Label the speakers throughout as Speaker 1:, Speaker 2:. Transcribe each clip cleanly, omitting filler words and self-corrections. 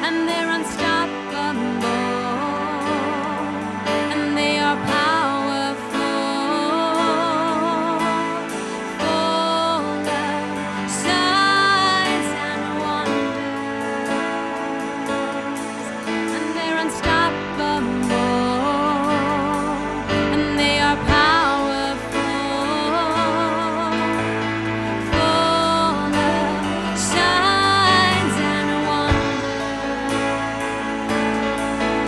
Speaker 1: and they're unstoppable, and they are powerful, full of signs and wonders, and they're unstoppable, and they are powerful, full of signs and wonders.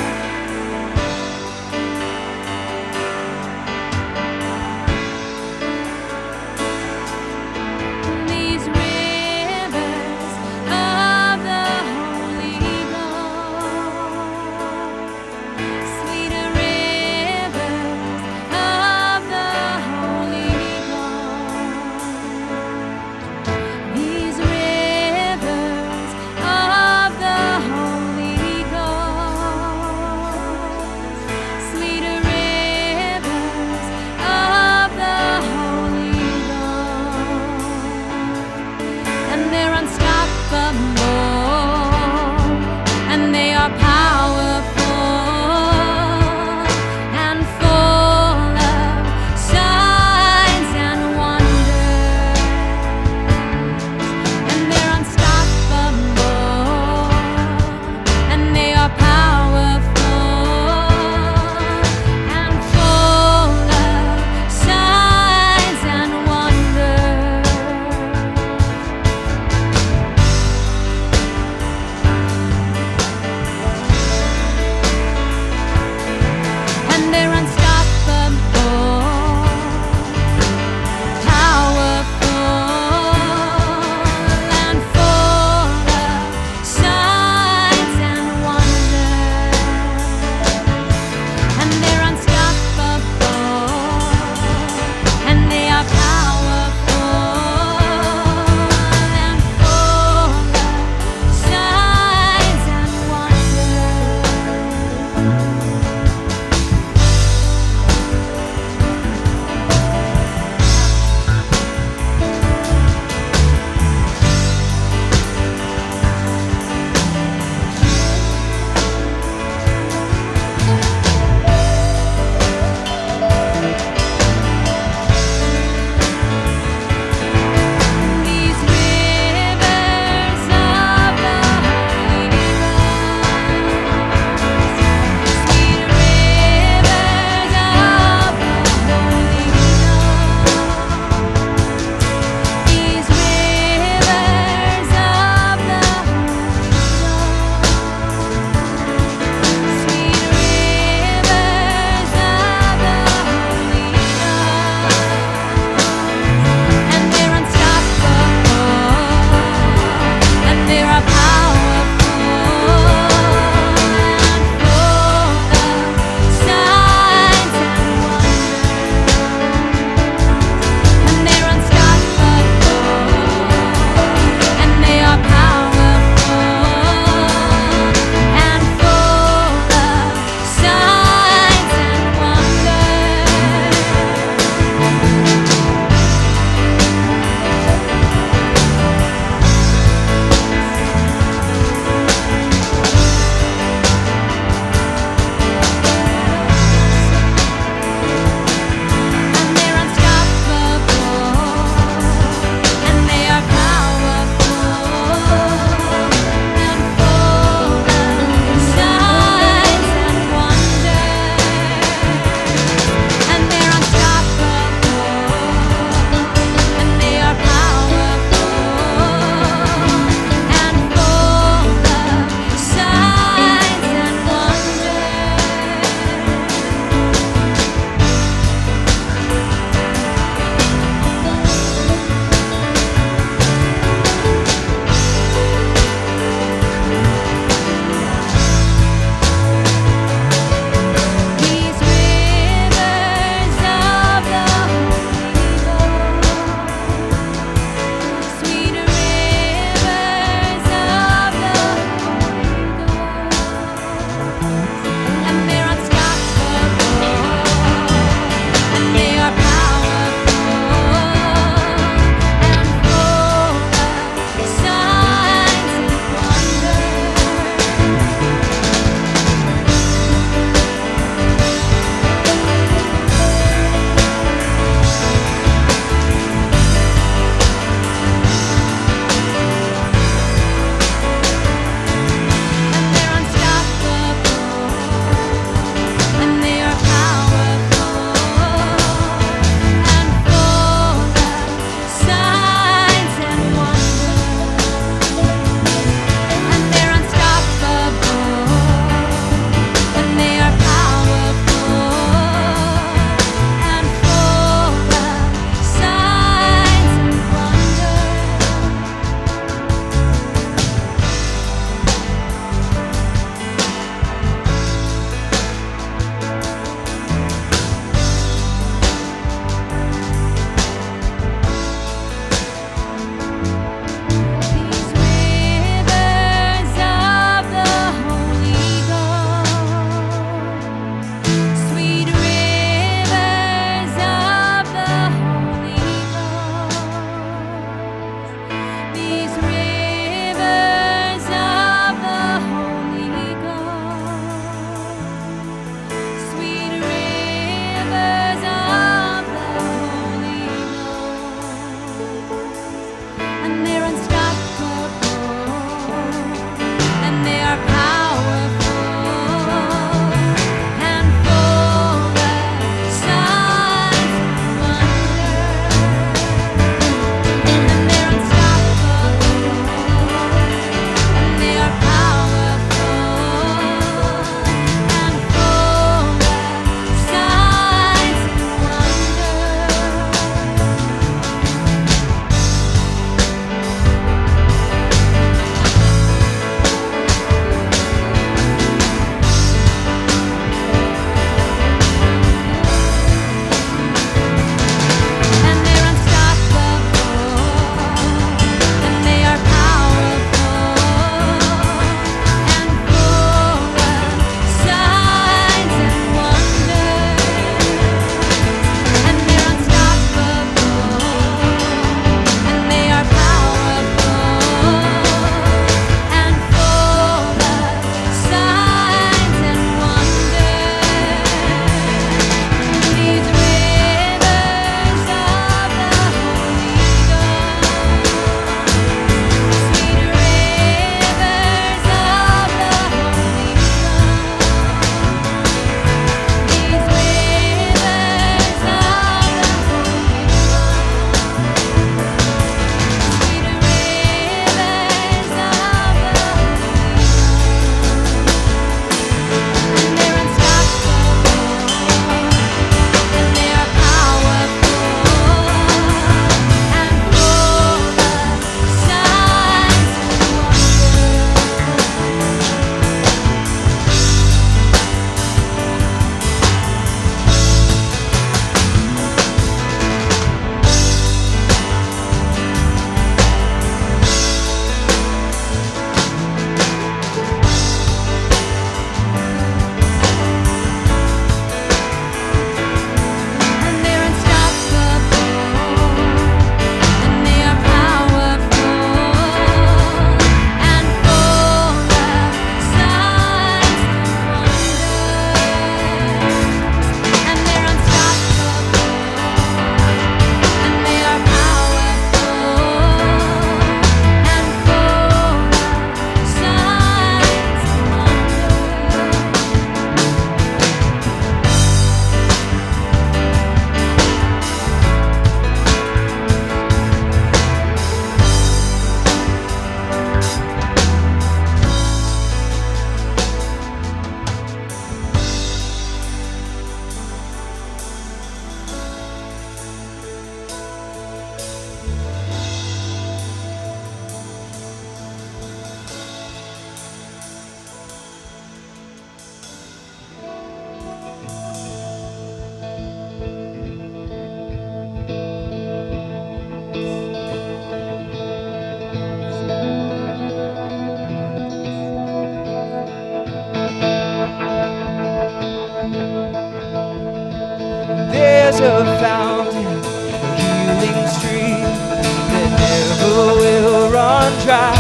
Speaker 2: fountain, a healing stream that never will run dry.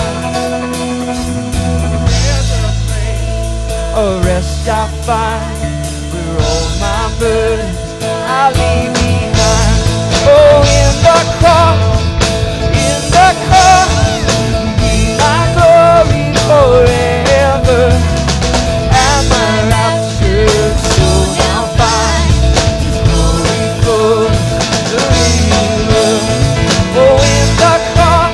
Speaker 2: There's a place of rest I find, where all my burdens I leave behind. Oh, in the cross, be my glory forever, and my raptured soul now find His glory for the river. Oh, in the cross,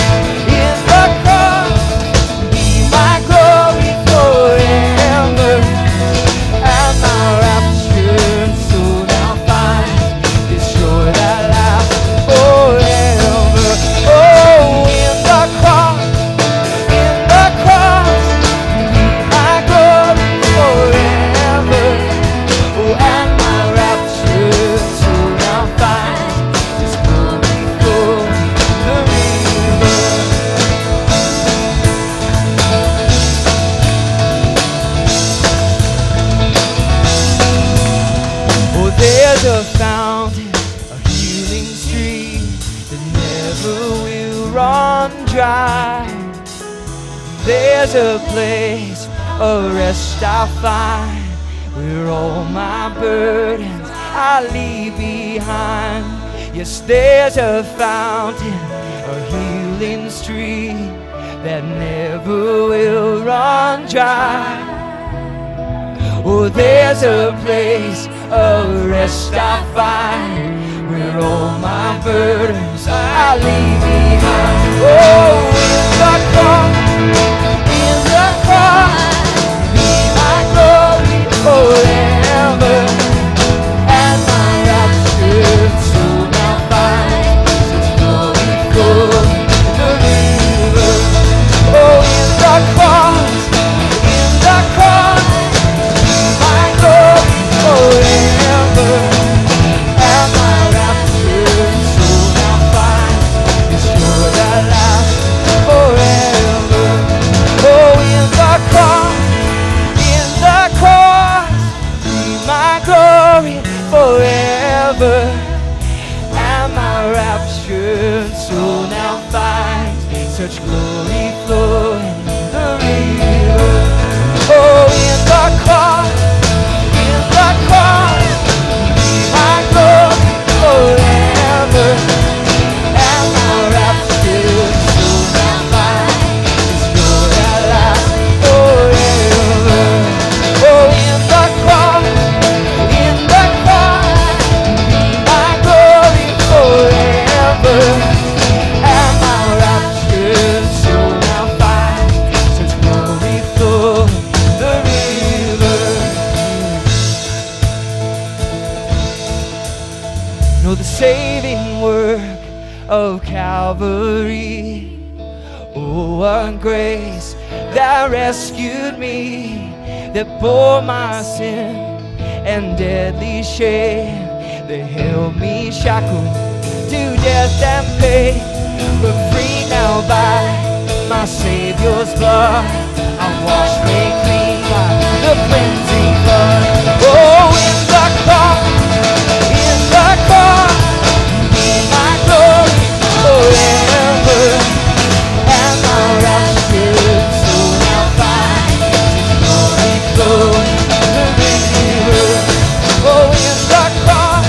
Speaker 2: be my glory forever, and my raptured soul now find His joy that lasts forever. Oh, in the cross, be my glory forever. Oh, and my raptured soul now finds His glory for the river. Oh, there's a fountain, a healing stream that never will run dry. There's a place of rest I find, where all my burdens I leave behind. Yes, there's a fountain, a healing stream that never will run dry. Oh, there's a place of rest I find, where all my burdens I leave behind. Oh, in the cross, be my glory forever, and my raptured soul now finds His glory for the river. Oh, in the cross, my glory forever, and my raptured soul now finds His joy that lasts forever. Oh, in the cross, be my glory forever, and my raptured soul now finds such glory flowing the river. Oh, in the cross, be my glory forever, and my raptured soul now finds His joy that lasts forever. Oh, in the cross, be my glory forever, and my raptured soul now finds such glory for the river. Know the saving work of Calvary. Oh, what grace that rescued me, that bore my sin and deadly shame, that held me shackled to death and pain. But free now by my Savior's blood, I'm washed, made clean by the cleansing blood. Oh, in the cross, be my glory forever, and my raptured soul now finds His glory flowing the river. Oh, in the cross,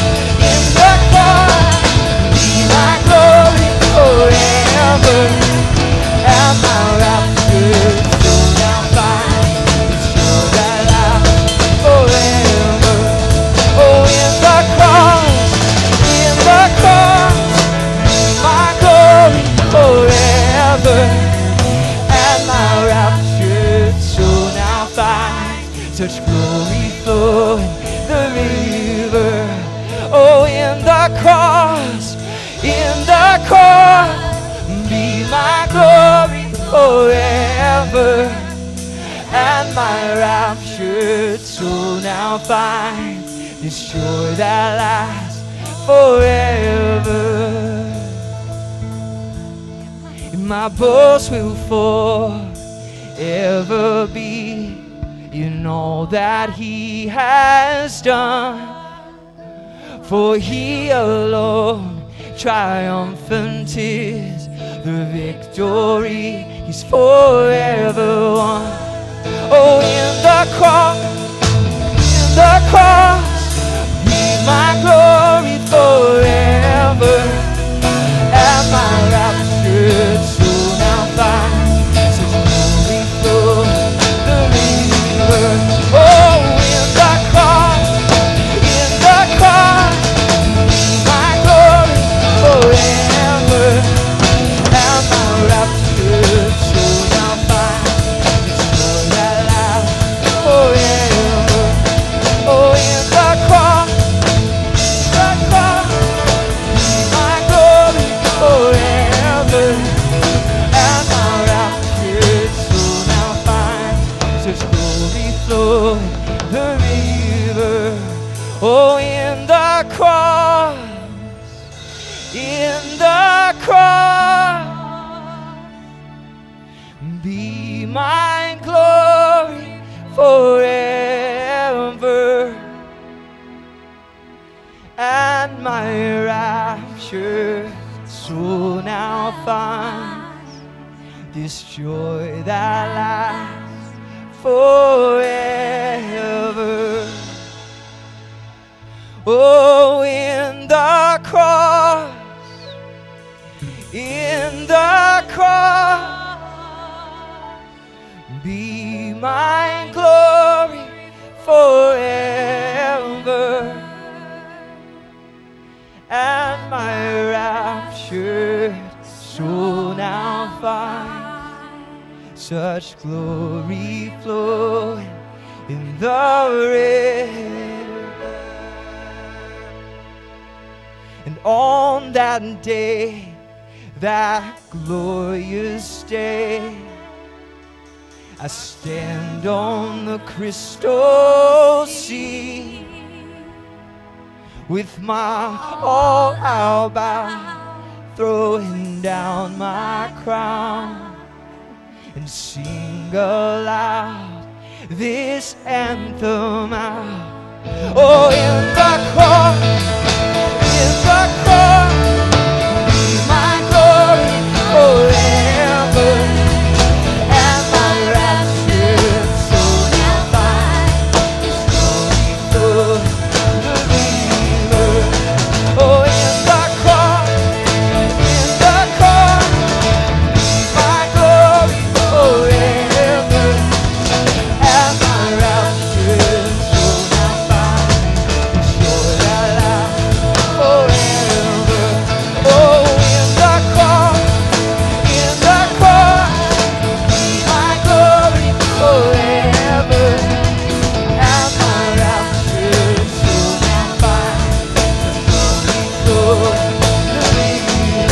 Speaker 2: be my glory forever, and my raptured soul now finds His joy that lasts forever. Oh, in the cross, my glory forever, and my raptured soul now finds such glory flowing the river. Oh, in the cross, be my glory forever, and my raptured soul now finds this joy that lasts forever. My boast will forever be in all that He has done. For he alone triumphant is. The victory He's forever won. Oh, in the cross, be my glory forever, and my raptured soul now finds such glory flow the river. Oh, in the cross, be my glory forever, and my raptured soul now finds its joy that lasts forever. Oh, in the cross, be my glory forever, and my raptured soul now finds such glory flowing the river. Oh, in the cross, be my glory forever, and my raptured soul now finds this joy that lasts forever. Oh, in the cross, be my glory forever, and my raptured soul now finds such glory flowing in the river. And on that day, that glorious day, I stand on the crystal sea. With my all I'll bow, throwing down my crown, and sing aloud this anthem out. Oh, in the cross, be my glory forever, and my raptured soul now finds its glory flowing the river. Oh, in the cross, be my glory forever, and my raptured soul now finds its joy that lasts forever. Oh, in the cross, be my glory forever, and my raptured soul now finds its glory flowing the river.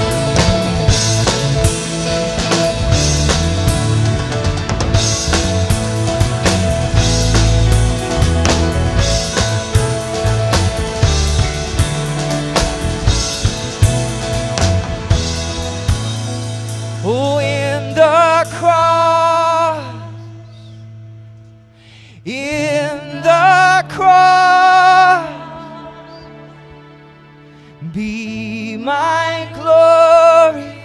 Speaker 2: Oh, in the cross, be my glory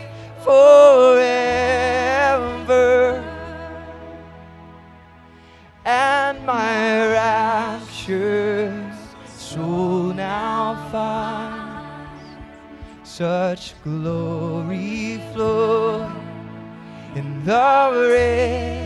Speaker 2: forever, and my raptured soul now finds such glory flowing in the rain.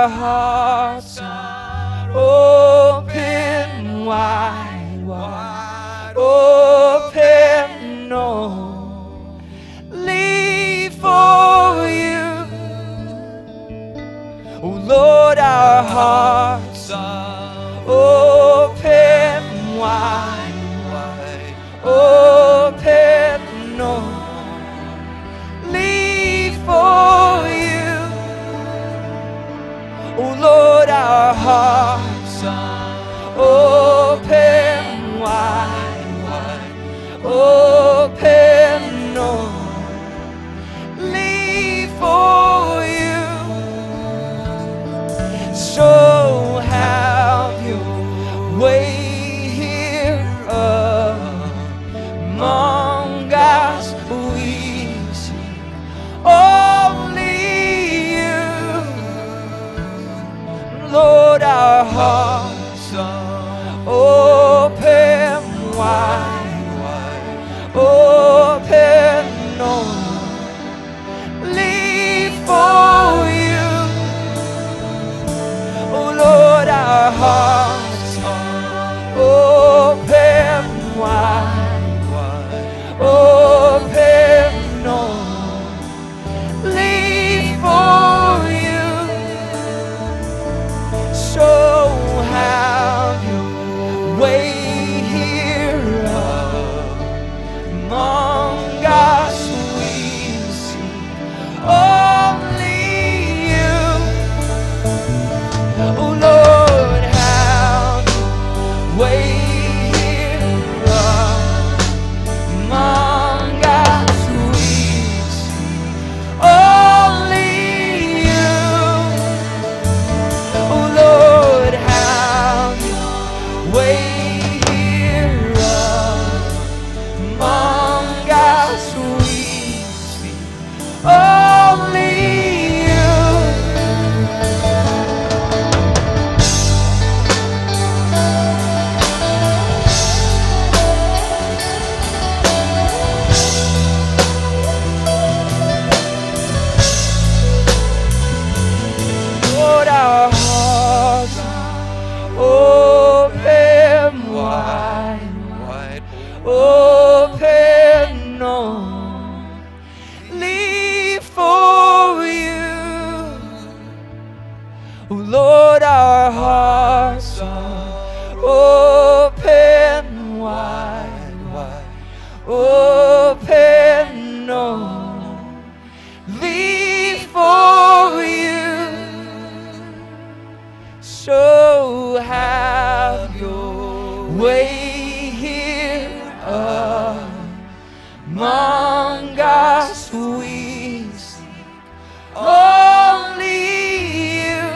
Speaker 2: our hearts are open wide, wide open, only for you. Oh Lord, our hearts are open wide, wide open, only for you. Oh Lord, our hearts are open wide, wide open, only for you. So have your way here among us. We seek only you. Lord, our hearts are open wide, wide open, only for you. Oh Lord, our hearts are open wide, wide open, only for you. So have your way here among us. We seek only you. Oh Lord, have your way here among us. We seek only you. Oh Lord, have your way here among us. We seek only you. Lord, our hearts are open wide, wide open, only for you. Oh Lord, our hearts are open wide, wide open, only for you. So have your way here among us. We seek only you.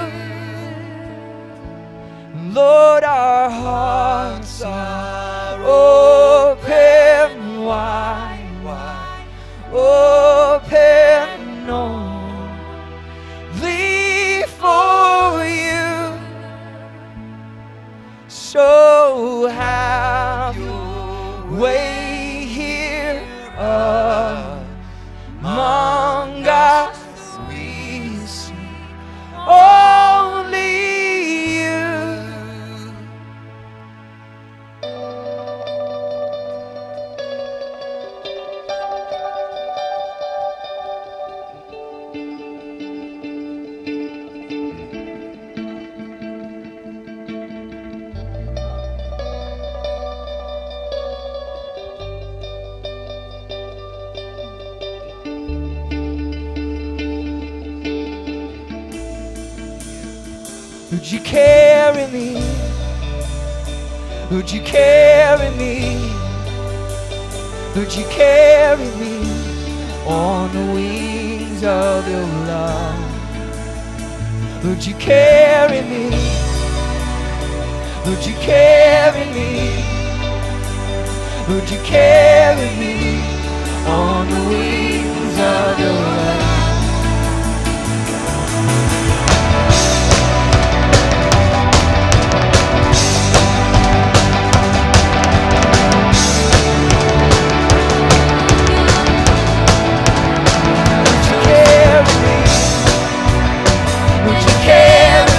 Speaker 2: Lord, our hearts are open wide, wide open, only for you. So have your way here among us. We seek only you. Would you carry me? Would you carry me? Would you carry me on the wings of your love? Would you carry me? Would you carry me? Would you carry me on the wings of your love? Would you carry me? Would you carry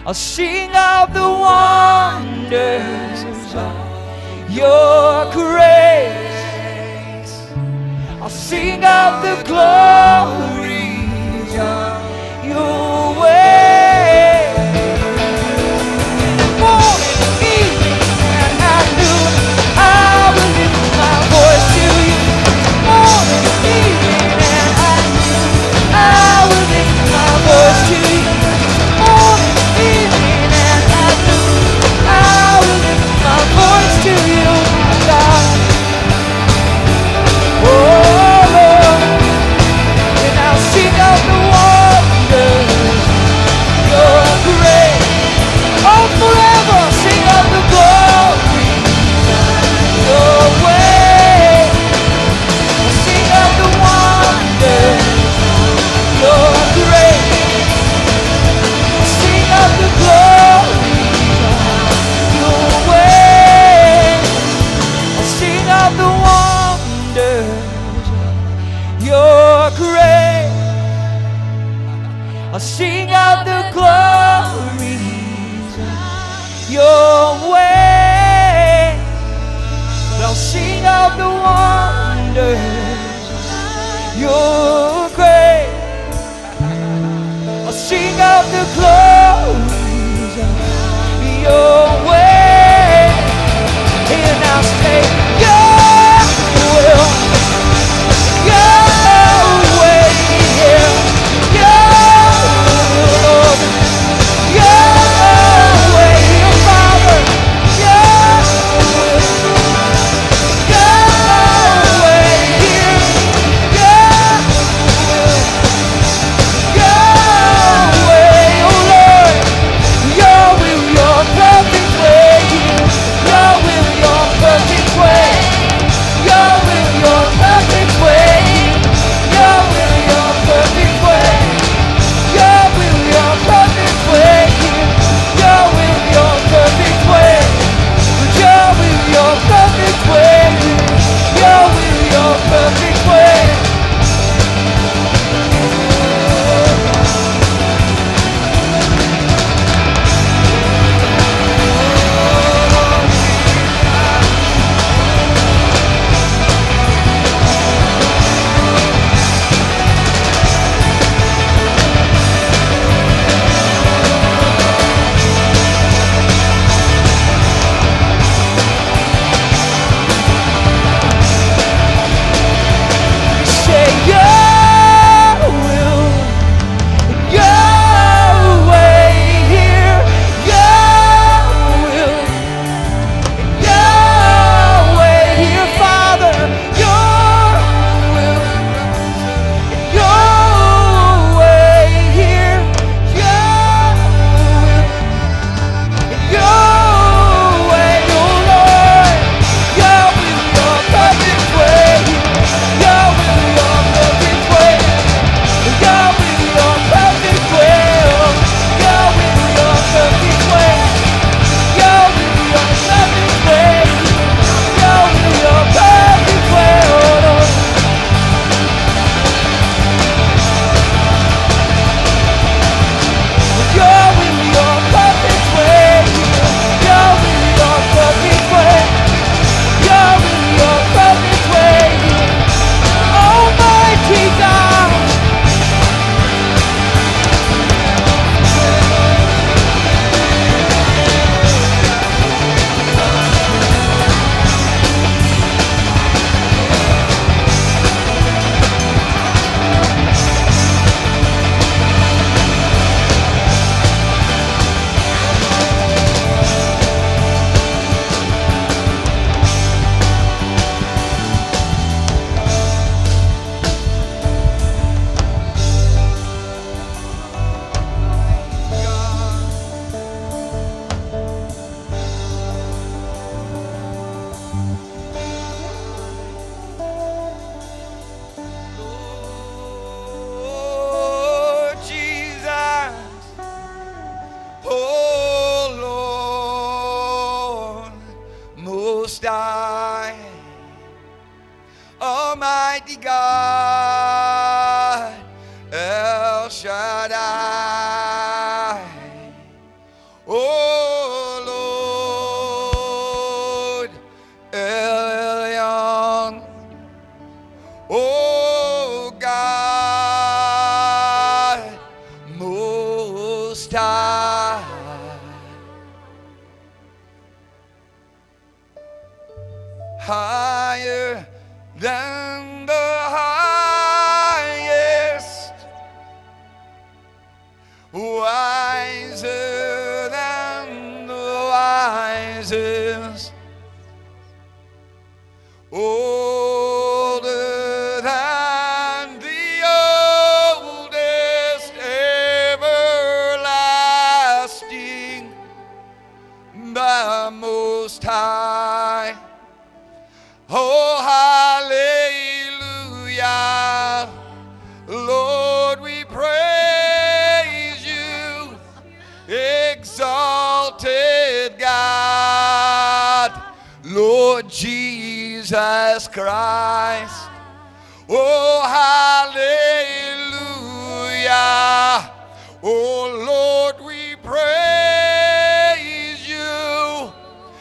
Speaker 2: I'll sing of the wonders of your grace. I'll sing of the glories of your way. Morning, evening, and at noon, I will lift my voice to you. Morning, evening, and at noon, I will lift my voice to you. Morning, evening, and at noon, I will lift my voice to you, my God. Oh Lord, and I'll sing of the wonders of your grace. Oh, forever sing of the glories of your way. I'll sing of the wonders of your grace. I'll sing of the glories of your way. I'll sing of the wonders of your grace. I'll sing of the glories of your way. I'll sing of the wonders of your grace. I'll sing of the glories of your way. And I'll say, your will, your way, yeah. Your will, your way, your Father, your will, your way, here, your will, your way, oh Lord, your will, your perfect way, your will, your perfect way, your will, your perfect way, your will, your perfect way, your will, your perfect way, your will, your perfect way, your will, your perfect way, your will, your perfect way. Say your will, your way, here, your will, your way, here, Father, your will, your way, here, your will, your way, oh Lord, your will, your perfect way, your will, your perfect way, your will, your perfect way, oh, your will, your perfect way, your will, your perfect way, your will, your perfect way, oh Lord. Your will, your perfect way, your will, your perfect way, your will, your perfect way, Almighty God. Lord Jesus, oh Lord, Most High, Almighty God, El Shaddai, Most High. Higher than the highest, wiser than the wisest, older than the oldest, everlasting, the Most High. Oh, hallelujah. Lord, we praise you, exalted God, Lord Jesus Christ. Oh, hallelujah. Oh, Lord, we praise you,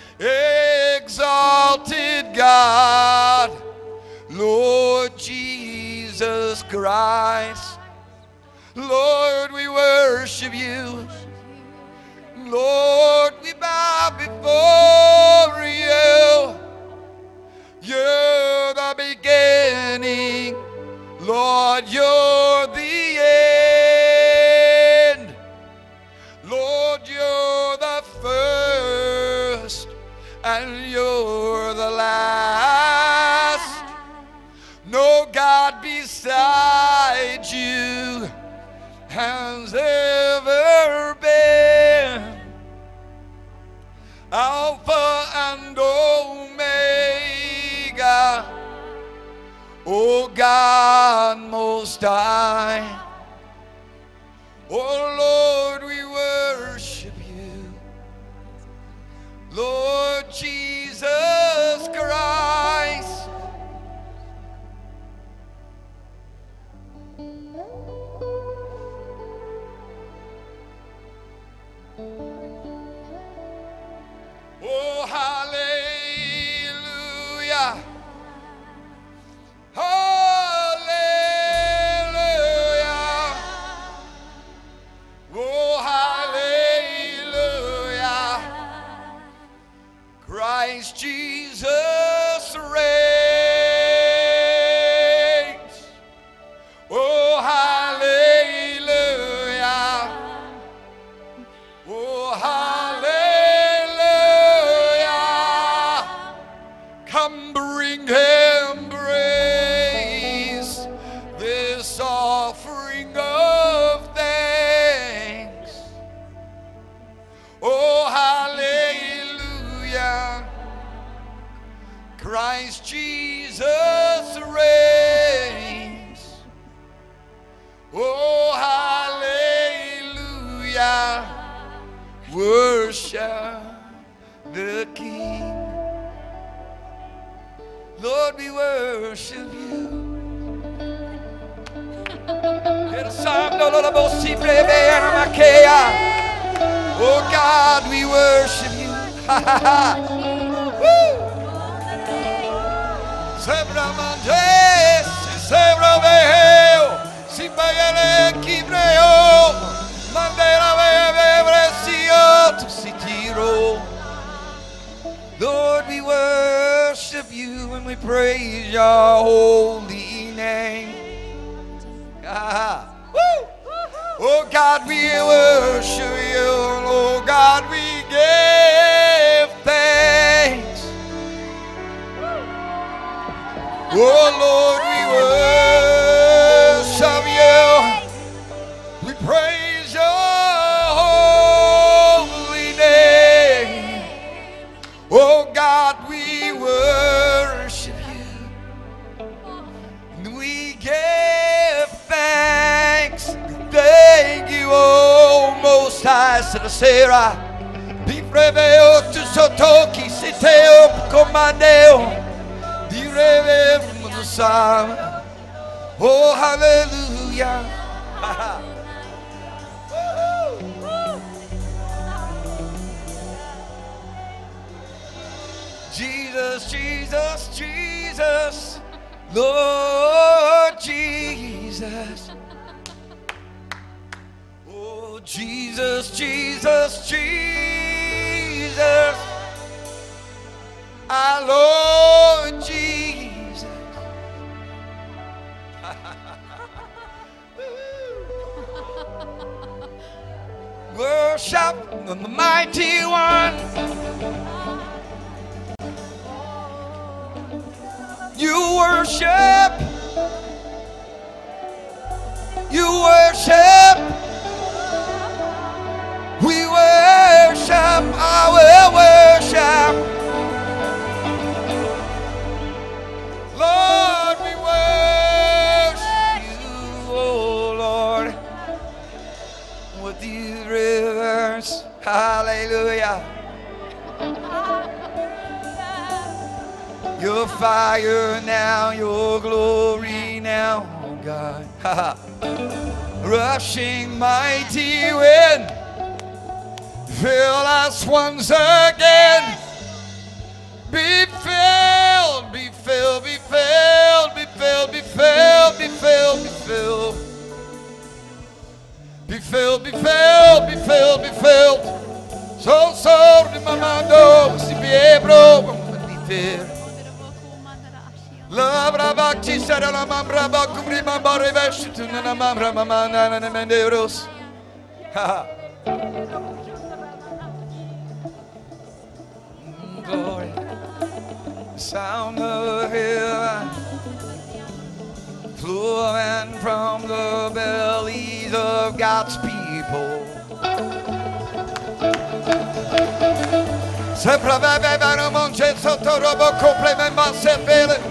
Speaker 2: exalted God, Lord Jesus Christ. Lord, we worship you. Lord, we bow before you. You're the beginning, Lord, you're the end. Lord, you're the first and you're the last. No God beside you has ever been. Alpha and Omega, O God Most High. Oh Lord, we worship you, Lord Jesus Christ. Oh, hallelujah. Hallelujah. Oh, hallelujah. Christ Jesus reigns. Oh, hallelujah. Oh, hallelujah. Come bring him praise, this offering of thanks. Oh, hallelujah. Christ Jesus reigns. Oh, hallelujah. Worship the King. Lord, we worship you. Oh God, we worship you. Lord, we worship you and we praise your holy name. Oh God, we worship you. Oh God, we give thanks. Oh Lord, we worship you. We praise your holy name. Oh God, we worship you. And we give thanks. Thank you, oh Most High, Sarah. Be preveo tu sotoki, siteo comandeo. Be preveo tu sam. Oh, hallelujah. Jesus, Jesus, Jesus, Lord Jesus. Oh, Jesus, Jesus, Jesus, our Lord Jesus. Worship the mighty one. You worship. You worship. We worship. I will worship. Lord, we worship you, oh Lord, with these rivers. Hallelujah. Your fire now, your glory now, oh God. Rushing mighty wind, fill us once again. Be filled, be filled, be filled, be filled, be filled, be filled, be filled. Be filled, be filled, be filled, be filled. So di mamando, si biebro, di fer. La brava ci sarà la mambra ba cubri mamba revescitu na mambra mamana na menderos. Glory. Sound of heaven flowing from the bellies of God's people. Se pravevano monce sotto robo complementa se pele.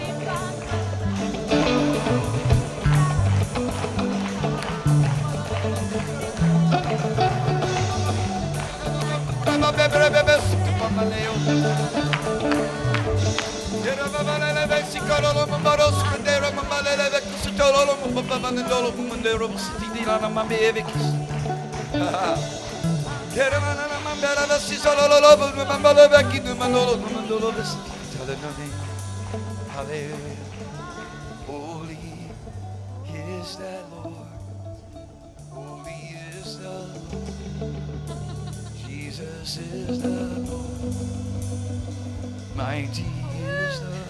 Speaker 2: Holy is the Lord. Holy is the Lord. Jesus is the Lord. Mighty is the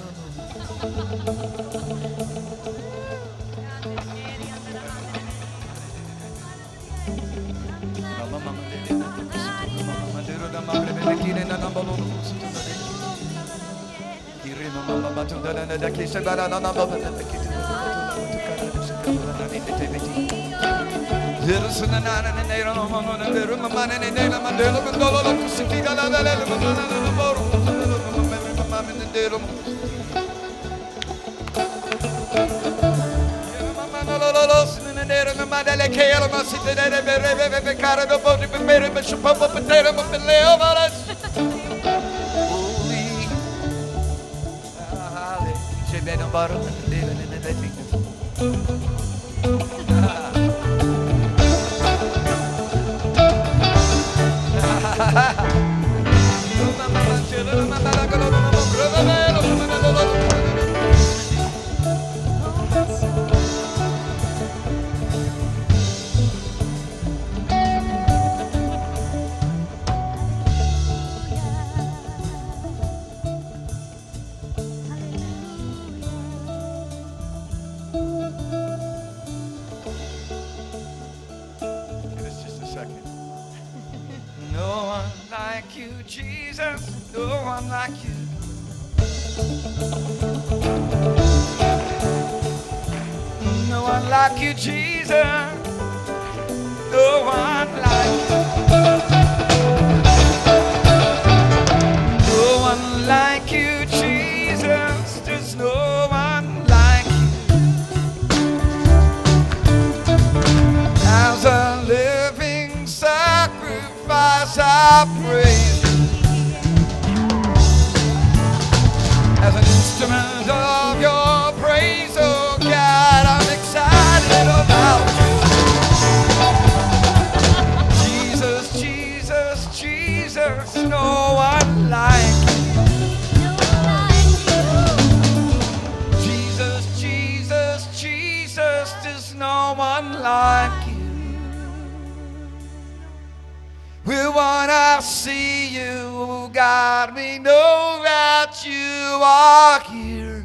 Speaker 2: wanna see you, God. We know that you are here.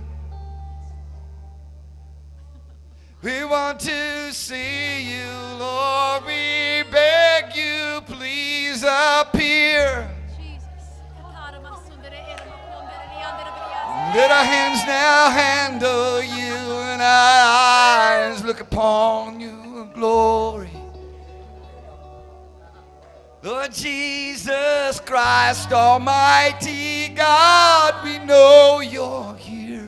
Speaker 2: We want to see you, Lord. We beg you, please appear. Let our hands now handle you and our eyes look upon you in glory. Lord Jesus Christ, Almighty God, we know you're here.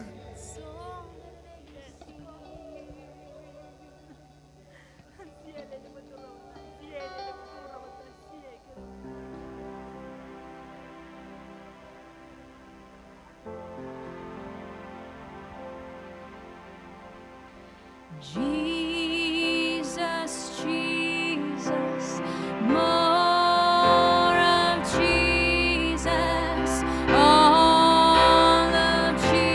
Speaker 1: Jesus, Jesus, more of Jesus, all of Jesus.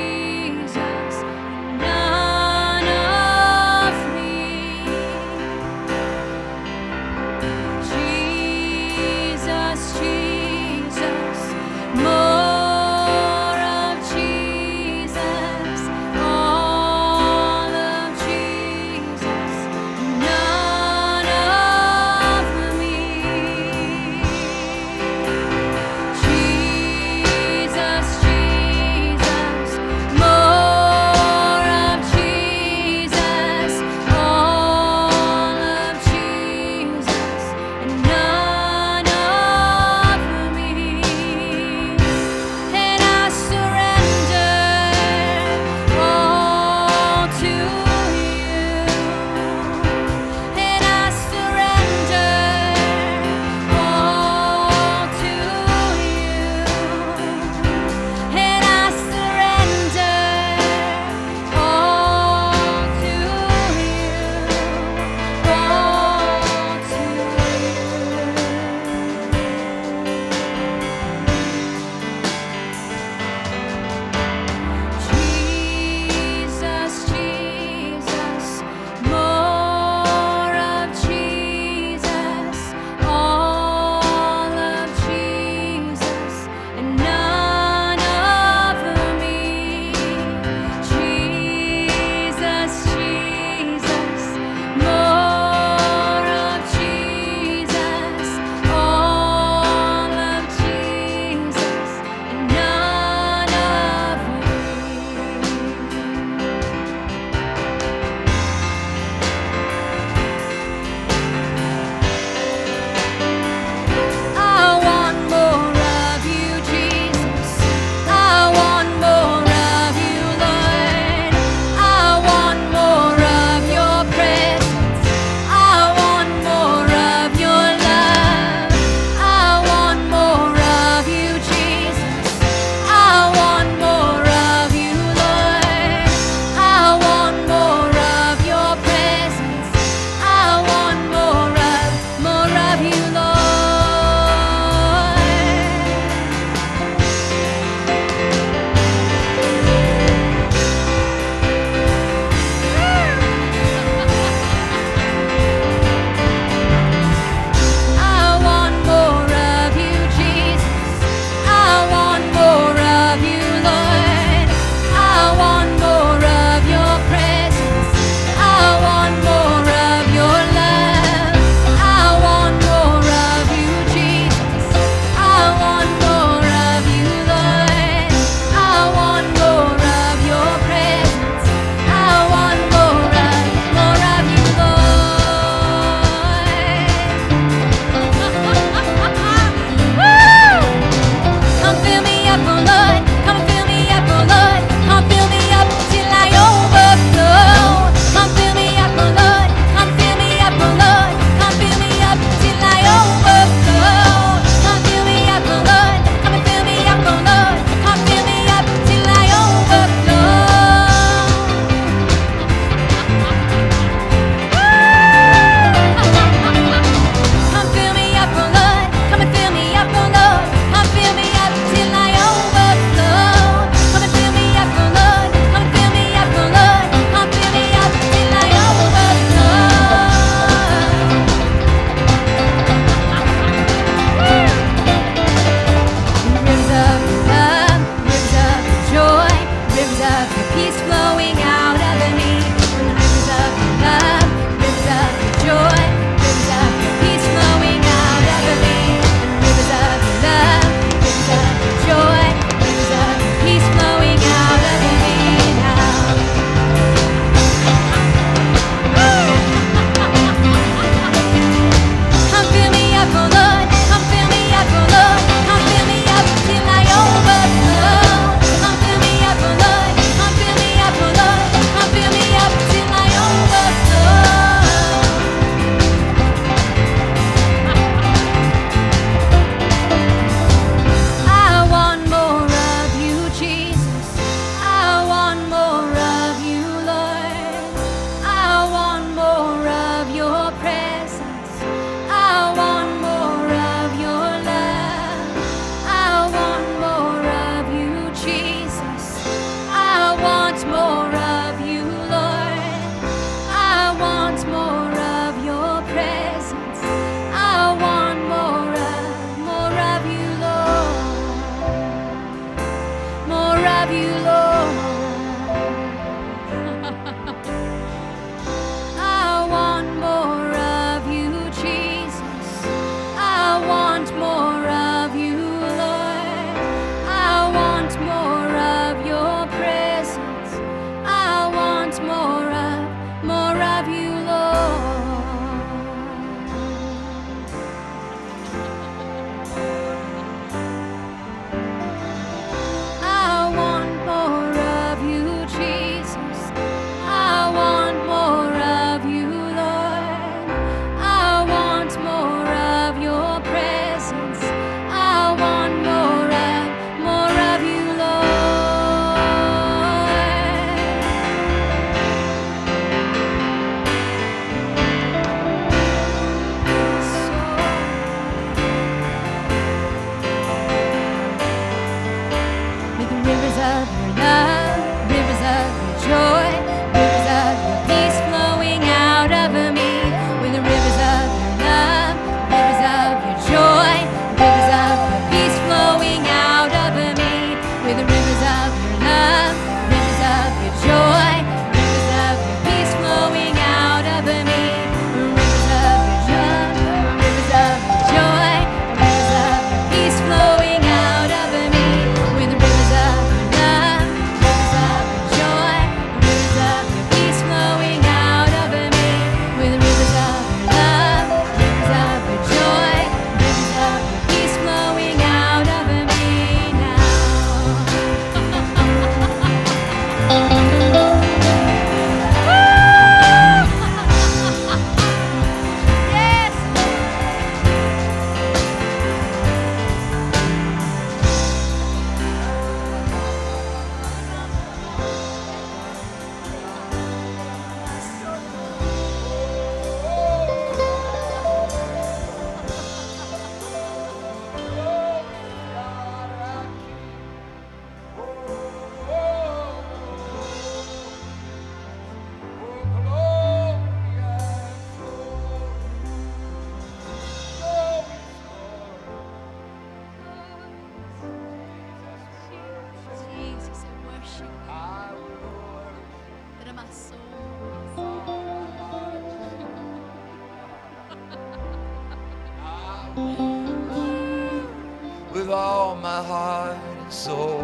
Speaker 2: with all my heart and soul.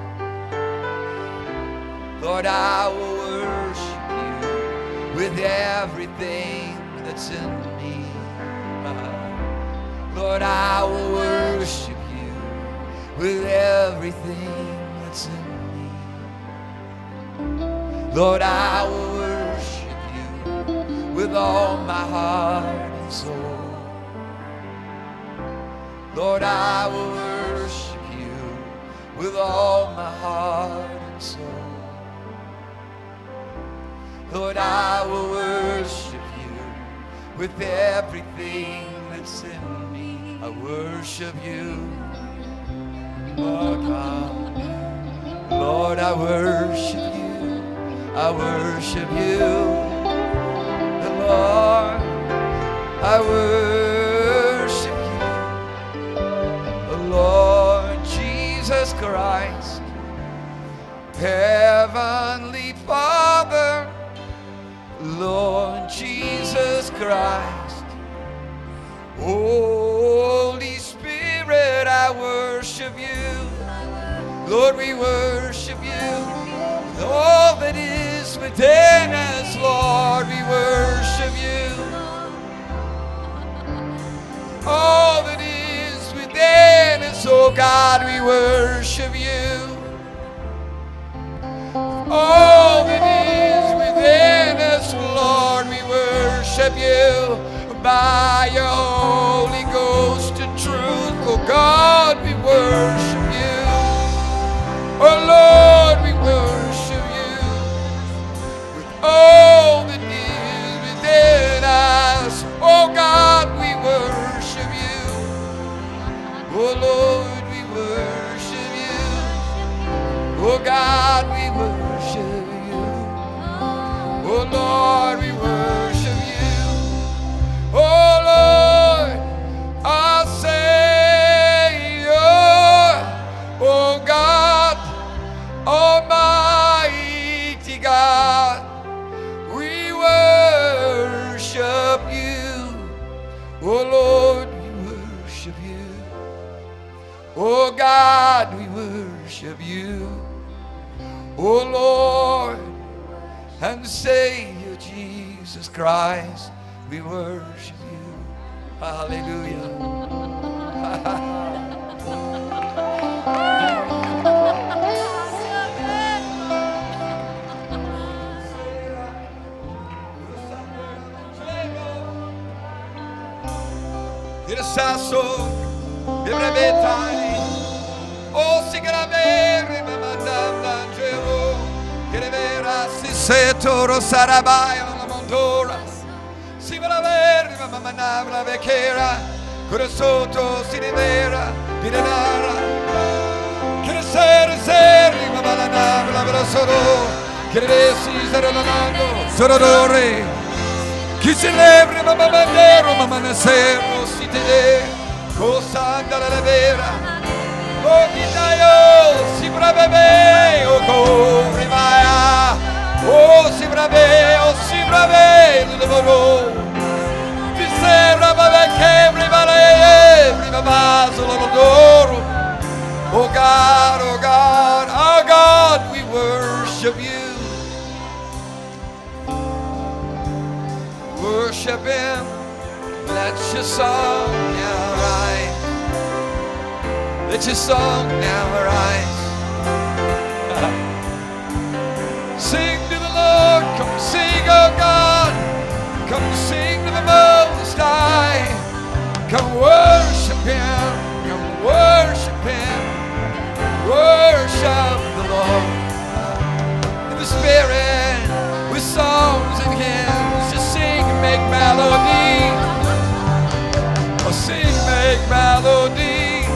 Speaker 2: Lord, I will worship you with everything that's in me. Lord, I will worship you with everything that's in me. Lord, I will worship you with all my heart and soul. Lord, I will worship you with all my heart and soul. Lord, I will worship you with everything that's in me. I worship you, oh God. Lord, I worship you. I worship you, the Lord. I worship you, the Lord Jesus Christ, Heavenly Father, Lord Jesus Christ. Holy Spirit, I worship you. Lord, we worship you. All that is within us, Lord, we worship you. All that is within us, oh God, we worship you. All that is within us, Lord, we worship you. By your Holy Ghost and truth, oh God, we worship you. Oh Lord, we worship you with all that is within us. Oh God, we worship you. Oh Lord, we worship you. Oh God, we worship you. Oh Lord, we worship you. Oh Lord, our Savior. Oh God, Almighty God, we worship you. Oh Lord, we worship you. Oh God, we worship you. Oh Lord and Savior Jesus Christ, we worship you. Hallelujah. Sasso, Bibrebetai, O Sigrave, Mamandam Angelo, Kirevera, Siseto, Rosarabai, Mamondora, Sigraver, Mamanavra, Vekera, Curasoto, Sinivera, Piranara, Kiriseri, Seri, Mamanavra, Brasoro, Kiresi, Zeronando, Sorodore. Chi celebra mamma bandero, mamma nasero, si te de, cosa andare la vera, o Itaio, si brave, o corri vai, o si brave, lo devorò, ti sembra che prima vaso lo adoro, oh God, we worship you. Worship him, let your song now rise. Let your song now arise. Sing to the Lord, come sing, oh God. Come sing to the Most High. Come worship him, come worship him. Worship the Lord in the Spirit with songs and hymns. Just sing and make melody. Oh, sing, make melody.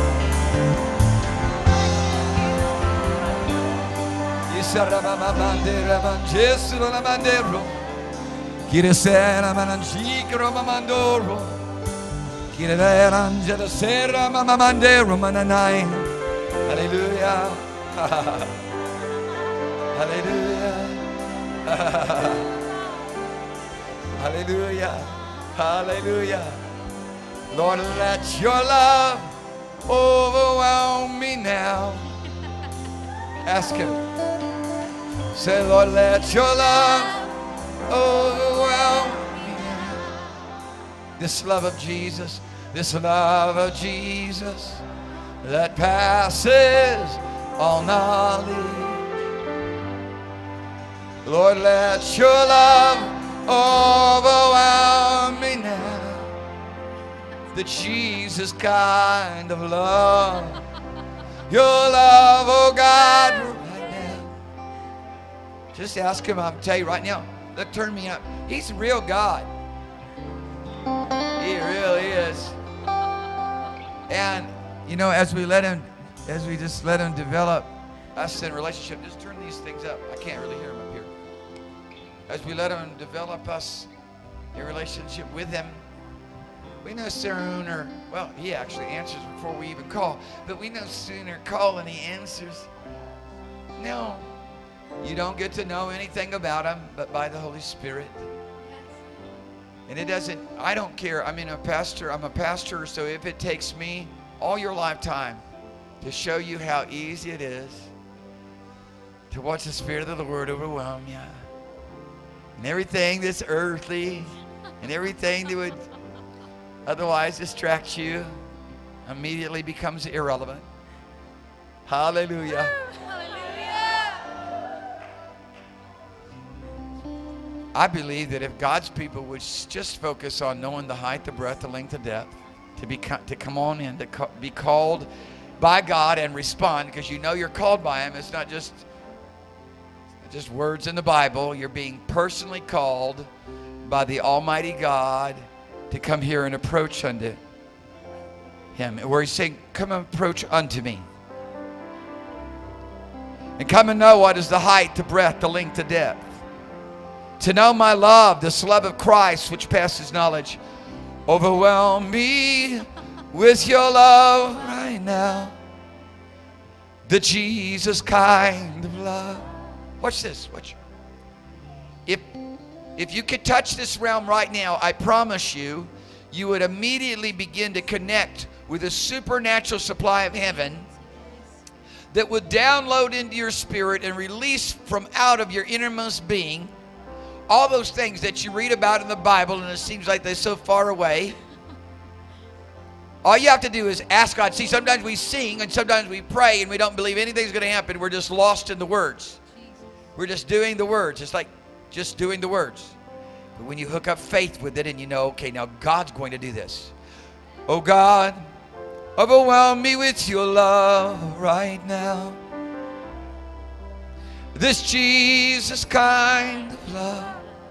Speaker 2: Bandera mangesuro la mandero, kire sera mananchikro mamandoro, kire vera angela sera mamandero mananai. Hallelujah, hallelujah, hallelujah, hallelujah. Lord, let your love overwhelm overwhelm me now. Ask him. Say, Lord, let your love overwhelm me now. This love of Jesus, this love of Jesus that passes all knowledge. Lord, let your love overwhelm me now. The Jesus kind of love. Your love, oh God, right now. Just ask him. I'll tell you right now. Look, turn me up. He's a real God. He really is. And you know, as we just let him develop us in relationship, just turn these things up. I can't really hear him up here. As we let him develop us in relationship with him, we no sooner, well, he actually answers before we even call, but we no sooner call and he answers. No, you don't get to know anything about him but by the Holy Spirit. And it doesn't, I don't care. I mean, I'm a pastor, so if it takes me all your lifetime to show you how easy it is to watch the Spirit of the Lord overwhelm you, and everything that's earthly and everything that would otherwise distract you immediately becomes irrelevant. Hallelujah. I believe that if God's people would just focus on knowing the height, the breadth, the length, the depth, to come on in, to be called by God and respond, because you know you're called by him. It's not just words in the Bible. You're being personally called by the Almighty God to come here and approach unto him, where he's saying, come and approach unto me, and come and know what is the height, the breadth, the length, the depth. To know my love, this love of Christ which passes knowledge. Overwhelm me with your love right now. The Jesus kind of love. Watch this. Watch. If you could touch this realm right now, I promise you, you would immediately begin to connect with a supernatural supply of heaven that would download into your spirit and release from out of your innermost being all those things that you read about in the Bible and it seems like they're so far away. All you have to do is ask God. See, sometimes we sing and sometimes we pray and we don't believe anything's going to happen. We're just lost in the words. We're just doing the words. It's like just doing the words. But when you hook up faith with it and you know, okay, now God's going to do this. Oh God, overwhelm me with your love right now. This Jesus kind of love.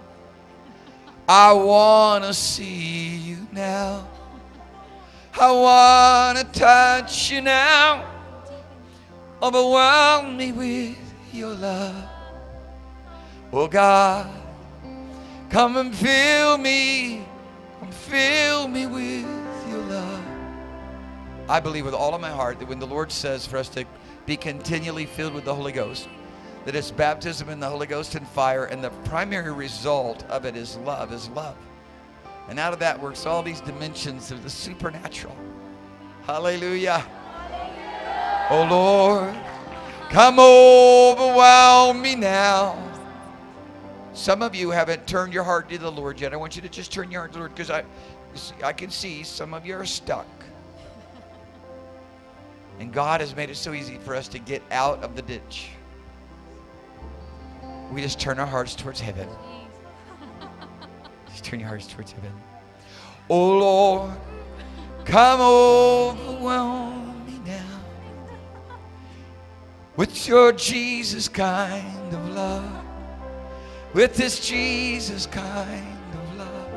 Speaker 2: I want to see you now. I want to touch you now. Overwhelm me with your love. Oh God, come and fill me. Come fill me with your love. I believe with all of my heart that when the Lord says for us to be continually filled with the Holy Ghost, that it's baptism in the Holy Ghost and fire, and the primary result of it is love, And out of that works all these dimensions of the supernatural. Hallelujah. Oh Lord, come overwhelm me now. Some of you haven't turned your heart to the Lord yet. I want you to just turn your heart to the Lord, because I can see some of you are stuck. And God has made it so easy for us to get out of the ditch. We just turn our hearts towards heaven. Just turn your hearts towards heaven. Oh Lord, come overwhelm me now with your Jesus kind of love. With this Jesus kind of love.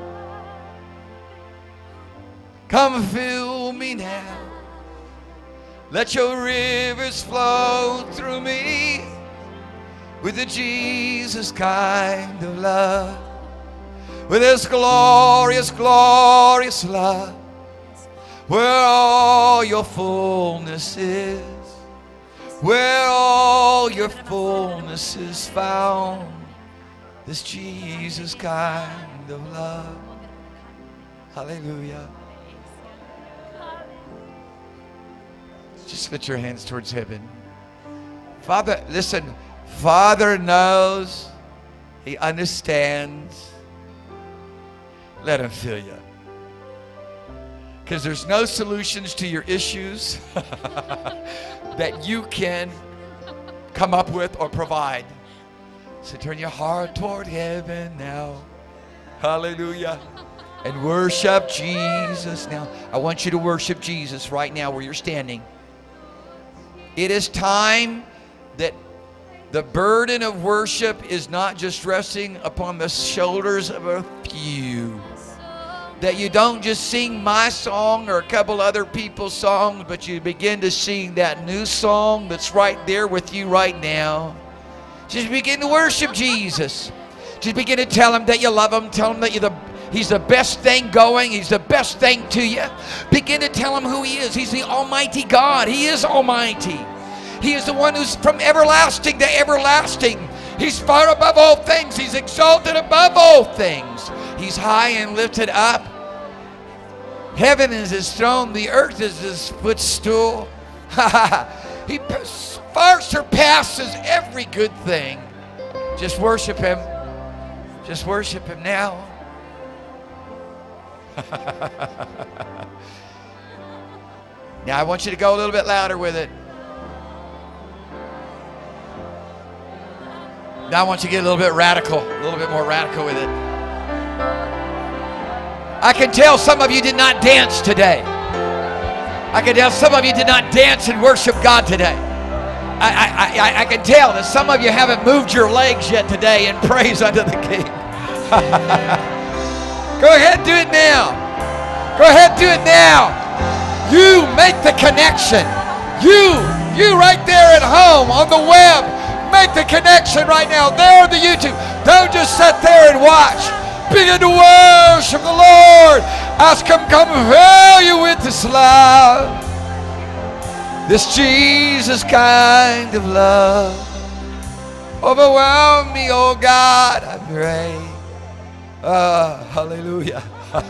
Speaker 2: Come fill me now. Let your rivers flow through me. With the Jesus kind of love. With this glorious, glorious love. Where all your fullness is. Where all your fullness is found. This Jesus kind of love. Hallelujah.
Speaker 3: Just lift your hands towards heaven. Father, listen. Father knows. He understands. Let him fill you. Because there's no solutions to your issues that you can come up with or provide. So turn your heart toward heaven now. Hallelujah. And worship Jesus now. I want you to worship Jesus right now where you're standing. It is time that the burden of worship is not just resting upon the shoulders of a few. That you don't just sing my song or a couple other people's songs, but you begin to sing that new song that's right there with you right now. Just begin to worship Jesus. Just begin to tell him that you love him. Tell him that he's the best thing going. He's the best thing to you. Begin to tell him who he is. He's the Almighty God. He is Almighty. He is the one who's from everlasting to everlasting. He's far above all things. He's exalted above all things. He's high and lifted up. Heaven is his throne. The earth is his footstool. He far surpasses every good thing. Just worship him. Just worship him now. Now I want you to go a little bit louder with it. Now I want you to get a little bit radical, a little bit more radical with it. I can tell some of you did not dance today. I can tell some of you did not dance and worship God today. I can tell that some of you haven't moved your legs yet today in praise unto the King. Go ahead, do it now. Go ahead, do it now. You make the connection. You right there at home on the web, make the connection right now. There on the YouTube. Don't just sit there and watch. Begin to worship the Lord. Ask him, come fill you with this love. This Jesus kind of love. Overwhelm me, oh God, I pray. Hallelujah.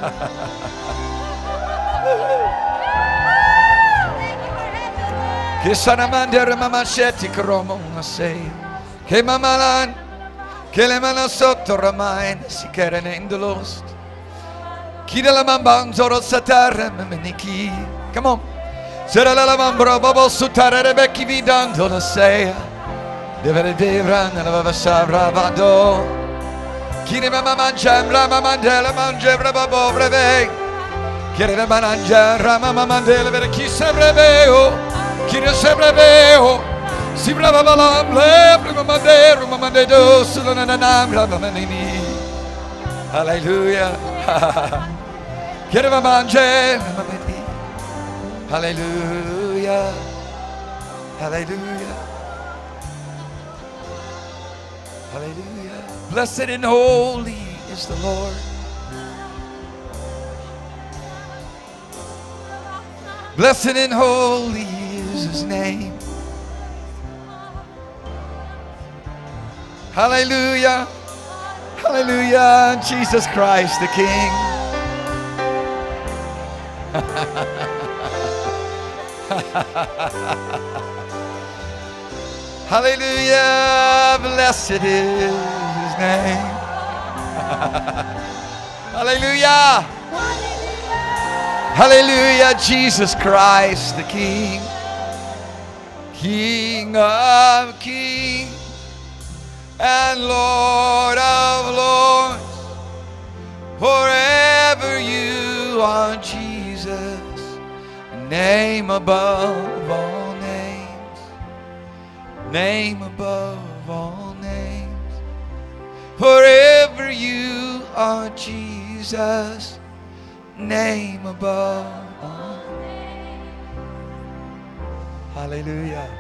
Speaker 3: Che sanamandere mamachetti cromo una sei. Che mamalan. Che le mano sotto ramai si kerene in the lost. Chi della mambanzoro satare meniki. Come on. Sera la mambro babo sutare rebecchi vidando la sei. Deve devra nella vasavra vado. Chi ne mama mangiambra mamandela mangebra babo breve. Chi ne mangiambra mamandela per chi se breveo. Chi ne se breveo. Si brava balam le mamandero mamandedo sulananam ramanini. Hallelujah. Chi ne mangia mamandi. Hallelujah. Hallelujah. Hallelujah. Blessed and holy is the Lord. Blessed and holy is his name. Hallelujah. Hallelujah. Jesus Christ the King. Hallelujah. Blessed is his name. Hallelujah. Hallelujah. Jesus Christ the King. King of kings and Lord of lords. Forever you are Jesus. Name above all names. Name above all names. Forever you are Jesus. Name above all names. Hallelujah.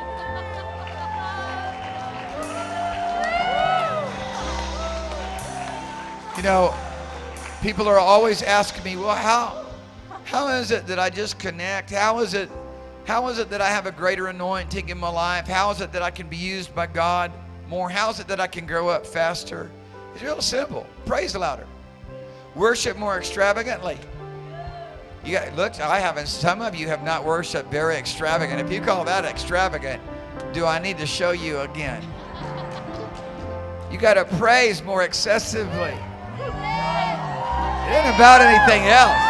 Speaker 3: You know, people are always asking me, well, how is it that I just connect? How is it that I have a greater anointing in my life? How is it that I can be used by God more? How is it that I can grow up faster? It's real simple. Praise louder. Worship more extravagantly. You got, look, I haven't. Some of you have not worshiped very extravagant. If you call that extravagant, do I need to show you again? You got to praise more excessively. It ain't about anything else.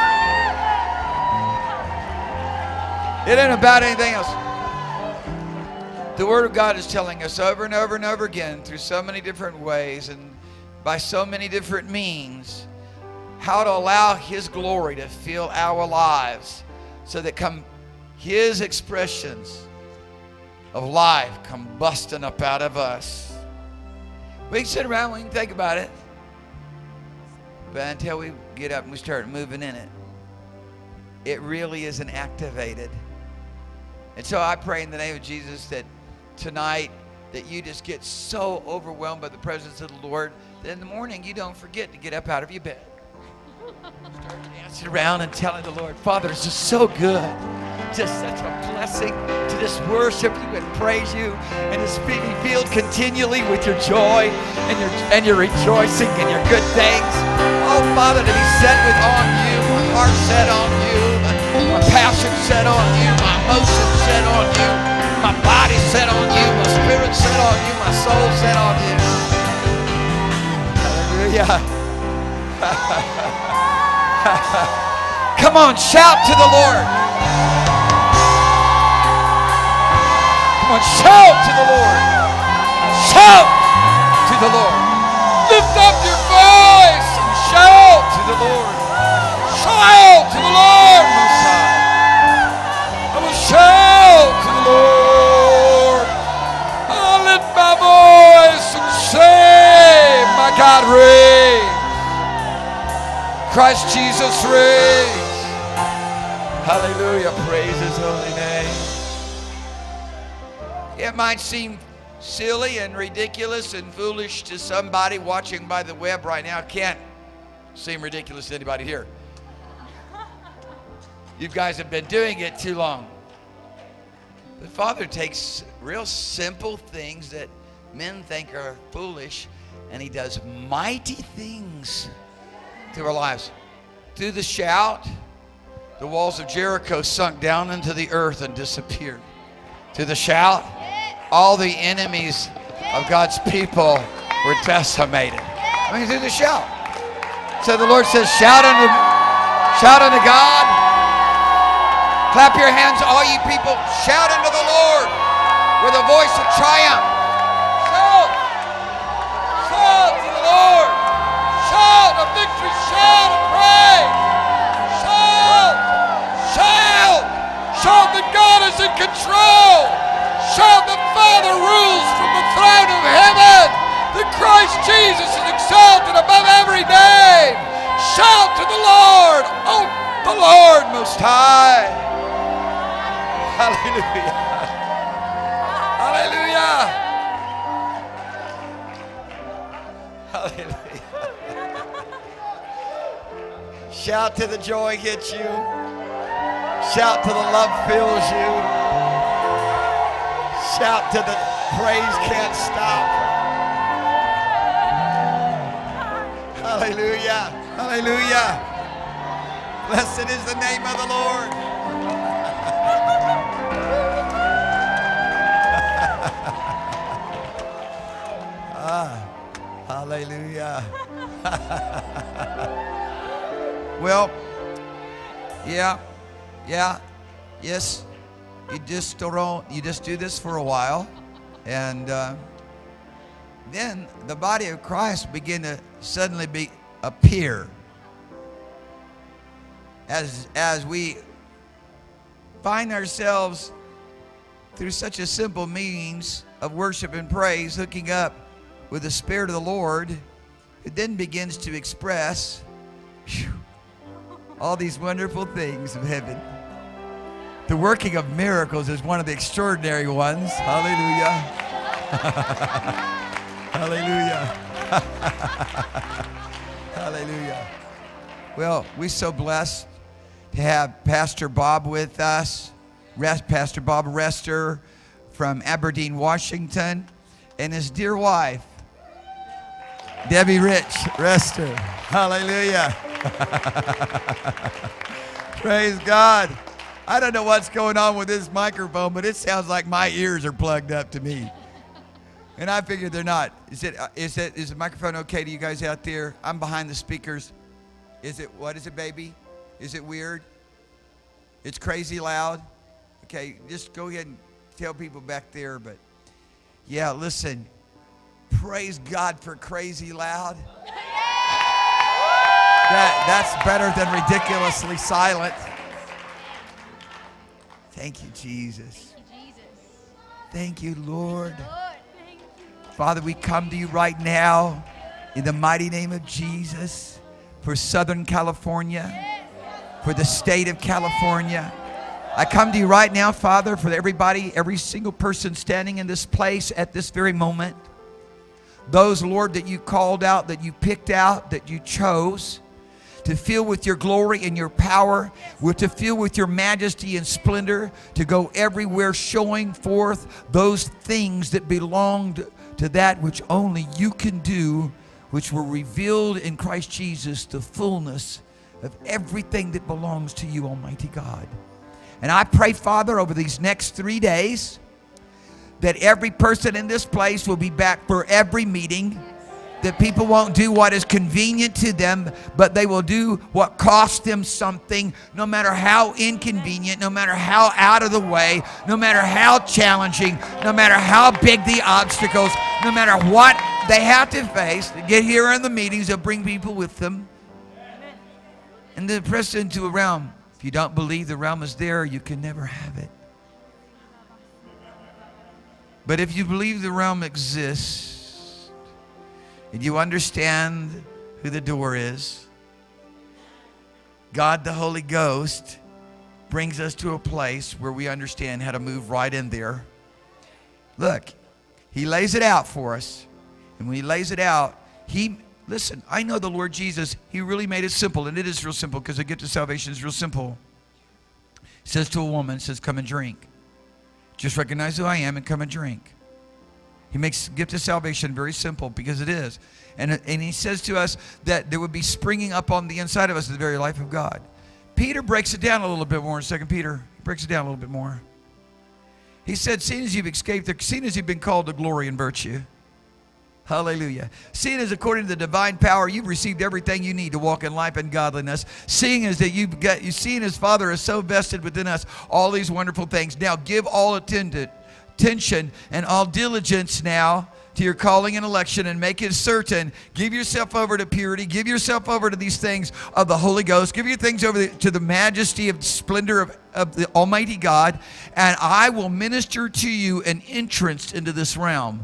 Speaker 3: It ain't about anything else. The Word of God is telling us over and over and over again through so many different ways and by so many different means how to allow His glory to fill our lives so that come His expressions of life come busting up out of us. We can sit around, we can think about it, but until we get up and we start moving in it, it really isn't activated. And so I pray in the name of Jesus that tonight that you just get so overwhelmed by the presence of the Lord that in the morning you don't forget to get up out of your bed. Start dancing around and telling the Lord, Father, it's just so good. Just such a blessing to just worship you and praise you and just be filled continually with your joy and your rejoicing and your good things. Oh, Father, to be set on you, my heart set on you, my passion set on you, my emotions set on you, my body set on you, my spirit set on you, my soul set on you. Hallelujah. Come on, shout to the Lord. Come on, shout to the Lord. Shout to the Lord. Lift up your voice and shout to the Lord. Shout to the Lord, Most High. I will shout to the Lord. I'll lift my voice and say, my God reigns. Christ Jesus reigns. Hallelujah. Praise His holy name. It might seem silly and ridiculous and foolish to somebody watching by the web right now. It can't seem ridiculous to anybody here. You guys have been doing it too long. The Father takes real simple things that men think are foolish, and He does mighty things through our lives. Through the shout, the walls of Jericho sunk down into the earth and disappeared. Through the shout, all the enemies of God's people were decimated. I mean, through the shout. So the Lord says, shout unto God. Clap your hands, all you people. Shout unto the Lord with a voice of triumph. Shout. Shout to the Lord. Shout a victory, shout a praise. Shout, shout, shout that God is in control. Shout that Father rules from the throne of heaven. That Christ Jesus is exalted above every name. Shout to the Lord, oh, the Lord Most High. Hallelujah. Hallelujah. Hallelujah. Shout till the joy hits you. Shout till the love fills you. Shout till the praise can't stop. Hallelujah. Hallelujah. Blessed is the name of the Lord. Hallelujah. Well, yes. You just do this for a while, and then the body of Christ begin to suddenly appear as we find ourselves through such a simple means of worship and praise, hooking up with the Spirit of the Lord. It then begins to express all these wonderful things of heaven. The working of miracles is one of the extraordinary ones. Hallelujah. Hallelujah. Hallelujah. Well, we're so blessed to have Pastor Bob with us. Pastor Bob Rester from Aberdeen, Washington, and his dear wife, Debbie Rich Rester. Hallelujah. Praise God. I don't know what's going on with this microphone, but it sounds like my ears are plugged up to me. And I figured they're not. Is the microphone okay to you guys out there? I'm behind the speakers. What is it, baby? Is it weird? It's crazy loud? Okay, just go ahead and tell people back there. But yeah, listen, praise God for crazy loud. That's better than ridiculously silent. Thank you, Jesus. Thank you, Lord. Father, we come to you right now in the mighty name of Jesus for Southern California, for the state of California. I come to you right now, Father, for everybody, every single person standing in this place at this very moment. Those, Lord, that you called out, that you picked out, that you chose to fill with your glory and your power, to fill with your majesty and splendor, to go everywhere showing forth those things that belonged to that which only you can do, which were revealed in Christ Jesus, the fullness of everything that belongs to you, Almighty God. And I pray, Father, over these next 3 days, that every person in this place will be back for every meeting, that people won't do what is convenient to them, but they will do what costs them something, no matter how inconvenient, no matter how out of the way, no matter how challenging, no matter how big the obstacles, no matter what they have to face to get here in the meetings. They'll bring people with them. And then press into a realm. If you don't believe the realm is there, you can never have it. But if you believe the realm exists, and you understand who the door is, God the Holy Ghost brings us to a place where we understand how to move right in there. Look, He lays it out for us. And when He lays it out, listen, I know the Lord Jesus, He really made it simple. And it is real simple, because the gift of salvation is real simple. He says to a woman, says, come and drink. Just recognize who I am and come and drink. He makes the gift of salvation very simple, because it is. And He says to us that there would be springing up on the inside of us the very life of God. Peter breaks it down a little bit more in 2 Peter. He breaks it down a little bit more. He said, seeing as you've escaped, seeing as you've been called to glory and virtue. Hallelujah. Seeing as according to the divine power you've received everything you need to walk in life and godliness. Seeing as that seeing as Father is so vested within us all these wonderful things. Now give all attention and all diligence now to your calling and election, and make it certain. Give yourself over to purity. Give yourself over to these things of the Holy Ghost. Give your things over to the majesty of the splendor of the Almighty God, and I will minister to you an entrance into this realm.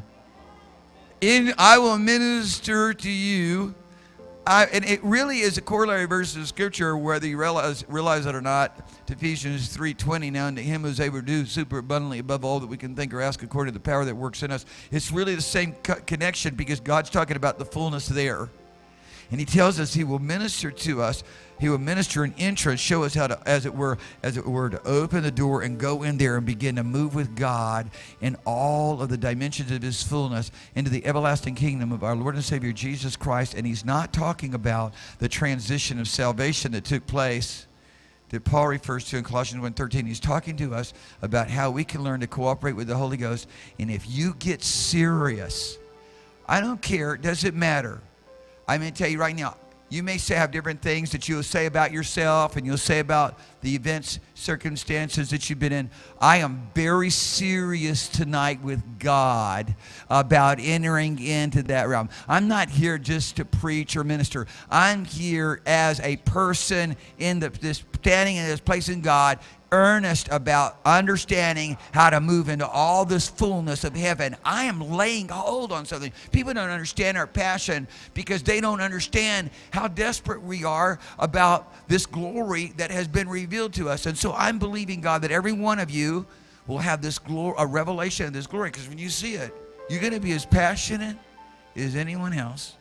Speaker 3: I will minister to you. And it really is a corollary verse of Scripture, whether you realize it or not, to Ephesians 3:20. Now unto Him who is able to do super abundantly above all that we can think or ask, according to the power that works in us. It's really the same connection, because God's talking about the fullness there. And He tells us He will minister to us. He will minister an entrance, show us how to, as it were, to open the door and go in there and begin to move with God in all of the dimensions of His fullness into the everlasting kingdom of our Lord and Savior Jesus Christ. And He's not talking about the transition of salvation that took place that Paul refers to in Colossians 1:13. He's talking to us about how we can learn to cooperate with the Holy Ghost. And if you get serious, I don't care, it doesn't matter. I'm going to tell you right now, you may have different things that you'll say about yourself, and you'll say about the events, circumstances that you've been in. I am very serious tonight with God about entering into that realm. I'm not here just to preach or minister. I'm here as a person standing in this place in God, earnest about understanding how to move into all this fullness of heaven. I am laying hold on something. People don't understand our passion, because they don't understand how desperate we are about this glory that has been revealed to us. And so I'm believing, God, that every one of you will have this glory, a revelation of this glory, because when you see it, you're going to be as passionate as anyone else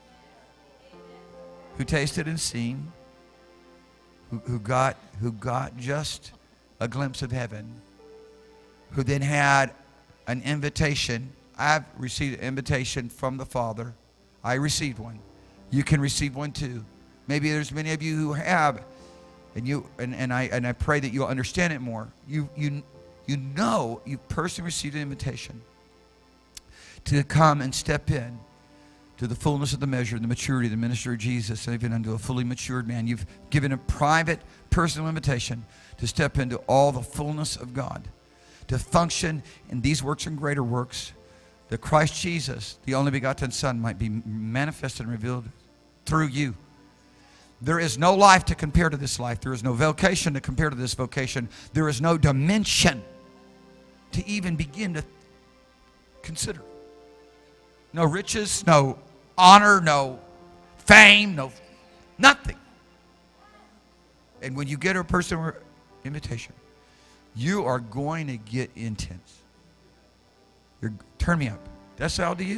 Speaker 3: who tasted and seen, who got just a glimpse of heaven, who then had an invitation. I've received an invitation from the Father. I received one. You can receive one too. Maybe there's many of you who have And I pray that you'll understand it more. You personally received an invitation to come and step in to the fullness of the measure, the maturity, the ministry of Jesus, and even unto a fully matured man. You've given a private, personal invitation to step into all the fullness of God, to function in these works and greater works, that Christ Jesus, the only begotten Son, might be manifested and revealed through you. There is no life to compare to this life. There is no vocation to compare to this vocation. There is no dimension to even begin to consider. No riches, no honor, no fame, no nothing. And when you get a personal invitation, you are going to get intense. Turn me up. That sound to you?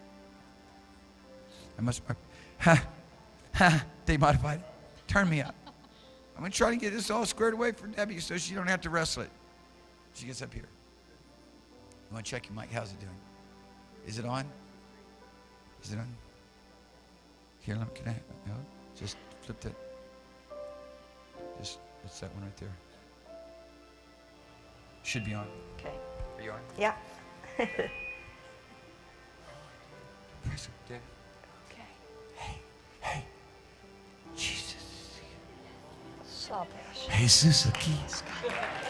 Speaker 3: They modified it. Turn me up. I'm going to try to get this all squared away for Debbie so she don't have to wrestle it. She gets up here. You want to check your mic? How's it doing? Is it on? Is it on? Here, can I? No? Just flip that. Just, it's that one right there. Should be on.
Speaker 4: Okay.
Speaker 3: Are you on?
Speaker 4: Yeah.
Speaker 3: Debbie.
Speaker 4: Okay.
Speaker 3: Hey. Jesus.
Speaker 4: Sabash.
Speaker 3: Jesus aquí.
Speaker 4: Thank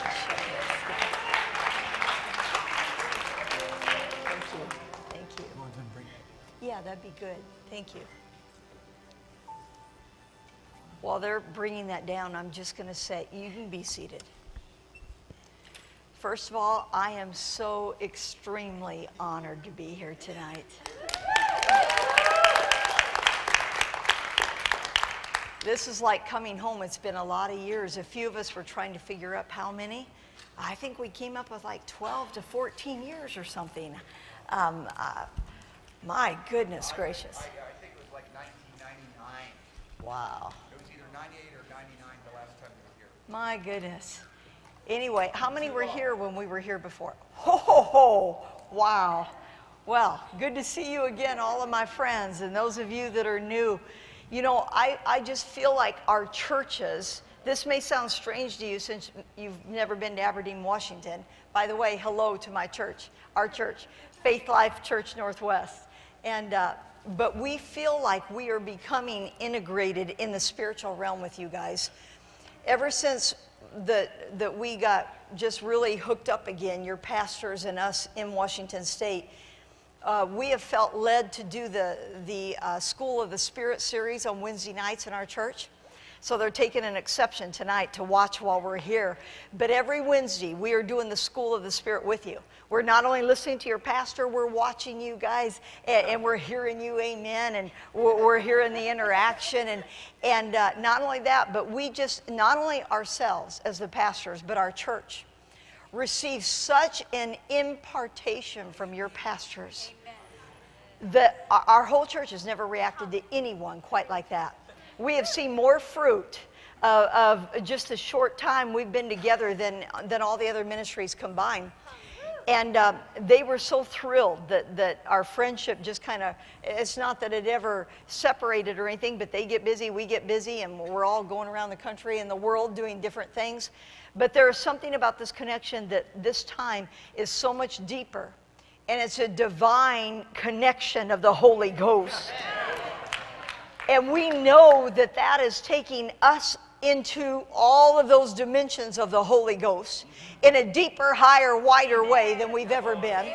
Speaker 4: you. Thank you. Yeah, that'd be good. Thank you. While they're bringing that down, I'm just going to say, you can be seated. First of all, I am so extremely honored to be here tonight. This is like coming home. It's been a lot of years. A few of us were trying to figure out how many. I think we came up with like 12 to 14 years or something. My goodness gracious.
Speaker 3: I think it was like 1999.
Speaker 4: Wow.
Speaker 3: It was either 98 or 99 the last time we were here.
Speaker 4: My goodness. Anyway, how many were here when we were here before? Ho, ho, ho. Wow. Well, good to see you again, all of my friends, and those of you that are new. You know, I just feel like our churches, this may sound strange to you since you've never been to Aberdeen, Washington. By the way, hello to my church, our church, Faith Life Church Northwest. And, but we feel like we are becoming integrated in the spiritual realm with you guys. Ever since that we got just really hooked up again, your pastors and us in Washington State, we have felt led to do the School of the Spirit series on Wednesday nights in our church. So they're taking an exception tonight to watch while we're here. But every Wednesday, we are doing the School of the Spirit with you. We're not only listening to your pastor, we're watching you guys, and we're hearing you, amen, and we're hearing the interaction. And not only that, but we just, not only ourselves as the pastors, but our church receive such an impartation from your pastors that our whole church has never reacted to anyone quite like that. We have seen more fruit of just the short time we've been together than all the other ministries combined. And they were so thrilled that our friendship just kind of, it's not that it ever separated or anything, but they get busy, we get busy, and we're all going around the country and the world doing different things. But there is something about this connection that this time is so much deeper. And it's a divine connection of the Holy Ghost. And we know that that is taking us into all of those dimensions of the Holy Ghost in a deeper, higher, wider way than we've ever been.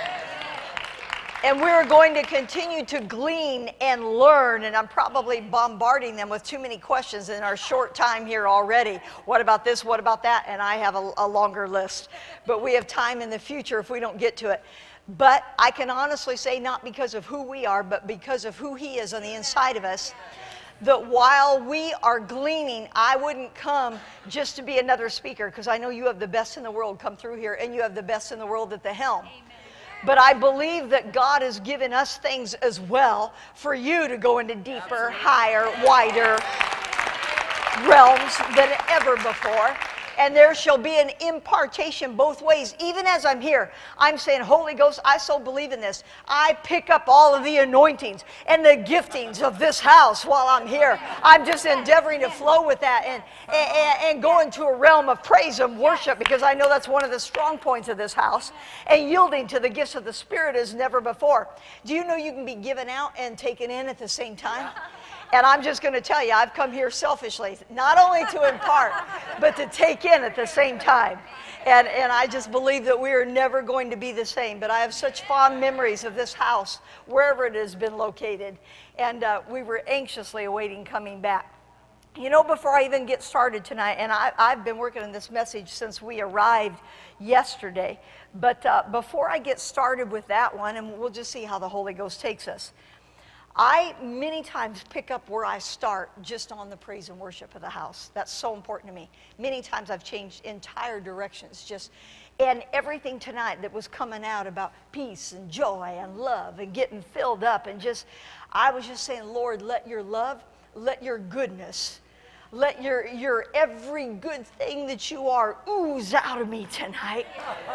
Speaker 4: And we're going to continue to glean and learn, and I'm probably bombarding them with too many questions in our short time here already. What about this? What about that? And I have a longer list. But we have time in the future if we don't get to it. But I can honestly say, not because of who we are, but because of who He is on the inside of us, that while we are gleaning, I wouldn't come just to be another speaker, because I know you have the best in the world come through here, and you have the best in the world at the helm. Amen. But I believe that God has given us things as well for you to go into deeper, higher, wider realms than ever before. And there shall be an impartation both ways. Even as I'm here, I'm saying, Holy Ghost, I so believe in this. I pick up all of the anointings and the giftings of this house while I'm here. I'm just endeavoring to flow with that and go into a realm of praise and worship, because I know that's one of the strong points of this house. And yielding to the gifts of the Spirit as never before. Do you know you can be given out and taken in at the same time? And I'm just going to tell you, I've come here selfishly, not only to impart, but to take in at the same time. And I just believe that we are never going to be the same. But I have such fond memories of this house, wherever it has been located. And we were anxiously awaiting coming back. You know, before I even get started tonight, and I've been working on this message since we arrived yesterday. But before I get started with that one, and we'll just see how the Holy Ghost takes us, I many times pick up where I start just on the praise and worship of the house. That's so important to me. Many times I've changed entire directions and everything tonight that was coming out about peace and joy and love and getting filled up and I was just saying, Lord, let your love, let your goodness, let your every good thing that you are ooze out of me tonight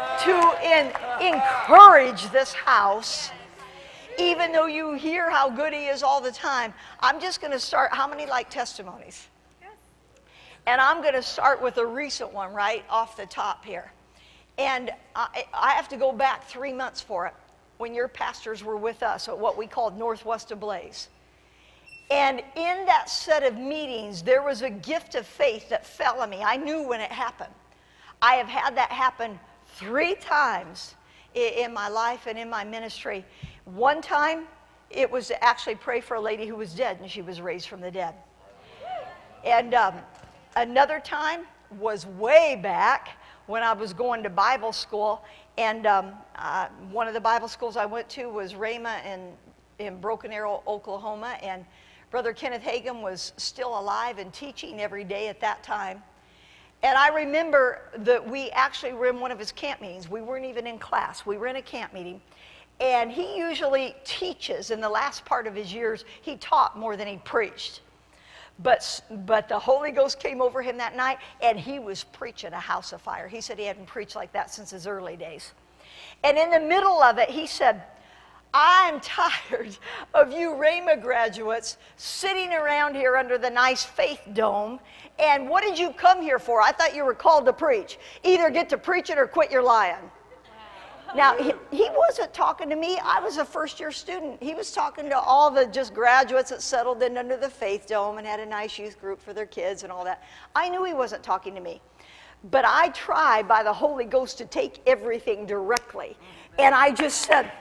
Speaker 4: to encourage this house. Even though you hear how good he is all the time, I'm just going to start. How many like testimonies? Yes. And I'm going to start with a recent one right off the top here. And I have to go back 3 months for it, when your pastors were with us at what we called Northwest Ablaze. And in that set of meetings, there was a gift of faith that fell on me. I knew when it happened. I have had that happen 3 times in my life and in my ministry. One time, it was to actually pray for a lady who was dead, and she was raised from the dead. And another time was way back when I was going to Bible school, and one of the Bible schools I went to was Rhema in Broken Arrow, Oklahoma, and Brother Kenneth Hagin was still alive and teaching every day at that time. And I remember that we actually were in one of his camp meetings. We weren't even in class. We were in a camp meeting. And he usually teaches. In the last part of his years, he taught more than he preached. But the Holy Ghost came over him that night, and he was preaching a house of fire. He said he hadn't preached like that since his early days. And in the middle of it, he said, I'm tired of you Rhema graduates sitting around here under the nice Faith Dome. And what did you come here for? I thought you were called to preach. Either get to preach it or quit your lying. Now, he wasn't talking to me. I was a first-year student. He was talking to all the just graduates that settled in under the Faith Dome and had a nice youth group for their kids and all that. I knew he wasn't talking to me. But I tried by the Holy Ghost to take everything directly. And I just said,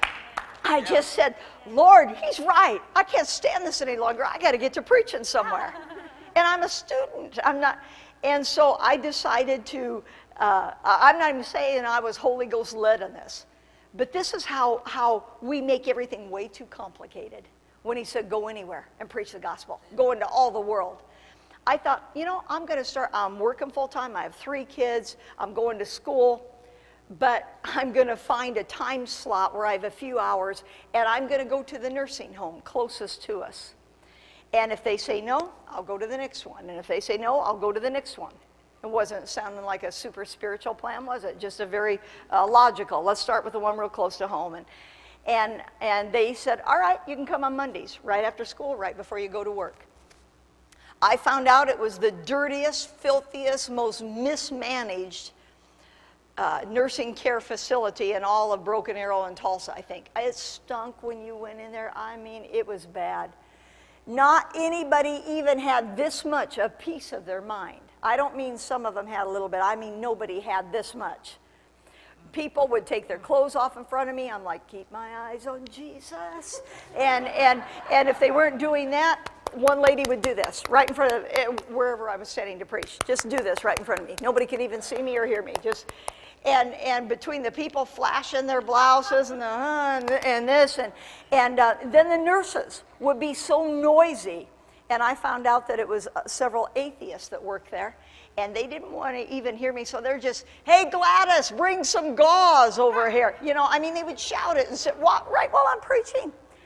Speaker 4: Lord, he's right. I can't stand this any longer. I got to get to preaching somewhere. And I'm a student. I'm not. And so I decided to, I'm not even saying I was Holy Ghost led on this, but this is how we make everything way too complicated. When he said, go anywhere and preach the gospel, go into all the world. I thought, you know, I'm going to start, I'm working full time. I have 3 kids. I'm going to school. But I'm going to find a time slot where I have a few hours, and I'm going to go to the nursing home closest to us. And if they say no, I'll go to the next one. And if they say no, I'll go to the next one. It wasn't sounding like a super spiritual plan, was it? Just a very logical. Let's start with the one real close to home. And they said, all right, you can come on Mondays, right after school, right before you go to work. I found out it was the dirtiest, filthiest, most mismanaged nursing care facility in all of Broken Arrow and Tulsa, I think. It stunk when you went in there. I mean, it was bad. Not anybody even had this much a piece of their mind. I don't mean some of them had a little bit. I mean nobody had this much. People would take their clothes off in front of me. I'm like, keep my eyes on Jesus. And if they weren't doing that, one lady would do this right in front of wherever I was sitting to preach. Just do this right in front of me. Nobody could even see me or hear me. And between the people flashing their blouses and this and then the nurses would be so noisy. And I found out that it was several atheists that worked there, and they didn't want to even hear me. So they're just, hey Gladys, bring some gauze over here. You know, I mean, they would shout it and say, what? Right while I'm preaching.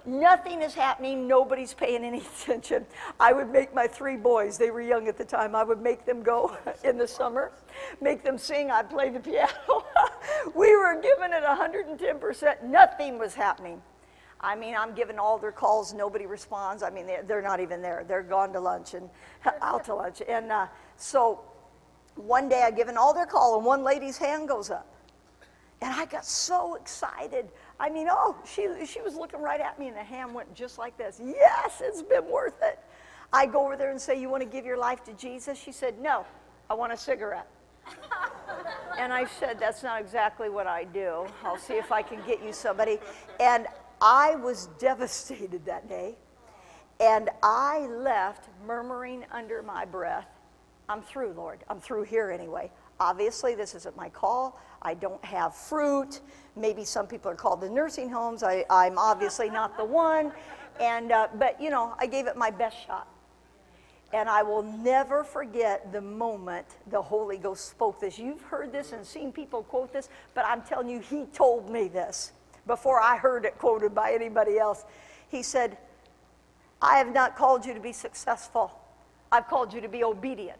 Speaker 4: Nothing is happening. Nobody's paying any attention. I would make my 3 boys, they were young at the time, I would make them go in the summer, make them sing. I'd play the piano. We were giving it 110%. Nothing was happening. I mean, I'm giving all their calls. Nobody responds. I mean, they're not even there. They're gone to lunch and out to lunch. And so one day I given all their call, and one lady's hand goes up. And I got so excited. I mean, oh, she was looking right at me, and the hand went just like this. Yes, it's been worth it. I go over there and say, you want to give your life to Jesus? She said, no, I want a cigarette. And I said, that's not exactly what I do. I'll see if I can get you somebody. And I was devastated that day. And I left murmuring under my breath, I'm through, Lord. I'm through here anyway. Obviously, this isn't my call. I don't have fruit. Maybe some people are called to nursing homes. I'm obviously not the one. And, but, you know, I gave it my best shot. And I will never forget the moment the Holy Ghost spoke this. You've heard this and seen people quote this, but I'm telling you, he told me this before I heard it quoted by anybody else. He said, I have not called you to be successful. I've called you to be obedient.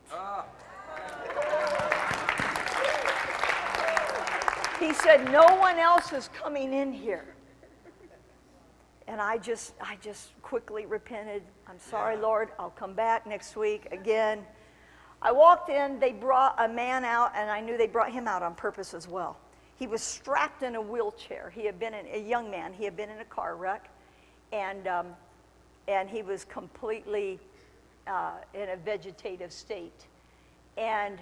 Speaker 4: He said, no one else is coming in here. And I just quickly repented. I'm sorry, Lord. I'll come back next week again. I walked in. They brought a man out, and I knew they brought him out on purpose as well. He was strapped in a wheelchair. He had been a young man. He had been in a car wreck, and he was completely in a vegetative state. And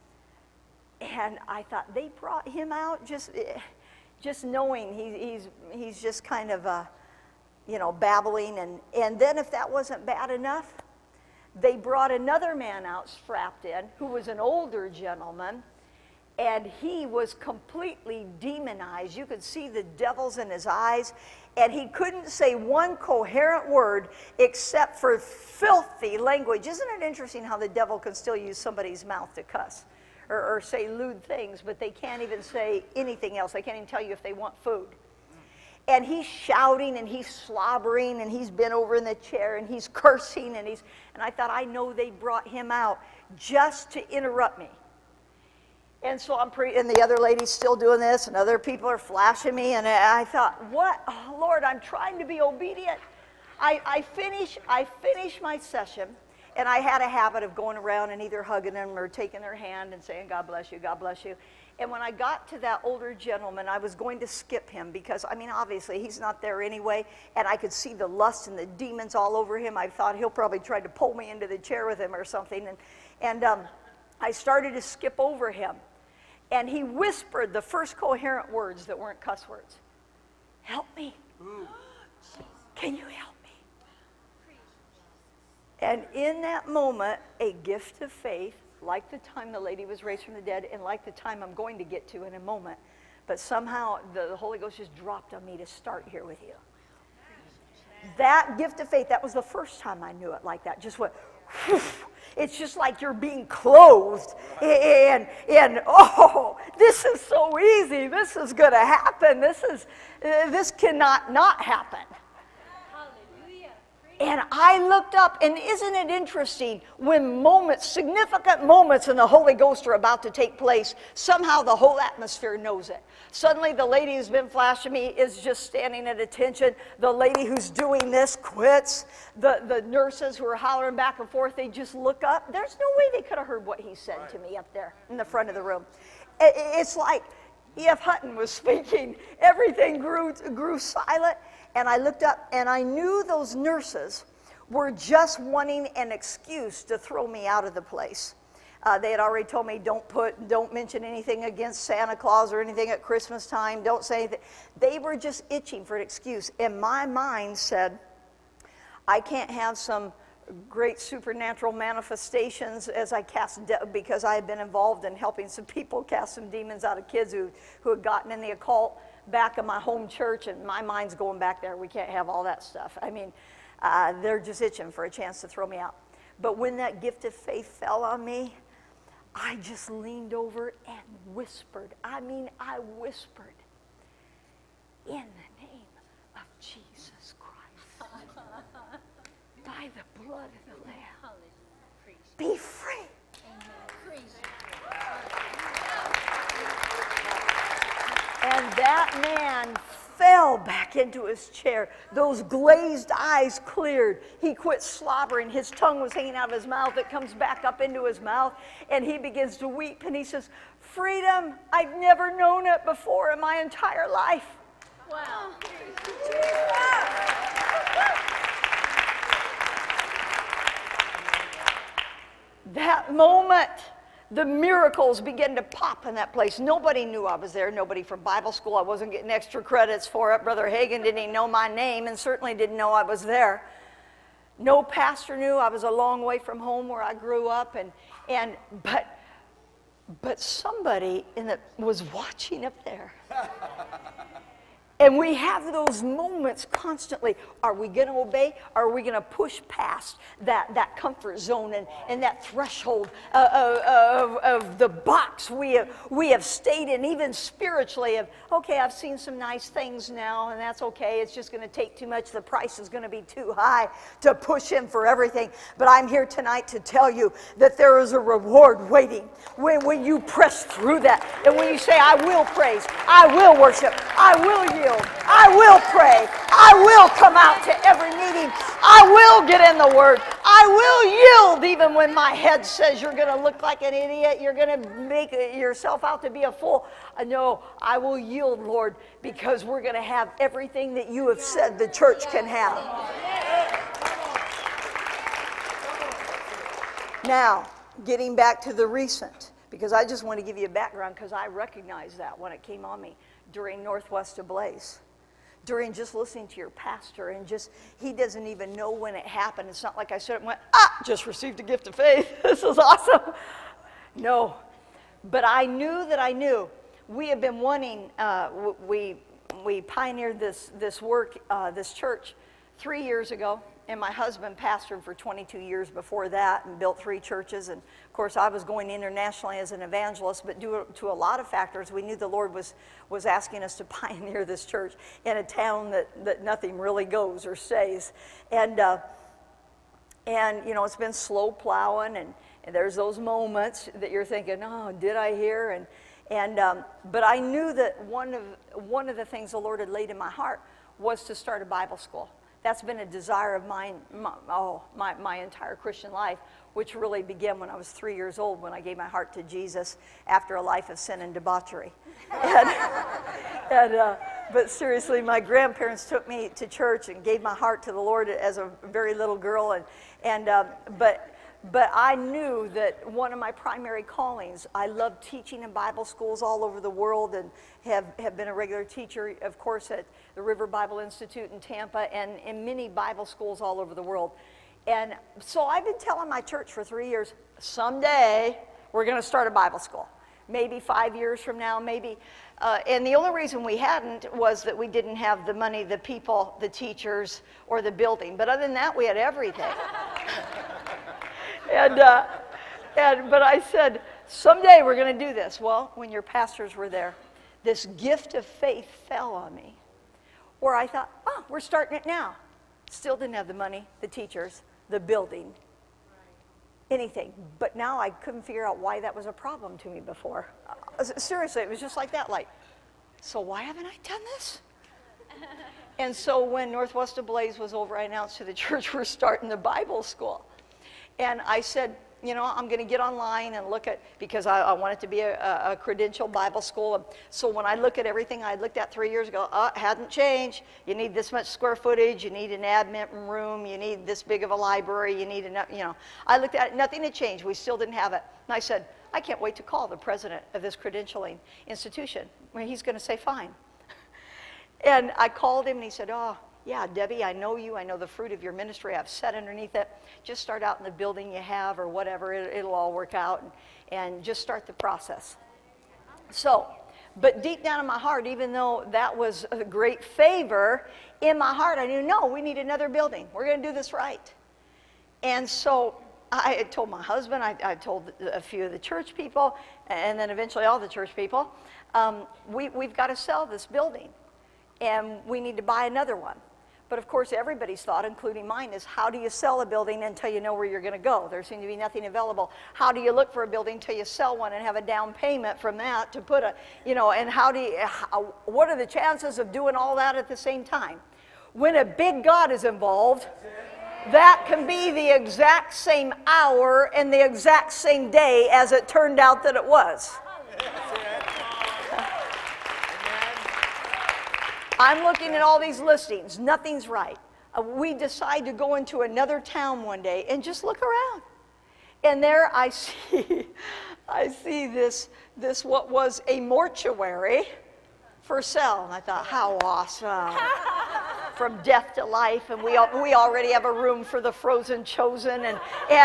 Speaker 4: I thought they brought him out just knowing he's just kind of you know, babbling. And then if that wasn't bad enough, they brought another man out strapped in who was an older gentleman, and he was completely demonized. You could see the devils in his eyes, and he couldn't say one coherent word except for filthy language. Isn't it interesting how the devil can still use somebody's mouth to cuss or say lewd things, but they can't even say anything else. They can't even tell you if they want food. And he's shouting, and he's slobbering, and he's bent over in the chair, and he's cursing, and I thought, I know they brought him out just to interrupt me. And so and the other lady's still doing this, and other people are flashing me, and I thought, what? Oh, Lord, I'm trying to be obedient. I finished my session, and I had a habit of going around and either hugging them or taking their hand and saying, God bless you, God bless you. And when I got to that older gentleman, I was going to skip him because, I mean, obviously, he's not there anyway, and I could see the lust and the demons all over him. I thought he'll probably try to pull me into the chair with him or something. And I started to skip over him. And he whispered the first coherent words that weren't cuss words. Help me. Can you help me? And in that moment, a gift of faith, like the time the lady was raised from the dead, and like the time I'm going to get to in a moment. But somehow the Holy Ghost just dropped on me to start here with you. That gift of faith, that was the first time I knew it like that. Just went, whew. It's just like you're being clothed and oh, this is so easy. This is going to happen. This cannot not happen. And I looked up, and isn't it interesting when significant moments in the Holy Ghost are about to take place, somehow the whole atmosphere knows it. Suddenly the lady who's been flashing me is just standing at attention. The lady who's doing this quits. The nurses who are hollering back and forth, they just look up. There's no way they could have heard what he said to me up there in the front of the room. It's like E.F. Hutton was speaking. Everything grew silent. And I looked up, and I knew those nurses were just wanting an excuse to throw me out of the place. They had already told me, don't mention anything against Santa Claus or anything at Christmas time. Don't say anything. They were just itching for an excuse. And my mind said, I can't have some great supernatural manifestations as I because I had been involved in helping some people cast some demons out of kids who had gotten in the occult back in my home church, and my mind's going back there. We can't have all that stuff. I mean, they're just itching for a chance to throw me out. But when that gift of faith fell on me, I just leaned over and whispered. I mean, I whispered, in the name of Jesus Christ. by the blood of the Lamb. Be free. And that man fell back into his chair. Those glazed eyes cleared. He quit slobbering. His tongue was hanging out of his mouth. It comes back up into his mouth. And he begins to weep. And he says, freedom, I've never known it before in my entire life.
Speaker 1: Wow.
Speaker 4: That moment, the miracles began to pop in that place. Nobody knew I was there. Nobody from Bible school. I wasn't getting extra credits for it. Brother Hagin didn't even know my name and certainly didn't know I was there. No pastor knew. I was a long way from home where I grew up. But somebody was watching up there. And we have those moments constantly. Are we going to obey? Or are we going to push past that comfort zone and that threshold of the box we have stayed in, even spiritually, of, okay, I've seen some nice things now, and that's okay. It's just going to take too much. The price is going to be too high to push in for everything. But I'm here tonight to tell you that there is a reward waiting when you press through that. And when you say, I will praise, I will worship, I will yield, I will pray, I will come out to every meeting, I will get in the Word, I will yield even when my head says you're going to look like an idiot, you're going to make yourself out to be a fool. No, I will yield, Lord, because we're going to have everything that you have said the church can have. Now, getting back to the recent, because I just want to give you a background because I recognized that when it came on me during Northwest Ablaze. During just listening to your pastor and he doesn't even know when it happened. It's not like I said it and went, just received a gift of faith. This is awesome. No, but I knew that I knew. We have been wanting, we pioneered this work, this church 3 years ago. And my husband pastored for 22 years before that and built 3 churches. And of course, I was going internationally as an evangelist, but due to a lot of factors, we knew the Lord was asking us to pioneer this church in a town that nothing really goes or stays. And you know, it's been slow plowing, and there's those moments that you're thinking, oh, did I hear? But I knew that one of the things the Lord had laid in my heart was to start a Bible school. That's been a desire of mine, my entire Christian life, which really began when I was 3 years old, when I gave my heart to Jesus after a life of sin and debauchery. But seriously, my grandparents took me to church and gave my heart to the Lord as a very little girl. But I knew that one of my primary callings, I love teaching in Bible schools all over the world and have been a regular teacher, of course, at the River Bible Institute in Tampa and in many Bible schools all over the world. And so I've been telling my church for 3 years, someday we're going to start a Bible school. Maybe 5 years from now, maybe. And the only reason we hadn't was that we didn't have the money, the people, the or the building. But other than that, we had everything. But I said, someday we're going to do this. Well, when your pastors were there, this gift of faith fell on me. Where I thought, oh, we're starting it now. Still didn't have the money, the teachers, the building, anything. But now I couldn't figure out why that was a problem to me before. Seriously, it was just like that, like, so why haven't I done this? And so when Northwest Ablaze was over, I announced to the church we're starting the Bible school. And I said, you know, I'm going to get online and look at, because I want it to be a credential Bible school. And so when I look at everything I looked at 3 years ago, it hadn't changed. You need this much square footage. You need an admin room. You need this big of a library. You need enough, you know. I looked at it. Nothing had changed. We still didn't have it. And I said, I can't wait to call the president of this credentialing institution. Well, he's going to say, fine. And I called him and he said, oh, yeah, Debbie, I know you. I know the fruit of your ministry. I've sat underneath it. Just start out in the building you have or whatever. It'll all work out. And just start the process. So, but deep down in my heart, even though that was a great favor, in my heart I knew, no, we need another building. We're going to do this right. And so I had told my husband, I told a few of the church people, and then eventually all the church people, we've got to sell this building. And we need to buy another one. But of course, everybody's thought, including mine, is how do you sell a building until you know where you're going to go? There seems to be nothing available. How do you look for a building until you sell one and have a down payment from that to put a, you know, and what are the chances of doing all that at the same time? When a big God is involved, that can be the exact same hour and the exact same day as it turned out that it was. I'm looking at all these listings. Nothing's right. We decide to go into another town one day and just look around. And there I see this what was a mortuary for sale. And I thought, how awesome. From death to life, and we already have a room for the frozen chosen, and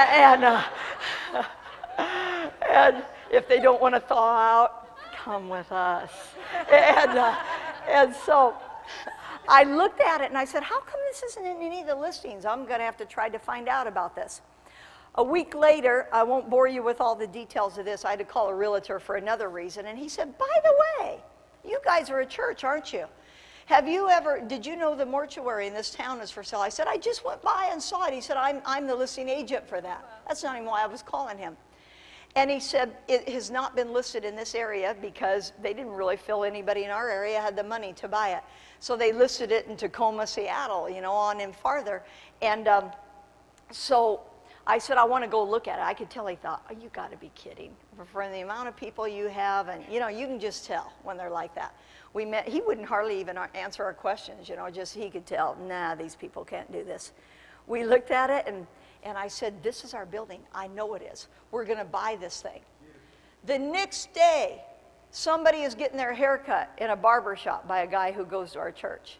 Speaker 4: if they don't want to thaw out, come with us. And so I looked at it and I said, how come this isn't in any of the listings? I'm going to have to try to find out about this. A week later, I won't bore you with all the details of this. I had to call a realtor for another reason, and he said, by the way, you guys are a church, aren't you? Did you know the mortuary in this town is for sale? I said, I just went by and saw it. He said, I'm the listing agent for that. That's not even why I was calling him. And he said, it has not been listed in this area because they didn't really feel anybody in our area had the money to buy it. So they listed it in Tacoma, Seattle, you know, on and farther. And so I said, I want to go look at it. I could tell he thought, oh, you got to be kidding. For the amount of people you have, and, you know, you can just tell when they're like that. We met, he wouldn't hardly even answer our questions, you know, just he could tell, nah, these people can't do this. We looked at it, and I said, this is our building. I know it is. We're going to buy this thing. The next day, somebody is getting their hair cut in a barber shop by a guy who goes to our church.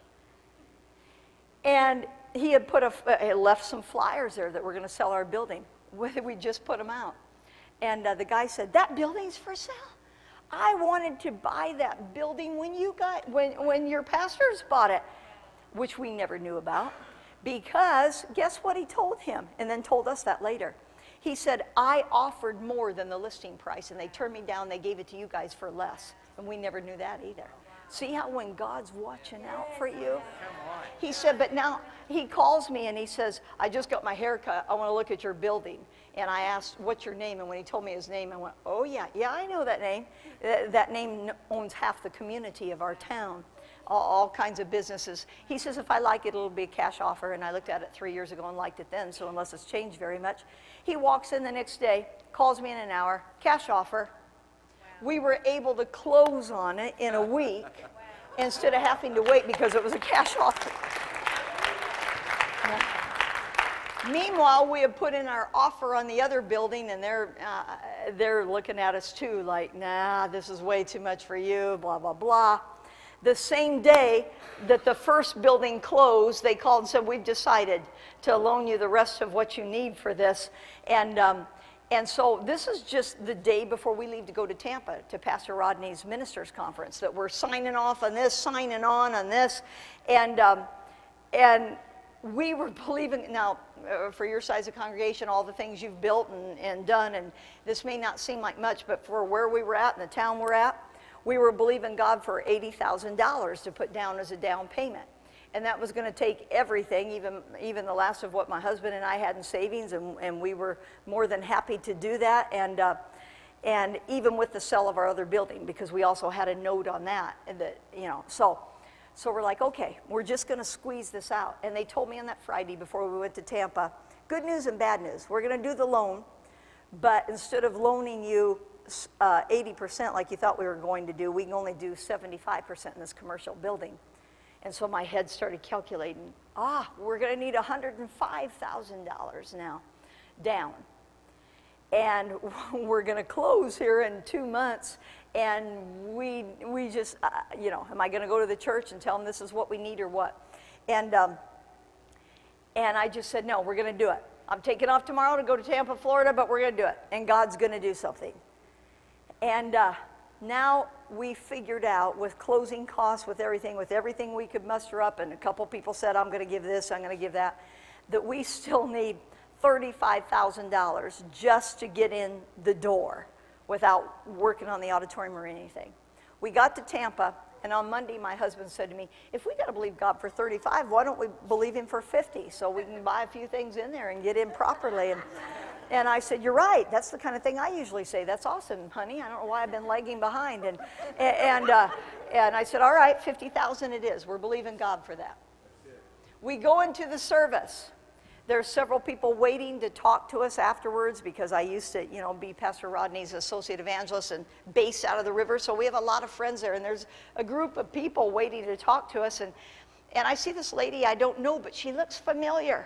Speaker 4: And he had left some flyers there that we're going to sell our building. We just put them out. And the guy said, that building's for sale. I wanted to buy that building when your pastors bought it, which we never knew about, because guess what he told him, and then told us that later. He said, I offered more than the listing price, and they turned me down. They gave it to you guys for less, and we never knew that either. See how when God's watching out for you? He said, but now he calls me and he says, I just got my hair cut. I want to look at your building. And I asked, what's your name? And when he told me his name, I went, oh, yeah, I know that name. That name owns half the community of our town, all kinds of businesses. He says, if I like it, it'll be a cash offer. And I looked at it 3 years ago and liked it then, so unless it's changed very much. He walks in the next day, calls me in an hour, cash offer. We were able to close on it in a week instead of having to wait because it was a cash offer. Meanwhile, we have put in our offer on the other building, and they're looking at us too, like, nah, this is way too much for you, blah, blah, blah. The same day that the first building closed, they called and said, we've decided to loan you the rest of what you need for this. And so this is just the day before we leave to go to Tampa to Pastor Rodney's ministers conference, that we're signing off on this, signing on this. And we were believing, now, for your size of congregation, all the things you've built and done, and this may not seem like much, but for where we were at and the town we're at, we were believing God for $80,000 to put down as a down payment. And that was going to take everything, even the last of what my husband and I had in savings, and we were more than happy to do that, and even with the sale of our other building, because we also had a note on that, and so we're like, okay, we're just going to squeeze this out. And they told me on that Friday before we went to Tampa, good news and bad news. We're going to do the loan, but instead of loaning you 80% like you thought we were going to do, we can only do 75% in this commercial building. And so my head started calculating, we're going to need $105,000 now down. And we're going to close here in 2 months. And we just, am I going to go to the church and tell them this is what we need or what? And I just said, no, we're going to do it. I'm taking off tomorrow to go to Tampa, Florida, but we're going to do it. And God's going to do something. And now we figured out with closing costs, with everything we could muster up, and a couple people said, I'm going to give this, I'm going to give that we still need $35,000 just to get in the door without working on the auditorium or anything. We got to Tampa, And on Monday, my husband said to me, if we got to believe God for 35, why don't we believe him for 50 so we can buy a few things in there and get in properly? And I said, you're right. That's the kind of thing I usually say. That's awesome, honey. I don't know why I've been lagging behind. And I said, all right, 50,000 it is. We're believing God for that. We go into the service. There's several people waiting to talk to us afterwards because I used to, you know, be Pastor Rodney's associate evangelist and based out of the river. So we have a lot of friends there, and there's a group of people waiting to talk to us. And I see this lady I don't know, but she looks familiar.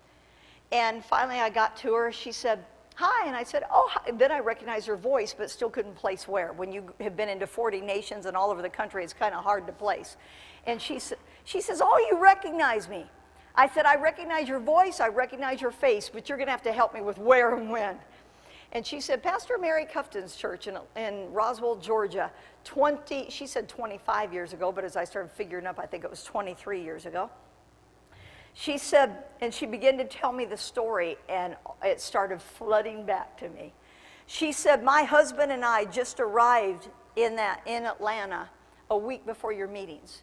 Speaker 4: And finally I got to her. She said, hi. And I said, oh, hi. Then I recognized her voice, but still couldn't place where. When you have been into 40 nations and all over the country, it's kind of hard to place. And she says, oh, you recognize me. I said, I recognize your voice, I recognize your face, but you're going to have to help me with where and when. And she said, Pastor Mary Cufton's church in Roswell, Georgia, she said 25 years ago, but as I started figuring up, I think it was 23 years ago. She said, and she began to tell me the story, and it started flooding back to me. She said, my husband and I just arrived in Atlanta a week before your meetings.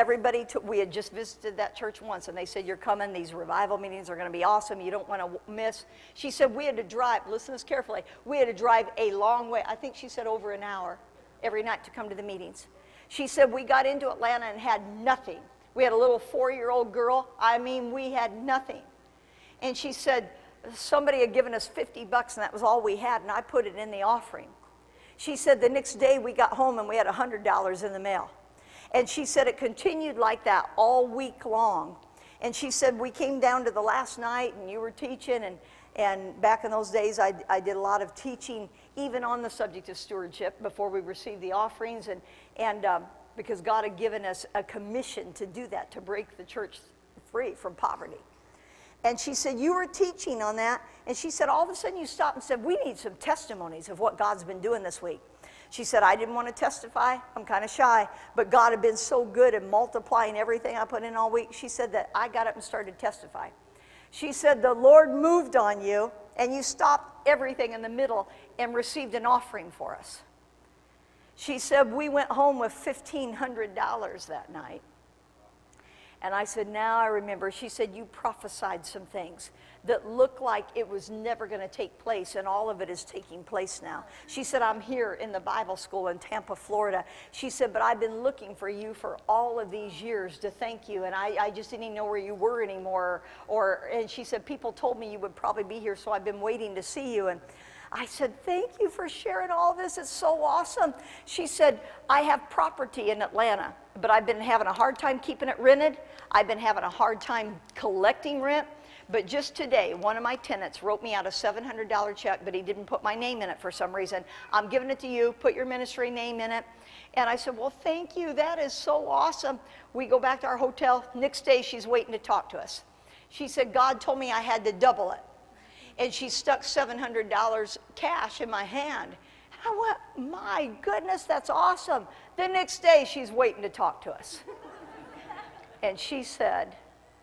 Speaker 4: We had just visited that church once, and they said, you're coming, these revival meetings are going to be awesome, you don't want to miss. She said, we had to drive, listen to this carefully, we had to drive a long way, I think she said over an hour, every night to come to the meetings. She said, we got into Atlanta and had nothing. We had a little 4-year-old girl, I mean, we had nothing. And she said, somebody had given us $50, and that was all we had, and I put it in the offering. She said, the next day we got home, and we had $100 in the mail. And she said it continued like that all week long. And she said, we came down to the last night and you were teaching. And back in those days, I did a lot of teaching, even on the subject of stewardship before we received the offerings. And because God had given us a commission to do that, to break the church free from poverty. And she said, you were teaching on that. And she said, all of a sudden you stopped and said, we need some testimonies of what God's been doing this week. She said, I didn't want to testify. I'm kind of shy. But God had been so good at multiplying everything I put in all week. She said that I got up and started testifying. She said, the Lord moved on you, and you stopped everything in the middle and received an offering for us. She said, we went home with $1,500 that night. And I said, now I remember. She said, you prophesied some things that looked like it was never going to take place, and all of it is taking place now. She said, I'm here in the Bible school in Tampa, Florida. She said, but I've been looking for you for all of these years to thank you, and I just didn't even know where you were anymore. And she said, people told me you would probably be here, so I've been waiting to see you. And I said, thank you for sharing all this. It's so awesome. She said, I have property in Atlanta, but I've been having a hard time keeping it rented. I've been having a hard time collecting rent. But just today, one of my tenants wrote me out a $700 check, but he didn't put my name in it for some reason. I'm giving it to you. Put your ministry name in it. And I said, well, thank you. That is so awesome. We go back to our hotel. Next day, she's waiting to talk to us. She said, God told me I had to double it. And she stuck $700 cash in my hand. And I went, my goodness, that's awesome. The next day, she's waiting to talk to us. And she said,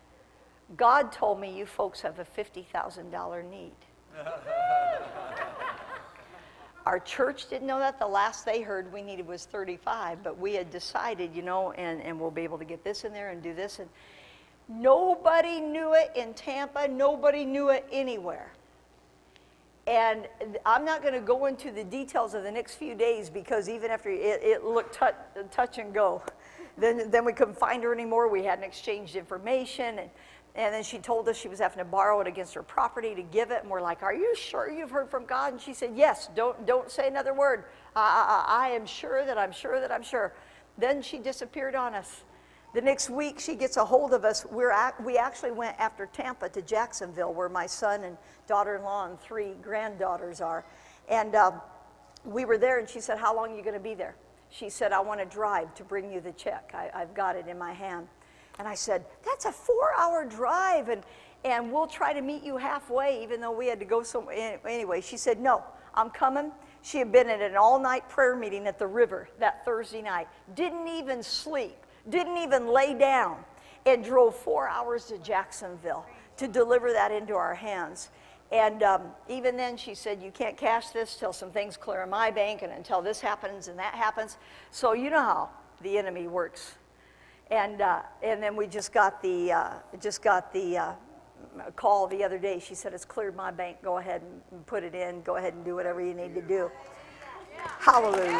Speaker 4: God told me you folks have a $50,000 need. Our church didn't know that. The last they heard we needed was 35, but we had decided, you know, and we'll be able to get this in there and do this. And nobody knew it in Tampa. Nobody knew it anywhere. And I'm not going to go into the details of the next few days because even after it looked touch and go, then we couldn't find her anymore. We hadn't exchanged information. And then she told us she was having to borrow it against her property to give it. And we're like, are you sure you've heard from God? And she said, yes, don't say another word. I am sure that I'm sure that I'm sure. Then she disappeared on us. The next week, she gets a hold of us. We actually went after Tampa to Jacksonville, where my son and daughter-in-law and 3 granddaughters are. And we were there, and she said, how long are you going to be there? She said, I want to drive to bring you the check. I've got it in my hand. And I said, that's a 4-hour drive, and we'll try to meet you halfway, even though we had to go somewhere. Anyway, she said, no, I'm coming. She had been at an all-night prayer meeting at the river that Thursday night. Didn't even sleep. Didn't even lay down, and drove 4 hours to Jacksonville to deliver that into our hands. And even then, she said, you can't cash this till some things clear in my bank and until this happens and that happens. So you know how the enemy works. And then we just got the call the other day. She said, it's cleared my bank. Go ahead and put it in. Go ahead and do whatever you need to do. Hallelujah.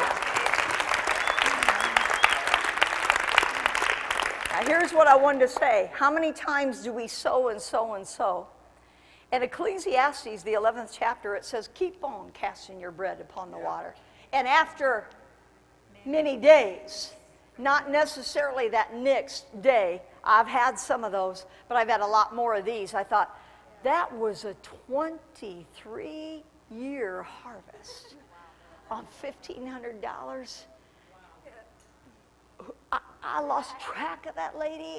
Speaker 4: Now here's what I wanted to say. How many times do we sow and sow and sow? In Ecclesiastes, the 11th chapter, it says, keep on casting your bread upon the water. And after many days, not necessarily that next day, I've had some of those, but I've had a lot more of these. I thought, that was a 23-year harvest on $1,500. I lost track of that lady.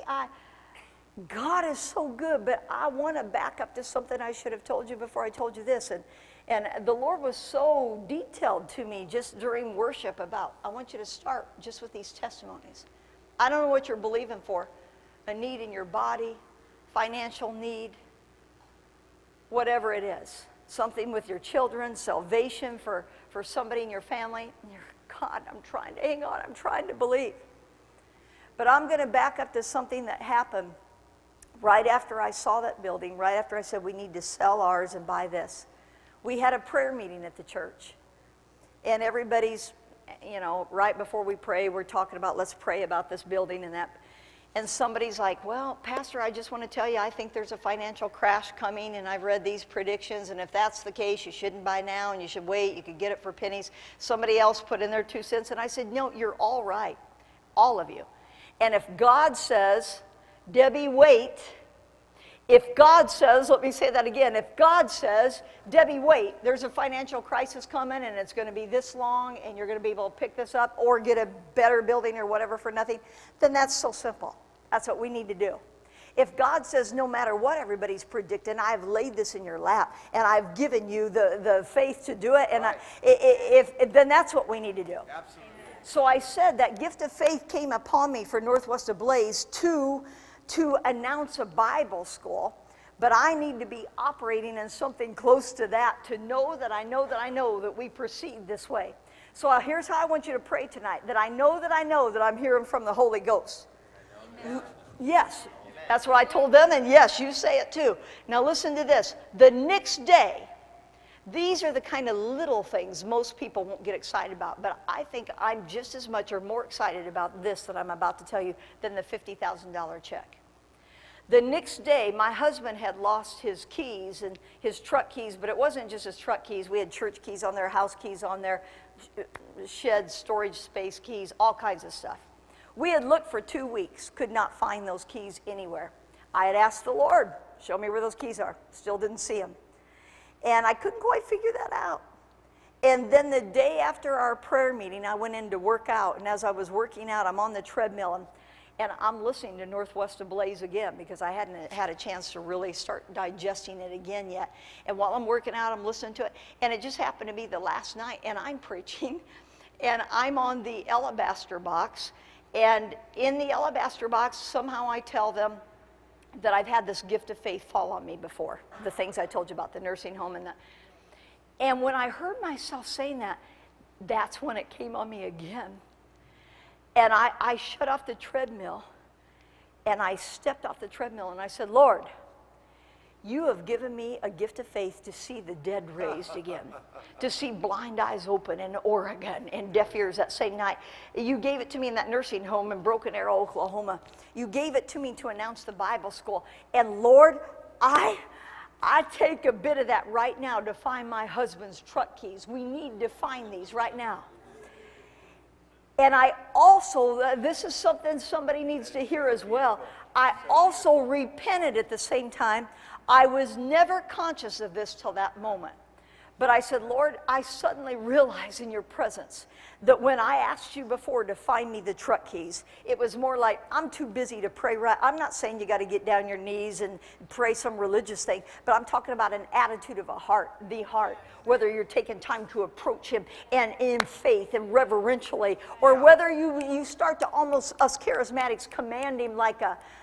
Speaker 4: God is so good, but I want to back up to something I should have told you before I told you this. And the Lord was so detailed to me just during worship about, I want you to start just with these testimonies. I don't know what you're believing for. A need in your body, financial need, whatever it is. Something with your children, salvation for somebody in your family. And you're, God, I'm trying to hang on, I'm trying to believe. But I'm going to back up to something that happened right after I saw that building, right after I said we need to sell ours and buy this. We had a prayer meeting at the church. And everybody's, you know, right before we pray, we're talking about let's pray about this building and that. And somebody's like, well, Pastor, I just want to tell you, I think there's a financial crash coming, and I've read these predictions, and if that's the case, you shouldn't buy now, and you should wait. You could get it for pennies. Somebody else put in their 2 cents, and I said, no, you're all right, all of you. And if God says, Debbie, wait. If God says, let me say that again, if God says, Debbie, wait, there's a financial crisis coming, and it's going to be this long, and you're going to be able to pick this up or get a better building or whatever for nothing, then that's so simple. That's what we need to do. If God says, no matter what everybody's predicting, I've laid this in your lap, and I've given you the faith to do it, and right. Then that's what we need to do. Absolutely. So I said that gift of faith came upon me for Northwest Ablaze to announce a Bible school, but I need to be operating in something close to that to know that I know that I know that we proceed this way. So here's how I want you to pray tonight, that I know that I'm hearing from the Holy Ghost. Amen. Yes, that's what I told them, and yes, you say it too. Now listen to this. The next day, these are the kind of little things most people won't get excited about, but I think I'm just as much or more excited about this that I'm about to tell you than the $50,000 check. The next day, my husband had lost his keys and his truck keys, but it wasn't just his truck keys. We had church keys on there, house keys on there, shed, storage space keys, all kinds of stuff. We had looked for 2 weeks, could not find those keys anywhere. I had asked the Lord, show me where those keys are. Still didn't see them. And I couldn't quite figure that out. And then the day after our prayer meeting, I went in to work out. And as I was working out, I'm on the treadmill, and I'm listening to Northwest Ablaze again because I hadn't had a chance to really start digesting it again yet. And while I'm working out, I'm listening to it. And it just happened to be the last night, and I'm preaching. And I'm on the alabaster box. And in the alabaster box, somehow I tell them that I've had this gift of faith fall on me before. The things I told you about, the nursing home and that. And when I heard myself saying that, that's when it came on me again. And I shut off the treadmill, and I stepped off the treadmill, and I said, Lord, you have given me a gift of faith to see the dead raised again, to see blind eyes open in Oregon and deaf ears that same night. You gave it to me in that nursing home in Broken Arrow, Oklahoma. You gave it to me to announce the Bible school. And Lord, I take a bit of that right now to find my husband's truck keys. We need to find these right now. And I also, this is something somebody needs to hear as well, I also repented at the same time. I was never conscious of this till that moment. But I said, Lord, I suddenly realized in your presence that when I asked you before to find me the truck keys, it was more like, I'm too busy to pray right. I'm not saying you got to get down your knees and pray some religious thing, but I'm talking about an attitude of a heart, the heart, whether you're taking time to approach him and in faith and reverentially, or whether you start to almost, us charismatics, command him like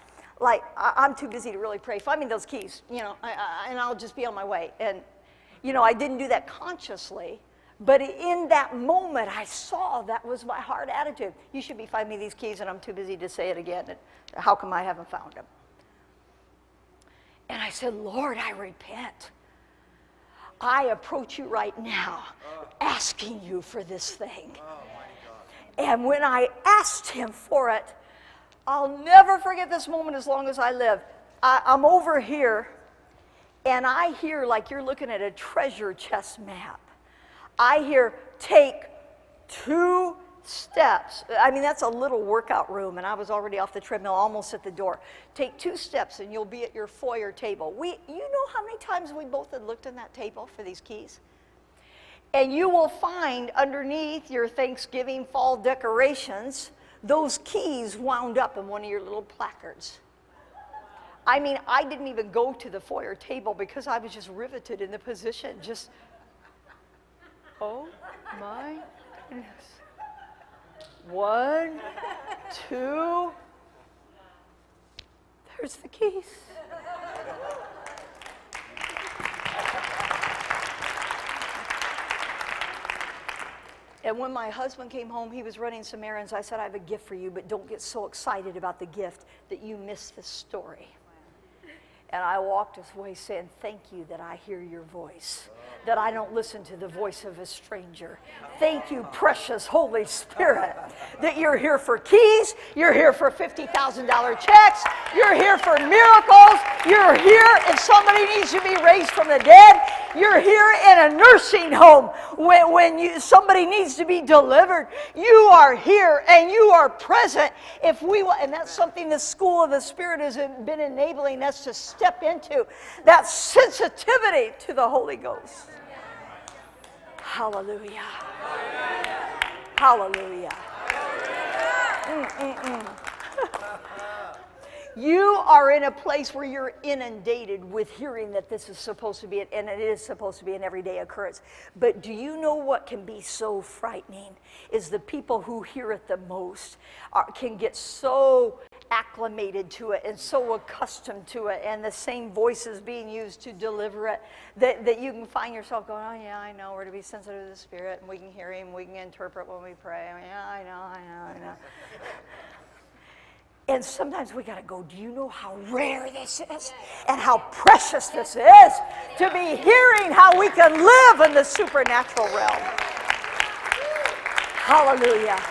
Speaker 4: I'm too busy to really pray. Find me those keys, you know, and I'll just be on my way. And you know, I didn't do that consciously, But in that moment, I saw that was my heart attitude. You should be finding me these keys, and I'm too busy to say it again. How come I haven't found them? And I said, Lord, I repent. I approach you right now, asking you for this thing. And when I asked him for it, I'll never forget this moment as long as I live. I'm over here, and I hear, like you're looking at a treasure chest map. I hear, take 2 steps. I mean, that's a little workout room, and I was already off the treadmill, almost at the door. Take 2 steps, and you'll be at your foyer table. You know how many times we both had looked in that table for these keys? And you will find underneath your Thanksgiving fall decorations, those keys wound up in one of your little placards. I mean, I didn't even go to the foyer table because I was just riveted in the position, just... Oh my goodness. 1, 2. There's the keys. And when my husband came home, he was running some errands. I said, I have a gift for you, but don't get so excited about the gift that you miss the story. And I walked away saying, thank you that I hear your voice, that I don't listen to the voice of a stranger. Thank you, precious Holy Spirit, that you're here for keys, you're here for $50,000 checks, you're here for miracles, you're here if somebody needs to be raised from the dead, you're here in a nursing home when somebody needs to be delivered. You are here and you are present. And that's something the School of the Spirit has been enabling us to step into, that sensitivity to the Holy Ghost. Hallelujah. Hallelujah. You are in a place where you're inundated with hearing that this is supposed to be, and it is supposed to be an everyday occurrence. But do you know what can be so frightening? Is the people who hear it the most can get so acclimated to it and so accustomed to it, and the same voices being used to deliver it, that you can find yourself going, oh yeah, I know, we're to be sensitive to the Spirit, and we can hear Him, we can interpret when we pray. Yeah, I know. And sometimes we got to go, do you know how rare this is? And how precious this is to be hearing how we can live in the supernatural realm. Hallelujah.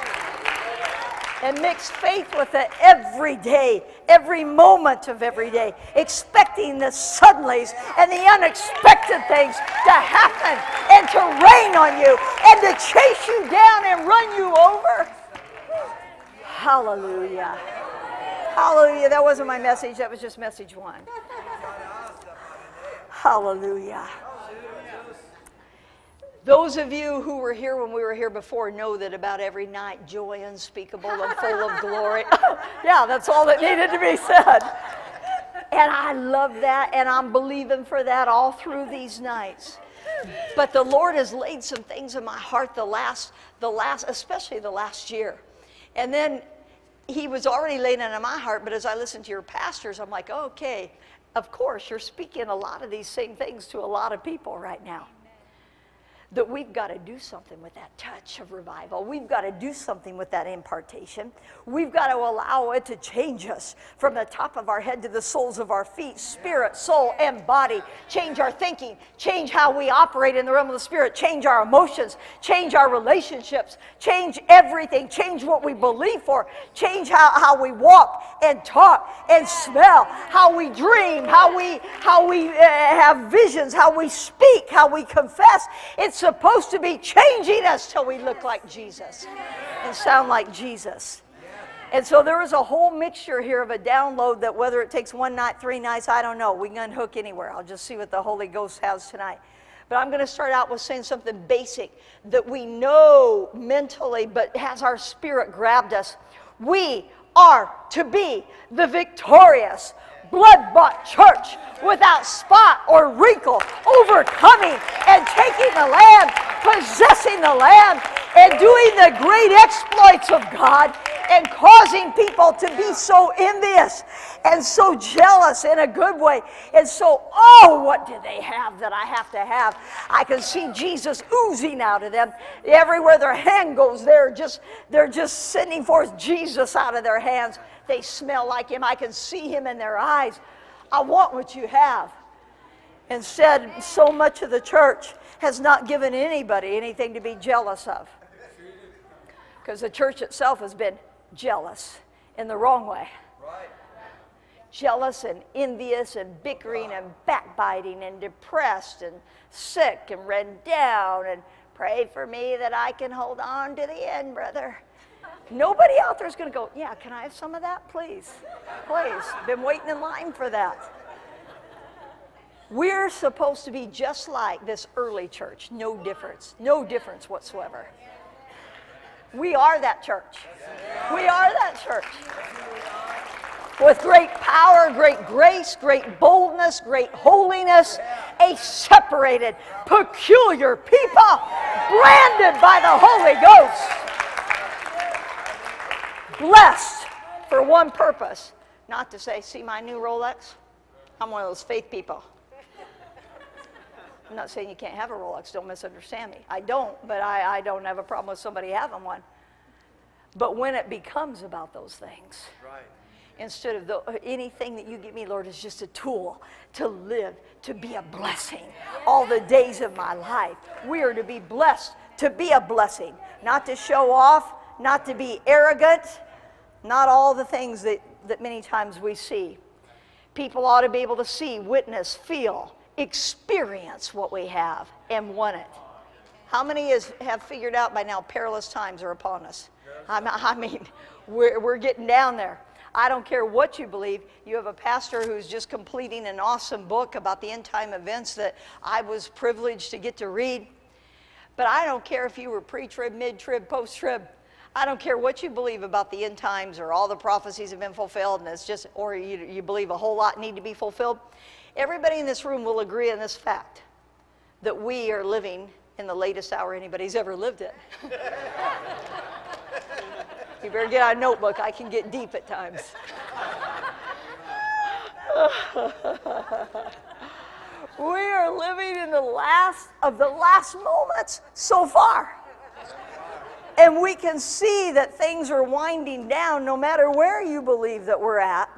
Speaker 4: And mix faith with it every day, every moment of every day, expecting the suddenlies and the unexpected things to happen and to rain on you and to chase you down and run you over. Hallelujah. Hallelujah. That wasn't my message. That was just message 1. Hallelujah. Those of you who were here when we were here before know that about every night, joy unspeakable and full of glory. Yeah, that's all that needed to be said. And I love that, and I'm believing for that all through these nights. But the Lord has laid some things in my heart especially the last year. And then He was already laying it in my heart, but as I listened to your pastors, I'm like, okay, of course, you're speaking a lot of these same things to a lot of people right now. That we've got to do something with that touch of revival. We've got to do something with that impartation. We've got to allow it to change us from the top of our head to the soles of our feet, spirit, soul, and body. Change our thinking, change how we operate in the realm of the Spirit, change our emotions, change our relationships, change everything, change what we believe for, change how we walk and talk and smell, how we dream, how we have visions, how we speak, how we confess. It's supposed to be changing us till we look like Jesus and sound like Jesus. And so there is a whole mixture here of a download that whether it takes 1 night, 3 nights, I don't know. We can unhook anywhere. I'll just see what the Holy Ghost has tonight. But I'm going to start out with saying something basic that we know mentally, but has our spirit grabbed us. We are to be the victorious, blood-bought church without spot or wrinkle, overcoming and taking the land, possessing the land, and doing the great exploits of God and causing people to be so envious and so jealous in a good way. And so, oh, what do they have that I have to have? I can see Jesus oozing out of them. Everywhere their hand goes, they're just sending forth Jesus out of their hands. They smell like him. I can see him in their eyes. I want what you have. Instead, so much of the church has not given anybody anything to be jealous of. Because the church itself has been jealous in the wrong way.
Speaker 3: Right.
Speaker 4: Jealous and envious and bickering and backbiting and depressed and sick and run down and pray for me that I can hold on to the end, brother. Nobody out there is going to go, yeah, can I have some of that, please? Please. Been waiting in line for that. We're supposed to be just like this early church. No difference. No difference whatsoever. We are that church. We are that church. With great power, great grace, great boldness, great holiness, a separated, peculiar people, branded by the Holy Ghost. Blessed for one purpose, not to say, see my new Rolex? I'm one of those faith people. I'm not saying you can't have a Rolex, don't misunderstand me. I don't, but I don't have a problem with somebody having one. But when it becomes about those things,
Speaker 3: Right.
Speaker 4: instead of anything that you give me, Lord, is just a tool to live, to be a blessing all the days of my life. We are to be blessed, to be a blessing, not to show off, not to be arrogant, not all the things that many times we see. People ought to be able to see, witness, feel, experience what we have and want it. How many have figured out by now perilous times are upon us? I mean, we're getting down there. I don't care what you believe. You have a pastor who's just completing an awesome book about the end time events that I was privileged to get to read. But I don't care if you were pre-trib, mid-trib, post-trib. I don't care what you believe about the end times or all the prophecies have been fulfilled and it's just, or you believe a whole lot need to be fulfilled. Everybody in this room will agree on this fact, that we are living in the latest hour anybody's ever lived in. You better get out a notebook. I can get deep at times. We are living in the last of the last moments so far. And we can see that things are winding down no matter where you believe that we're at.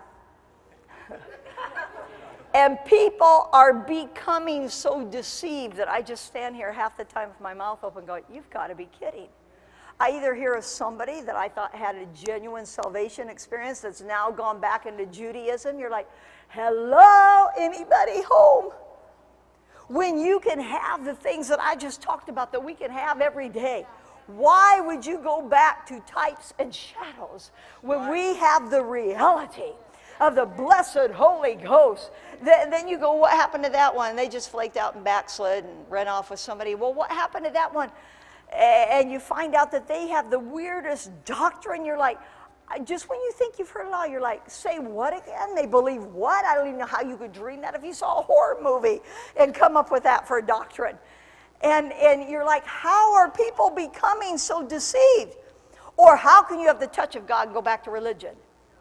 Speaker 4: And people are becoming so deceived that I just stand here half the time with my mouth open going, you've got to be kidding. I either hear of somebody that I thought had a genuine salvation experience that's now gone back into Judaism. You're like, hello, anybody home? When you can have the things that I just talked about that we can have every day. Why would you go back to types and shadows when we have the reality of the blessed Holy Ghost? Then you go, what happened to that one? They just flaked out and backslid and ran off with somebody. Well, what happened to that one? And you find out that they have the weirdest doctrine. You're like, just when you think you've heard it all, you're like, say what again? They believe what? I don't even know how you could dream that if you saw a horror movie and come up with that for a doctrine. And you're like, how are people becoming so deceived? Or how can you have the touch of God and go back to religion?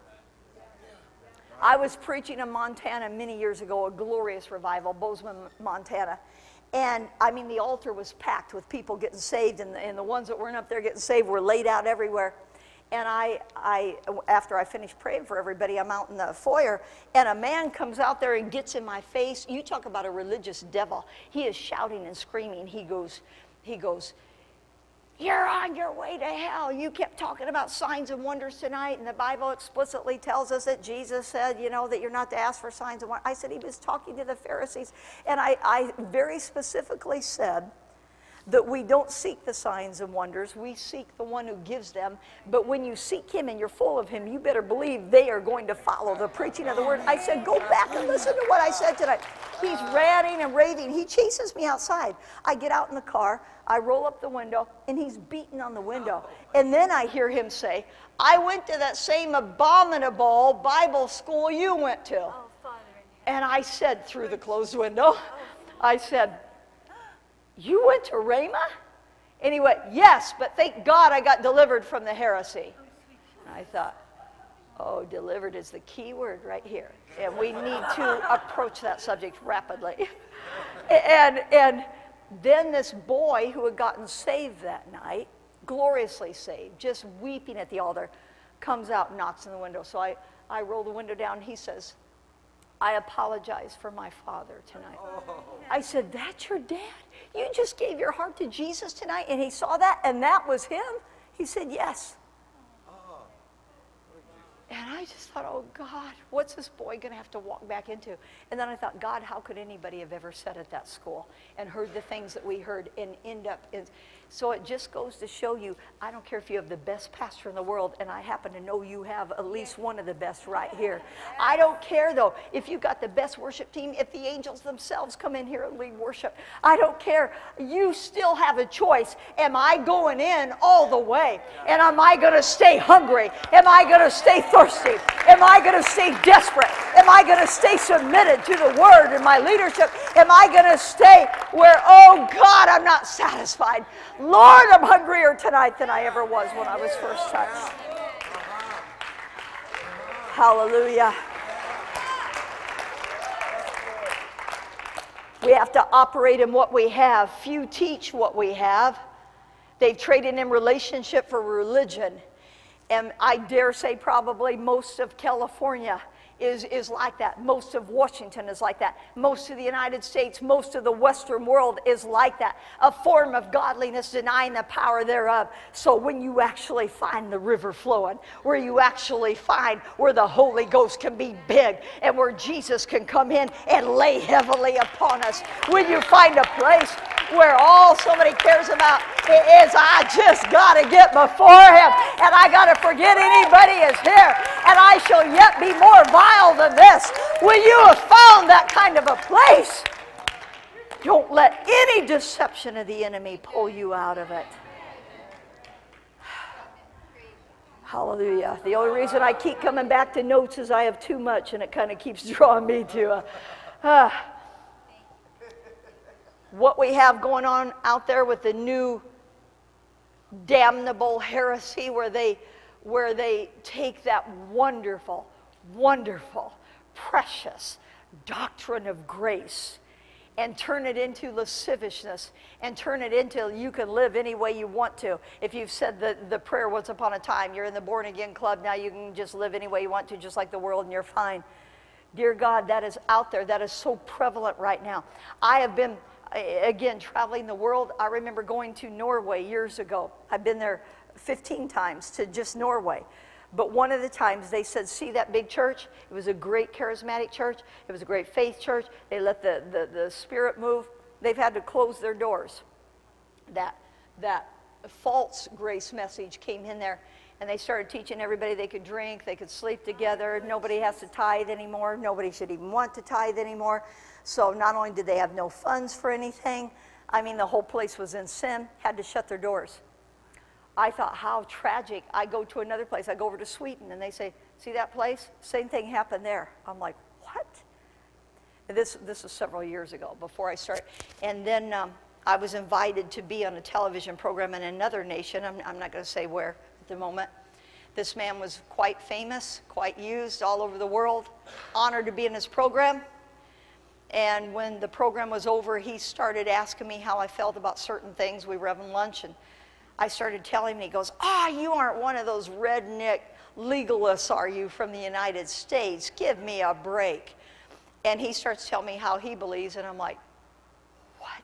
Speaker 4: I was preaching in Montana many years ago, a glorious revival, Bozeman, Montana. And I mean, the altar was packed with people getting saved, and the ones that weren't up there getting saved were laid out everywhere. And after I finished praying for everybody, I'm out in the foyer, and a man comes out there and gets in my face. You talk about a religious devil. He is shouting and screaming. He goes, you're on your way to hell. You kept talking about signs and wonders tonight, and the Bible explicitly tells us that Jesus said, you know, that you're not to ask for signs and wonders. I said he was talking to the Pharisees, and I very specifically said that we don't seek the signs and wonders. We seek the one who gives them. But when you seek him and you're full of him, you better believe they are going to follow the preaching of the word. I said, go back and listen to what I said tonight. He's ranting and raving. He chases me outside. I get out in the car. I roll up the window, and he's beating on the window. And then I hear him say, I went to that same abominable Bible school you went to. And I said through the closed window, I said, you went to Rhema? And he went, yes, but thank God I got delivered from the heresy. And I thought, oh, delivered is the key word right here. And we need to approach that subject rapidly. And then this boy who had gotten saved that night, gloriously saved, just weeping at the altar, comes out and knocks on the window. So I roll the window down, and he says, I apologize for my father tonight. I said, that's your dad? You just gave your heart to Jesus tonight? And he saw that, and that was him? He said, yes. And I just thought, oh, God, what's this boy going to have to walk back into? And then I thought, God, how could anybody have ever sat at that school and heard the things that we heard and end up in? So it just goes to show you, I don't care if you have the best pastor in the world, and I happen to know you have at least one of the best right here. I don't care, though, if you've got the best worship team, if the angels themselves come in here and lead worship. I don't care. You still have a choice. Am I going in all the way? And am I going to stay hungry? Am I going to stay thirsty? Am I going to stay desperate? Am I going to stay submitted to the word and my leadership? Am I going to stay where, oh God, I'm not satisfied? Lord, I'm hungrier tonight than I ever was when I was first touched. Hallelujah. We have to operate in what we have. Few teach what we have. They've traded in relationship for religion. And I dare say probably most of California is like that. Most of Washington is like that. Most of the United States, most of the Western world is like that. A form of godliness denying the power thereof. So when you actually find the river flowing, where you actually find where the Holy Ghost can be big and where Jesus can come in and lay heavily upon us, when you find a place where all somebody cares about is I just got to get before him, and I got to forget anybody is here, and I shall yet be more vile than this. When you have found that kind of a place, don't let any deception of the enemy pull you out of it. Hallelujah. The only reason I keep coming back to notes is I have too much, and it kind of keeps drawing me to what we have going on out there with the new damnable heresy, where they take that wonderful, wonderful, precious doctrine of grace and turn it into lasciviousness and turn it into you can live any way you want to. If you've said the prayer once upon a time, you're in the born again club, now you can just live any way you want to, just like the world, and you're fine. Dear God, that is out there. That is so prevalent right now. I have been, again, traveling the world. I remember going to Norway years ago. I've been there 15 times to just Norway. But one of the times they said, see that big church? It was a great charismatic church. It was a great faith church. They let the Spirit move. They've had to close their doors. That false grace message came in there, and they started teaching everybody they could drink, they could sleep together, nobody has to tithe anymore, nobody should even want to tithe anymore. So not only did they have no funds for anything, I mean the whole place was in sin, had to shut their doors. I thought, how tragic. I go to another place, I go over to Sweden, and they say, see that place? Same thing happened there. I'm like, what? And this was several years ago before I started. And then I was invited to be on a television program in another nation. I'm not going to say where at the moment. This man was quite famous, quite used all over the world. Honored to be in his program. And when the program was over, he started asking me how I felt about certain things. We were having lunch, and I started telling him, he goes, you aren't one of those redneck legalists, are you, from the United States? Give me a break. And he starts telling me how he believes, and I'm like, what?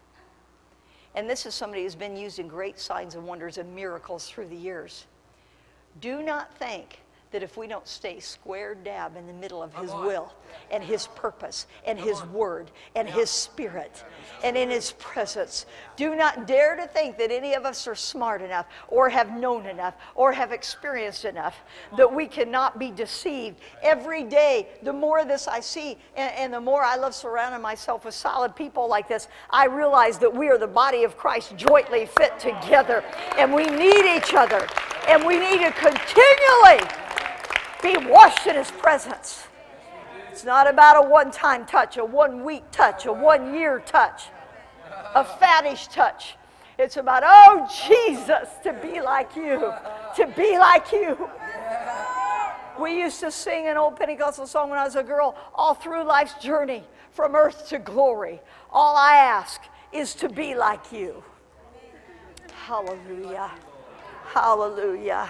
Speaker 4: And this is somebody who's been used in great signs and wonders and miracles through the years. Do not think that if we don't stay square dab in the middle of his will and his purpose and his word and his spirit and in his presence, do not dare to think that any of us are smart enough or have known enough or have experienced enough that we cannot be deceived. Every day, the more of this I see and the more I love surrounding myself with solid people like this, I realize that we are the body of Christ jointly fit together, and we need each other, and we need to continually be washed in his presence. It's not about a one-time touch, a one-week touch, a one-year touch, a faddish touch. It's about, oh, Jesus, to be like you, to be like you. We used to sing an old Pentecostal song when I was a girl, all through life's journey, from earth to glory. All I ask is to be like you. Hallelujah. Hallelujah.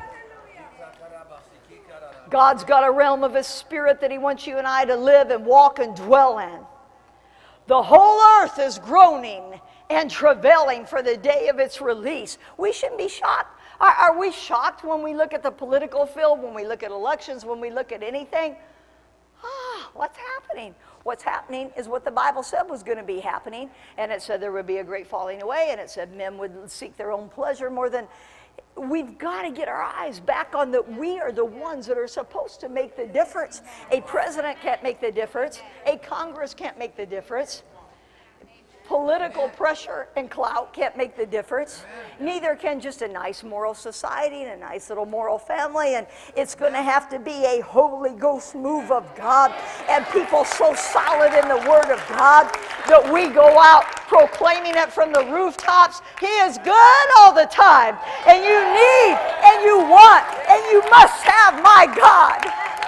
Speaker 4: God's got a realm of His Spirit that He wants you and I to live and walk and dwell in. The whole earth is groaning and travailing for the day of its release. We shouldn't be shocked. Are we shocked when we look at the political field, when we look at elections, when we look at anything? What's happening? What's happening is what the Bible said was going to be happening. And it said there would be a great falling away. And it said men would seek their own pleasure more than... We've got to get our eyes back on that we are the ones that are supposed to make the difference. A president can't make the difference. A Congress can't make the difference. Political pressure and clout can't make the difference. Neither can just a nice moral society and a nice little moral family. And it's going to have to be a Holy Ghost move of God and people so solid in the Word of God that we go out proclaiming it from the rooftops. He is good all the time. And you need and you want and you must have my God.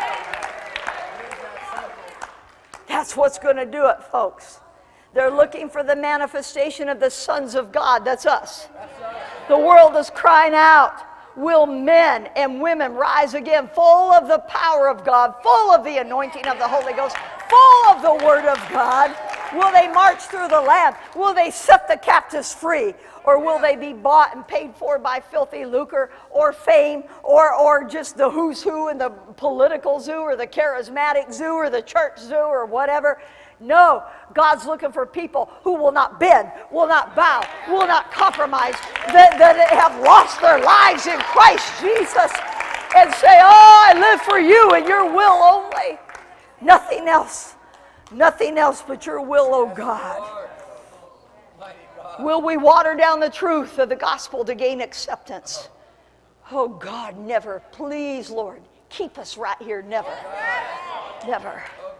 Speaker 4: That's what's going to do it, folks. They're looking for the manifestation of the sons of God. That's us. The world is crying out, will men and women rise again, full of the power of God, full of the anointing of the Holy Ghost, full of the Word of God? Will they march through the land? Will they set the captives free? Or will they be bought and paid for by filthy lucre or fame or just the who's who in the political zoo or the charismatic zoo or the church zoo or whatever? No, God's looking for people who will not bend, will not bow, will not compromise, that have lost their lives in Christ Jesus and say, oh, I live for you and your will only. Nothing else but your will, oh God. Will we water down the truth of the gospel to gain acceptance? Oh God, never. Please, Lord, keep us right here, never. Never.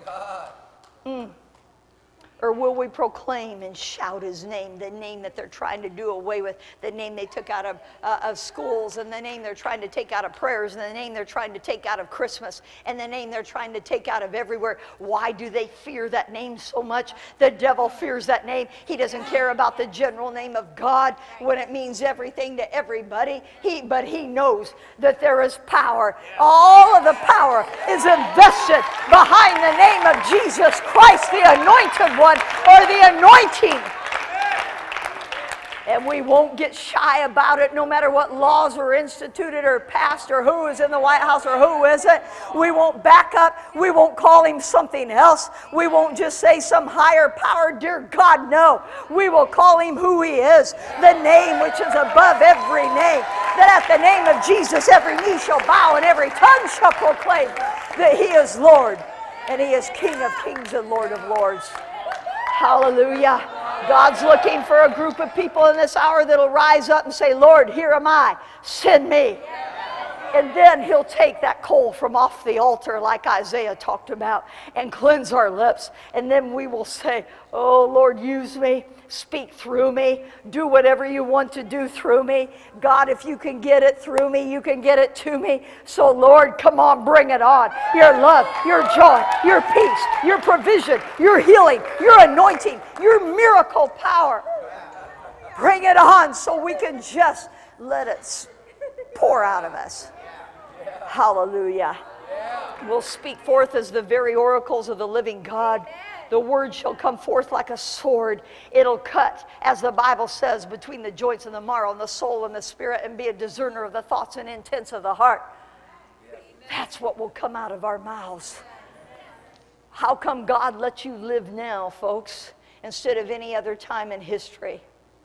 Speaker 4: Or will we proclaim and shout His name, the name that they're trying to do away with, the name they took out of schools, and the name they're trying to take out of prayers, and the name they're trying to take out of Christmas, and the name they're trying to take out of everywhere? Why do they fear that name so much? The devil fears that name. He doesn't care about the general name of God when it means everything to everybody. But he knows that there is power. All of the power is invested behind the name of Jesus Christ, the Anointed One, or the anointing. And we won't get shy about it no matter what laws are instituted or passed or who is in the White House or who isn't. We won't back up. We won't call Him something else. We won't just say some higher power. Dear God, no. We will call Him who He is, the name which is above every name. That at the name of Jesus every knee shall bow and every tongue shall proclaim that He is Lord and He is King of kings and Lord of lords. Hallelujah. God's looking for a group of people in this hour that'll rise up and say, Lord, here am I. Send me. And then He'll take that coal from off the altar like Isaiah talked about and cleanse our lips. And then we will say, oh, Lord, use me. Speak through me. Do whatever you want to do through me. God, if you can get it through me, you can get it to me. So, Lord, come on, bring it on. Your love, your joy, your peace, your provision, your healing, your anointing, your miracle power. Bring it on so we can just let it pour out of us. Hallelujah. We'll speak forth as the very oracles of the living God. The word shall come forth like a sword. It'll cut, as the Bible says, between the joints and the marrow and the soul and the spirit, and be a discerner of the thoughts and intents of the heart. That's what will come out of our mouths. How come God lets you live now, folks, instead of any other time in history?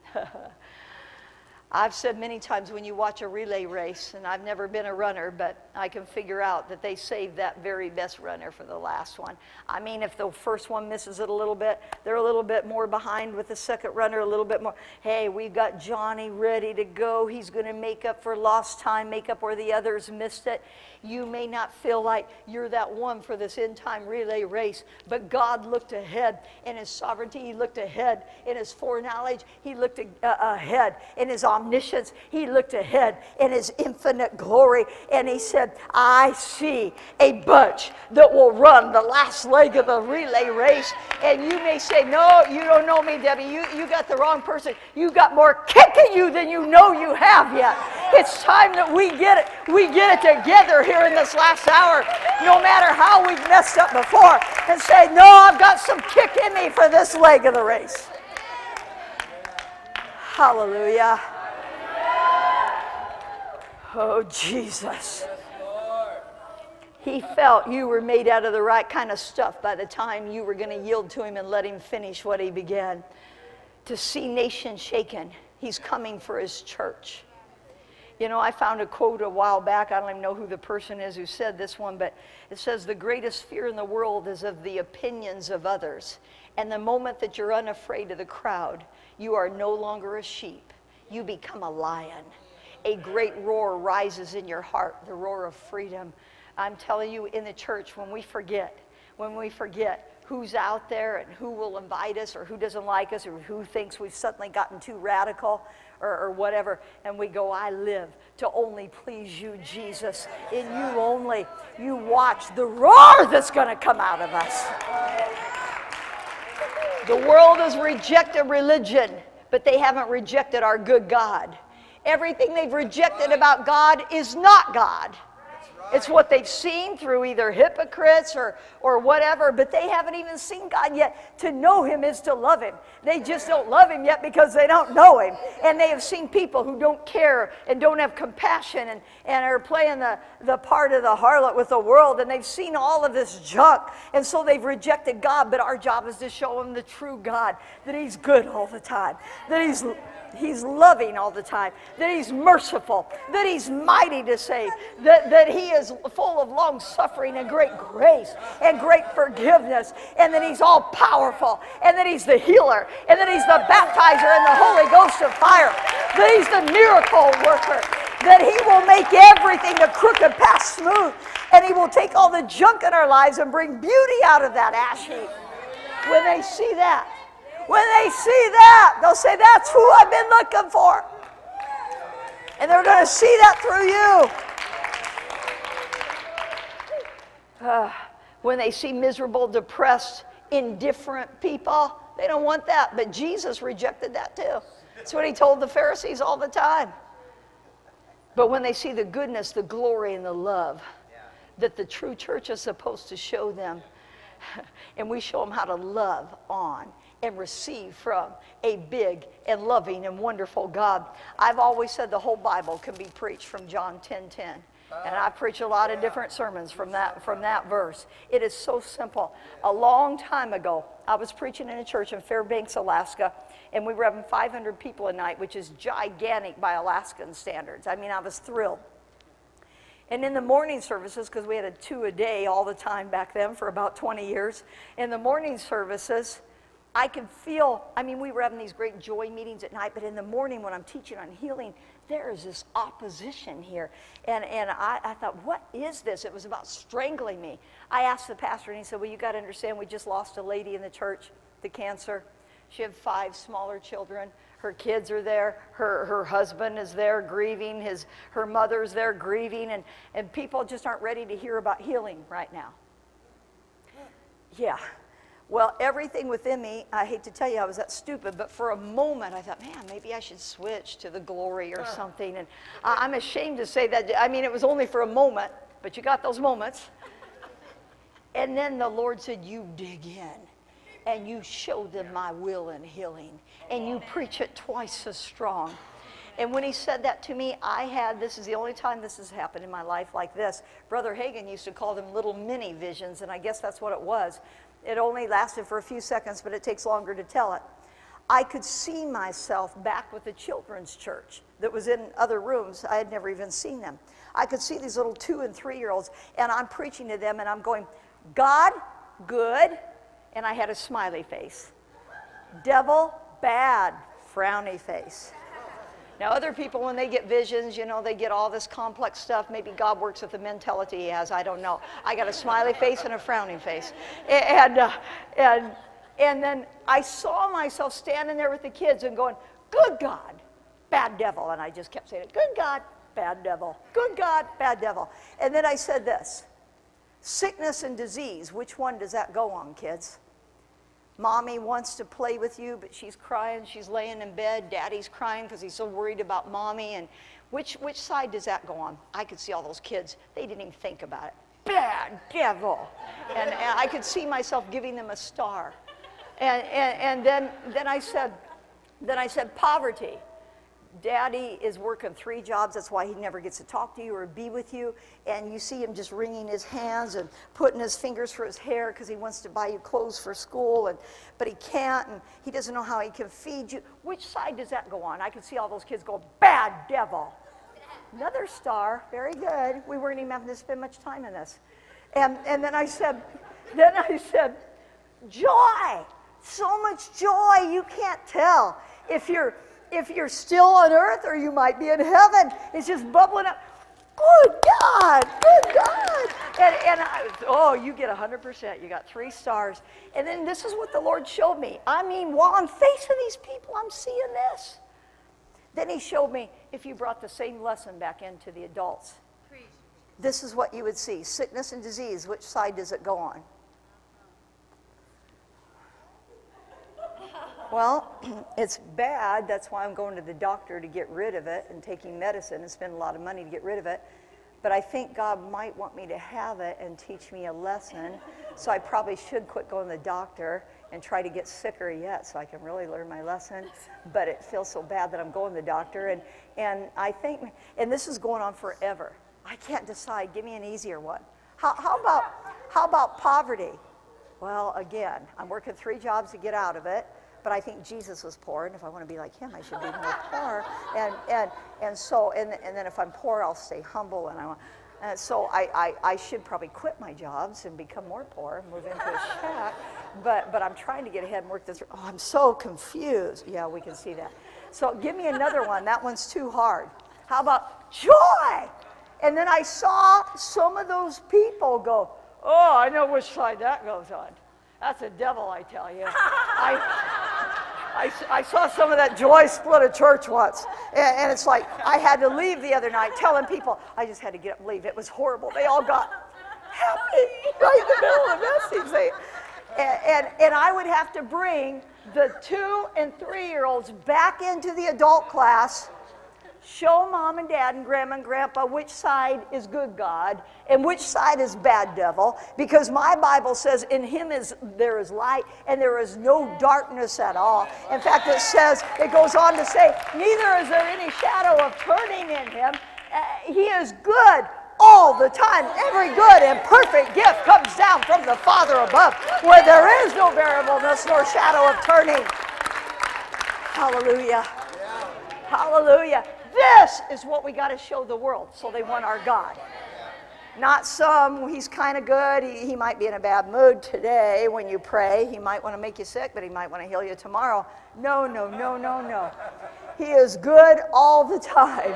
Speaker 4: I've said many times when you watch a relay race, and I've never been a runner, but I can figure out that they save that very best runner for the last one. I mean, if the first one misses it a little bit, they're a little bit more behind with the second runner, a little bit more. Hey, we've got Johnny ready to go. He's going to make up for lost time, make up where the others missed it. You may not feel like you're that one for this end-time relay race, but God looked ahead in His sovereignty. He looked ahead in His foreknowledge. He looked ahead in His omniscience. omniscience, he looked ahead in his infinite glory, and he said, I see a bunch that will run the last leg of the relay race. And you may say, no, you don't know me, Debbie. You got the wrong person. You got more kick in you than you know you have yet. It's time that we get it. We get it together here in this last hour, no matter how we've messed up before, and say, no, I've got some kick in me for this leg of the race. Hallelujah. Oh, Jesus. He felt you were made out of the right kind of stuff by the time you were going to yield to him and let him finish what he began. To see nations shaken, he's coming for his church. You know, I found a quote a while back. I don't even know who the person is who said this one, but it says, the greatest fear in the world is of the opinions of others. And the moment that you're unafraid of the crowd, you are no longer a sheep. You become a lion. A great roar rises in your heart, the roar of freedom. I'm telling you, in the church, when we forget who's out there and who will invite us or who doesn't like us or who thinks we've suddenly gotten too radical or whatever, and we go, I live to only please you, Jesus. In you only, you watch the roar that's going to come out of us. The world has rejected religion, but they haven't rejected our good God. Everything they've rejected about God is not God. It's what they've seen through either hypocrites or whatever, but they haven't even seen God yet. To know him is to love him. They just don't love him yet because they don't know him. And they have seen people who don't care and don't have compassion and are playing the part of the harlot with the world, and they've seen all of this junk, and so they've rejected God. But our job is to show them the true God, that he's good all the time, that he's loving all the time, that he's merciful, that he's mighty to save, that he is full of long suffering and great grace and great forgiveness, and that he's all powerful, and that he's the healer, and that he's the baptizer and the Holy Ghost of fire, that he's the miracle worker, that he will make everything the crooked path smooth, and he will take all the junk in our lives and bring beauty out of that ash heap. When they see that, they'll say, that's who I've been looking for. And they're going to see that through you. When they see miserable, depressed, indifferent people, they don't want that. But Jesus rejected that too. That's what he told the Pharisees all the time. But when they see the goodness, the glory, and the love that the true church is supposed to show them, and we show them how to love on and receive from a big and loving and wonderful God. I've always said the whole Bible can be preached from John 10:10. And I preach a lot of different sermons from that verse. It is so simple. A long time ago, I was preaching in a church in Fairbanks, Alaska, and we were having 500 people a night, which is gigantic by Alaskan standards. I mean, I was thrilled. And in the morning services, because we had 2 a day all the time back then for about 20 years, in the morning services, I could feel, I mean, we were having these great joy meetings at night, but in the morning when I'm teaching on healing, there is this opposition here. And I thought, what is this? It was about strangling me. I asked the pastor, and he said, well, you got to understand, we just lost a lady in the church to cancer. She had 5 smaller children. Her kids are there. Her husband is there grieving. Her mother's there grieving. And people just aren't ready to hear about healing right now. Yeah. Well, everything within me, I hate to tell you I was that stupid, but for a moment I thought, man, maybe I should switch to the glory or something. And I'm ashamed to say that. I mean, it was only for a moment, but you got those moments. And then the Lord said, you dig in and you show them my will and healing, and you preach it twice as strong. And when he said that to me, this is the only time this has happened in my life like this. Brother Hagin used to call them little mini visions, and I guess that's what it was. It only lasted for a few seconds, but it takes longer to tell it. I could see myself back with the children's church that was in other rooms. I had never even seen them. I could see these little 2- and 3-year-olds, and I'm preaching to them, and I'm going, God, good, and I had a smiley face. Devil, bad, frowny face. Now, other people, when they get visions, you know, they get all this complex stuff. Maybe God works with the mentality he has. I don't know. I got a smiley face and a frowning face. And then I saw myself standing there with the kids and going, good God, bad devil. And I just kept saying, good God, bad devil. Good God, bad devil. And then I said this, sickness and disease, which one does that go on, kids? Mommy wants to play with you, but she's crying. She's laying in bed. Daddy's crying because he's so worried about mommy. And which side does that go on? I could see all those kids. They didn't even think about it. Bad devil. And I could see myself giving them a star. And then I said poverty. Daddy is working 3 jobs. That's why he never gets to talk to you or be with you. And you see him just wringing his hands and putting his fingers for his hair because he wants to buy you clothes for school, but he can't, and he doesn't know how he can feed you. Which side does that go on? I can see all those kids go, bad devil. Another star. Very good. We weren't even having to spend much time in this. And then I said, joy. So much joy, you can't tell if you're still on earth or you might be in heaven. It's just bubbling up. Good God, good God. And you get 100%. You got 3 stars. And then this is what the Lord showed me. I mean, while I'm facing these people, I'm seeing this. Then he showed me if you brought the same lesson back into the adults. This is what you would see. Sickness and disease, which side does it go on? Well, it's bad. That's why I'm going to the doctor to get rid of it and taking medicine and spend a lot of money to get rid of it. But I think God might want me to have it and teach me a lesson. So I probably should quit going to the doctor and try to get sicker yet so I can really learn my lesson. But it feels so bad that I'm going to the doctor. And I think, and this is going on forever. I can't decide. Give me an easier one. How about poverty? Well, again, I'm working 3 jobs to get out of it. But I think Jesus was poor, and if I want to be like him, I should be more poor. And then if I'm poor, I'll stay humble. And so I should probably quit my jobs and become more poor and move into a shack. But I'm trying to get ahead and work this. Oh, I'm so confused. Yeah, we can see that. So give me another one. That one's too hard. How about joy? And then I saw some of those people go, oh, I know which side that goes on. That's a devil, I tell you. I saw some of that joy split a church once. And it's like, I had to leave the other night telling people, I just had to get up and leave. It was horrible. They all got happy right in the middle of the message. And I would have to bring the 2- and 3-year-olds back into the adult class, show mom and dad and grandma and grandpa which side is good God and which side is bad devil, because my Bible says in him there is light and there is no darkness at all. In fact, it goes on to say, neither is there any shadow of turning in him. He is good all the time. Every good and perfect gift comes down from the Father above, where there is no variableness nor shadow of turning. Hallelujah. Hallelujah. This is what we got to show the world, so they want our God. Not he's kind of good. He might be in a bad mood today when you pray. He might want to make you sick, but he might want to heal you tomorrow. No, no, no, no, no. He is good all the time.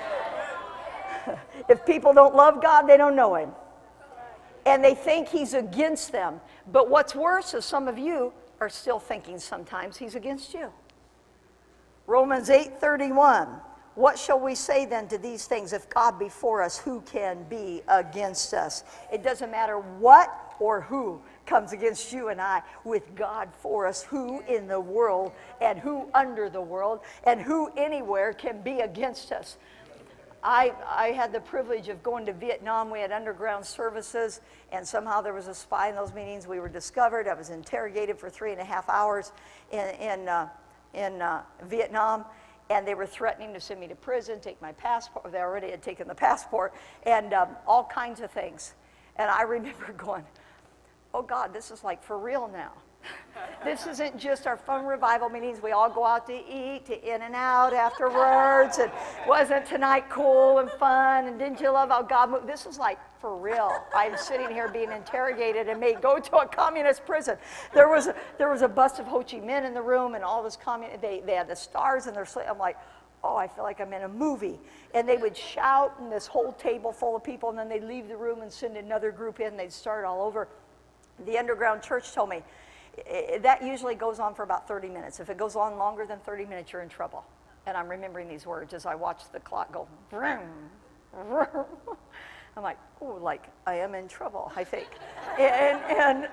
Speaker 4: If people don't love God, they don't know him. And they think he's against them. But what's worse is some of you are still thinking sometimes he's against you. Romans 8:31. What shall we say then to these things? If God be for us, who can be against us? It doesn't matter what or who comes against you and I. With God for us, who in the world and who under the world and who anywhere can be against us? I had the privilege of going to Vietnam. We had underground services, and somehow there was a spy in those meetings. We were discovered. I was interrogated for 3.5 hours in Vietnam. And they were threatening to send me to prison, take my passport. They already had taken the passport, and all kinds of things. And I remember going, oh God, this is like for real now. This isn't just our fun revival meetings. We all go out to eat, to In-N-Out afterwards. And wasn't tonight cool and fun? And didn't you love how God moved? This is like for real. I'm sitting here being interrogated and made go to a communist prison. There was a bust of Ho Chi Minh in the room, and all this they had the stars in their sleeve. I'm like, oh, I feel like I'm in a movie. And they would shout, and this whole table full of people, and then they'd leave the room and send another group in. They'd start all over. The underground church told me, that usually goes on for about 30 minutes. If it goes on longer than 30 minutes, you're in trouble. And I'm remembering these words as I watch the clock go, vroom, vroom. I'm like, oh, like I am in trouble, I think. And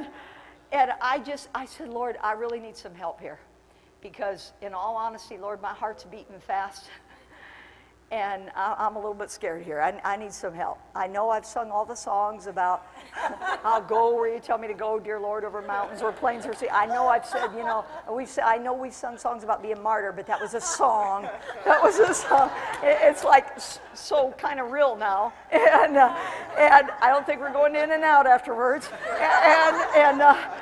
Speaker 4: I said, Lord, I really need some help here. Because in all honesty, Lord, my heart's beating fast. And I'm a little bit scared here. I need some help. I know I've sung all the songs about I'll go where you tell me to go, dear Lord, over mountains or plains or sea. I know I've said, you know, I know we've sung songs about being martyr, but that was a song. That was a song. It's like so kind of real now. And I don't think we're going in and out afterwards. And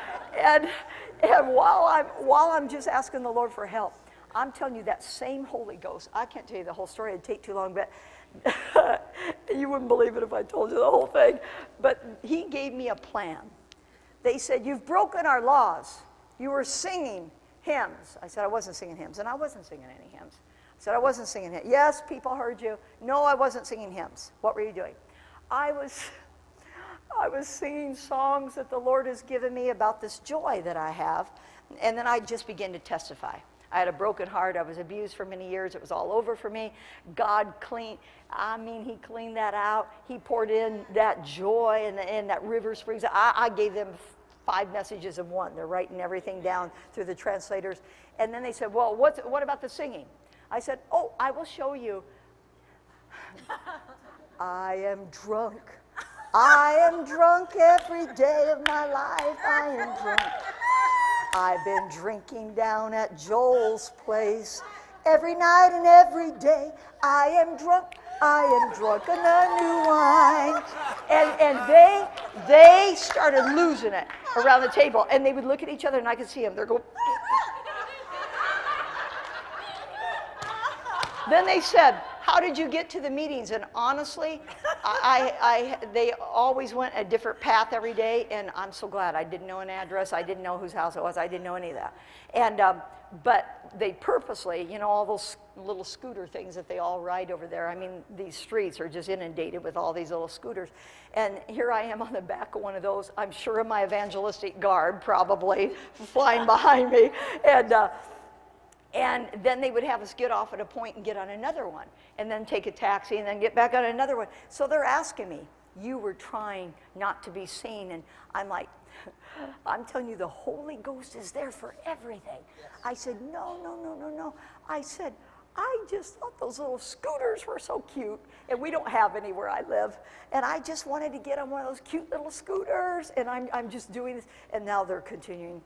Speaker 4: while I'm just asking the Lord for help, I'm telling you that same Holy Ghost, I can't tell you the whole story, it'd take too long, but you wouldn't believe it if I told you the whole thing. But he gave me a plan. They said, you've broken our laws. You were singing hymns. I said, I wasn't singing hymns, and I wasn't singing any hymns. I said, I wasn't singing hymns. Yes, people heard you. No, I wasn't singing hymns. What were you doing? I was singing songs that the Lord has given me about this joy that I have, and then I just began to testify. I had a broken heart. I was abused for many years. It was all over for me. God cleaned, he cleaned that out. He poured in that joy and that river springs. I gave them 5 messages in one. They're writing everything down through the translators. And then they said, well, what about the singing? I said, oh, I will show you. I am drunk. I am drunk every day of my life. I am drunk. I've been drinking down at Joel's place every night and every day. I am drunk on the new wine. And they started losing it around the table. And they would look at each other, and I could see them. They're going. Then they said, how did you get to the meetings? And honestly, they always went a different path every day, and I'm so glad. I didn't know an address. I didn't know whose house it was. I didn't know any of that. And but they purposely, you know, all those little scooter things that they all ride over there. I mean, these streets are just inundated with all these little scooters. And here I am on the back of one of those, I'm sure in my evangelistic garb, probably, flying behind me. And then they would have us get off at a point and get on another one, and then take a taxi and then get back on another one. So they're asking me, you were trying not to be seen. And I'm like, I'm telling you, the Holy Ghost is there for everything. I said, no. I said, I just thought those little scooters were so cute, and we don't have any where I live. And I just wanted to get on one of those cute little scooters, and I'm just doing this. And now they're continuing.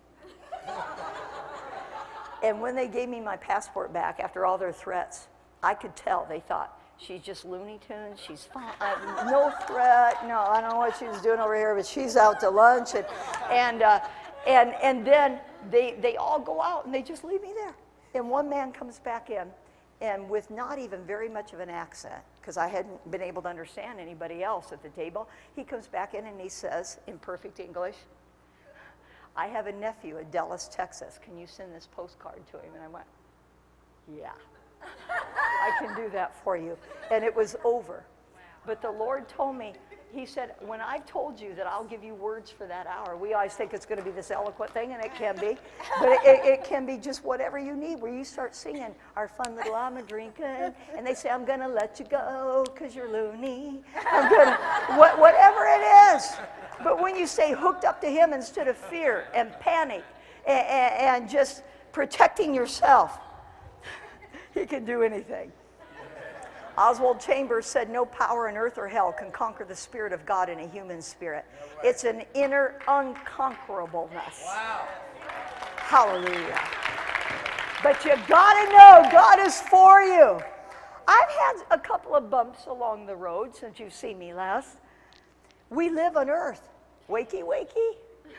Speaker 4: And when they gave me my passport back after all their threats, I could tell they thought, she's just Looney Tunes, she's fine, no threat, no, I don't know what she's doing over here, but she's out to lunch. And then they all go out and they just leave me there. And one man comes back in, and with not even very much of an accent, because I hadn't been able to understand anybody else at the table, he comes back in and he says, in perfect English, I have a nephew in Dallas, Texas. Can you send this postcard to him? And I went, yeah, I can do that for you. And it was over. But the Lord told me, he said, when I've told you that I'll give you words for that hour, we always think it's going to be this eloquent thing, and it can be. But it can be just whatever you need, where you start singing our fun little I'm a drinking, and they say, I'm going to let you go because you're loony. I'm gonna, whatever it is. But when you say hooked up to him instead of fear and panic and just protecting yourself, he can do anything. Oswald Chambers said, no power in earth or hell can conquer the Spirit of God in a human spirit. It's an inner unconquerableness. Wow. Hallelujah. But you gotta know God is for you. I've had a couple of bumps along the road since you've seen me last. We live on earth. Wakey, wakey.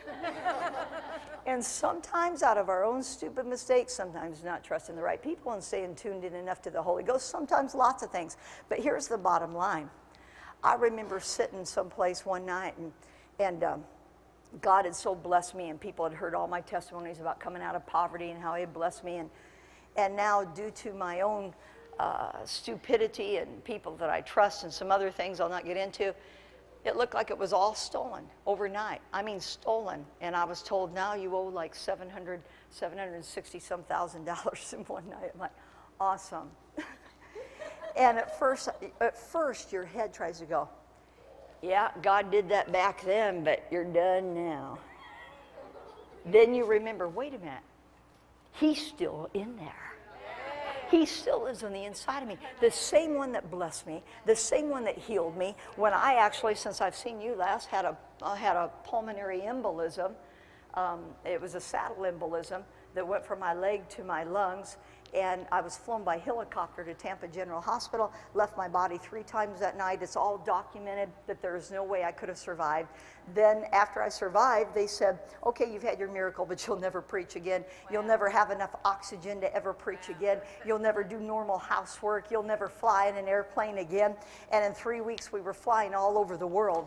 Speaker 4: And sometimes out of our own stupid mistakes, sometimes not trusting the right people and staying tuned in enough to the Holy Ghost, sometimes lots of things. But here's the bottom line. I remember sitting someplace one night, and God had so blessed me, and people had heard all my testimonies about coming out of poverty and how he had blessed me. And now, due to my own stupidity and people that I trust and some other things I'll not get into, it looked like it was all stolen overnight. I mean, stolen. And I was told, now you owe like $760-some thousand in one night. I'm like, Awesome. And at first your head tries to go, yeah, God did that back then, but you're done now. Then you remember, wait a minute, he's still in there. He still lives on the inside of me. The same one that blessed me, the same one that healed me. When I actually, since I've seen you last, had a pulmonary embolism. It was a saddle embolism that went from my leg to my lungs. And I was flown by helicopter to Tampa General Hospital, left my body 3 times that night. It's all documented that there is no way I could have survived. Then after I survived, they said, okay, you've had your miracle, but you'll never preach again. You'll never have enough oxygen to ever preach again. You'll never do normal housework. You'll never fly in an airplane again. And in 3 weeks, we were flying all over the world.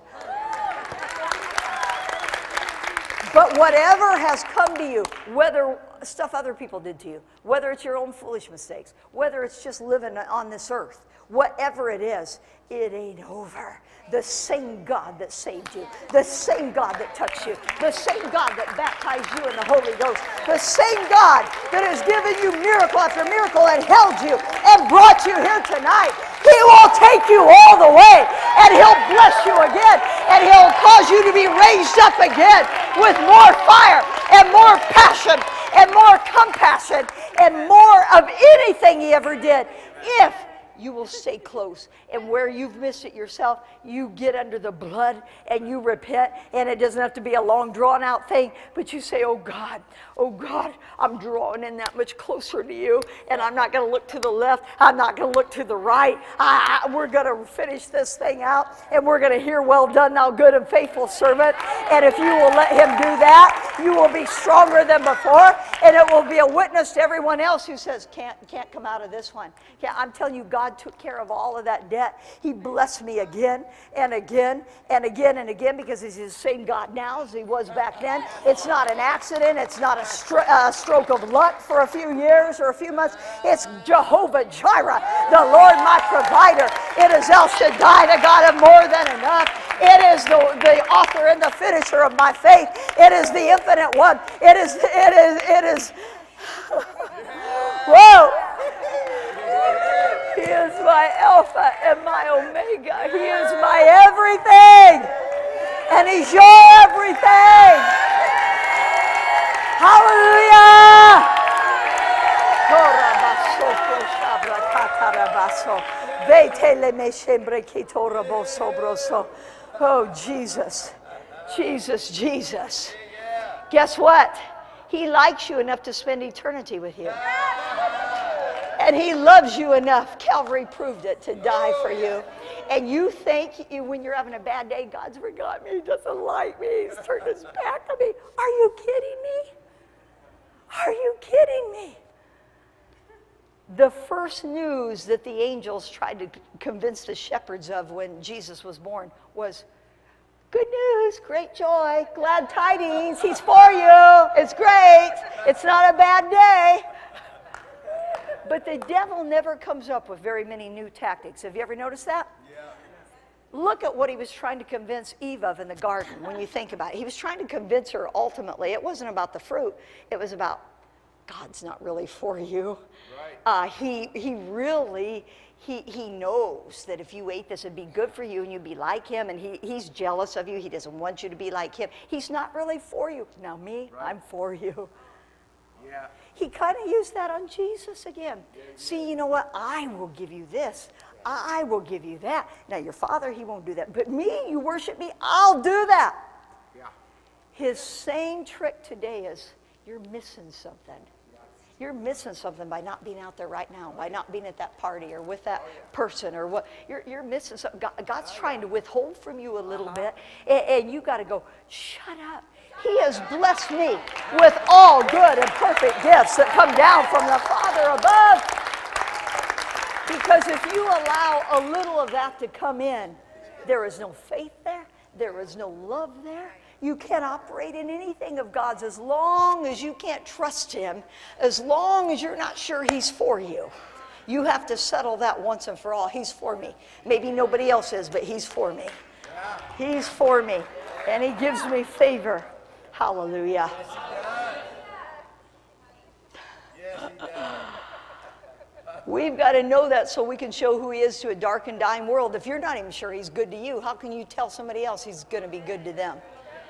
Speaker 4: But whatever has come to you, whether stuff other people did to you, whether it's your own foolish mistakes, whether it's just living on this earth, whatever it is, it ain't over. The same God that saved you, the same God that touched you, the same God that baptized you in the Holy Ghost, the same God that has given you miracle after miracle and held you and brought you here tonight. He will take you all the way, and He'll bless you again, and He'll cause you to be raised up again with more fire and more passion and more compassion and more of anything He ever did, if you will stay close. And where you've missed it yourself, you get under the blood and you repent. And it doesn't have to be a long, drawn-out thing, but you say, oh God, I'm drawing in that much closer to you, and I'm not going to look to the left. I'm not going to look to the right. We're going to finish this thing out, and we're going to hear, well done, thou good and faithful servant. And if you will let Him do that, you will be stronger than before, and it will be a witness to everyone else who says, can't come out of this one. I'm telling you, God took care of all of that debt. He blessed me again and again and again and again, because He's the same God now as He was back then. It's not an accident. It's not a stroke of luck for a few years or a few months. It's Jehovah Jireh, the Lord my provider. It is El Shaddai, the God of more than enough. It is the author and the finisher of my faith. It is the infinite one. It is. Whoa! He is my Alpha and my Omega. He is my everything. And He's your everything. Hallelujah! Oh, Jesus. Jesus, Jesus. Guess what? He likes you enough to spend eternity with you. And He loves you enough, Calvary proved it, to die for you. And you think when you're having a bad day, God's forgotten me, He doesn't like me, He's turned His back on me. Are you kidding me? Are you kidding me? The first news that the angels tried to convince the shepherds of when Jesus was born was, good news, great joy, glad tidings, He's for you, it's great, it's not a bad day. But the devil never comes up with very many new tactics. Have you ever noticed that? Yeah. Look at what he was trying to convince Eve of in the garden when you think about it. He was trying to convince her ultimately. It wasn't about the fruit. It was about, God's not really for you. Right. He knows that if you ate this, it'd be good for you and you'd be like Him, and He's jealous of you. He doesn't want you to be like Him. He's not really for you. Now me, right. I'm for you. Yeah. He kind of used that on Jesus again. See, you know what? I will give you this. I will give you that. Now, your Father, He won't do that. But me, you worship me, I'll do that. Yeah. His same trick today is, you're missing something. You're missing something by not being out there right now, by not being at that party or with that person or what. You're missing something. God's trying to withhold from you a little bit, and you got to go, shut up. He has blessed me with all good and perfect gifts that come down from the Father above. Because if you allow a little of that to come in, there is no faith there. There is no love there. You can't operate in anything of God's as long as you can't trust Him, as long as you're not sure He's for you. You have to settle that once and for all. He's for me. Maybe nobody else is, but He's for me. He's for me. And He gives me favor. Hallelujah.
Speaker 3: Yes, He does.
Speaker 4: We've got to know that so we can show who he is to a dark and dying world. If you're not even sure he's good to you, how can you tell somebody else he's going to be good to them?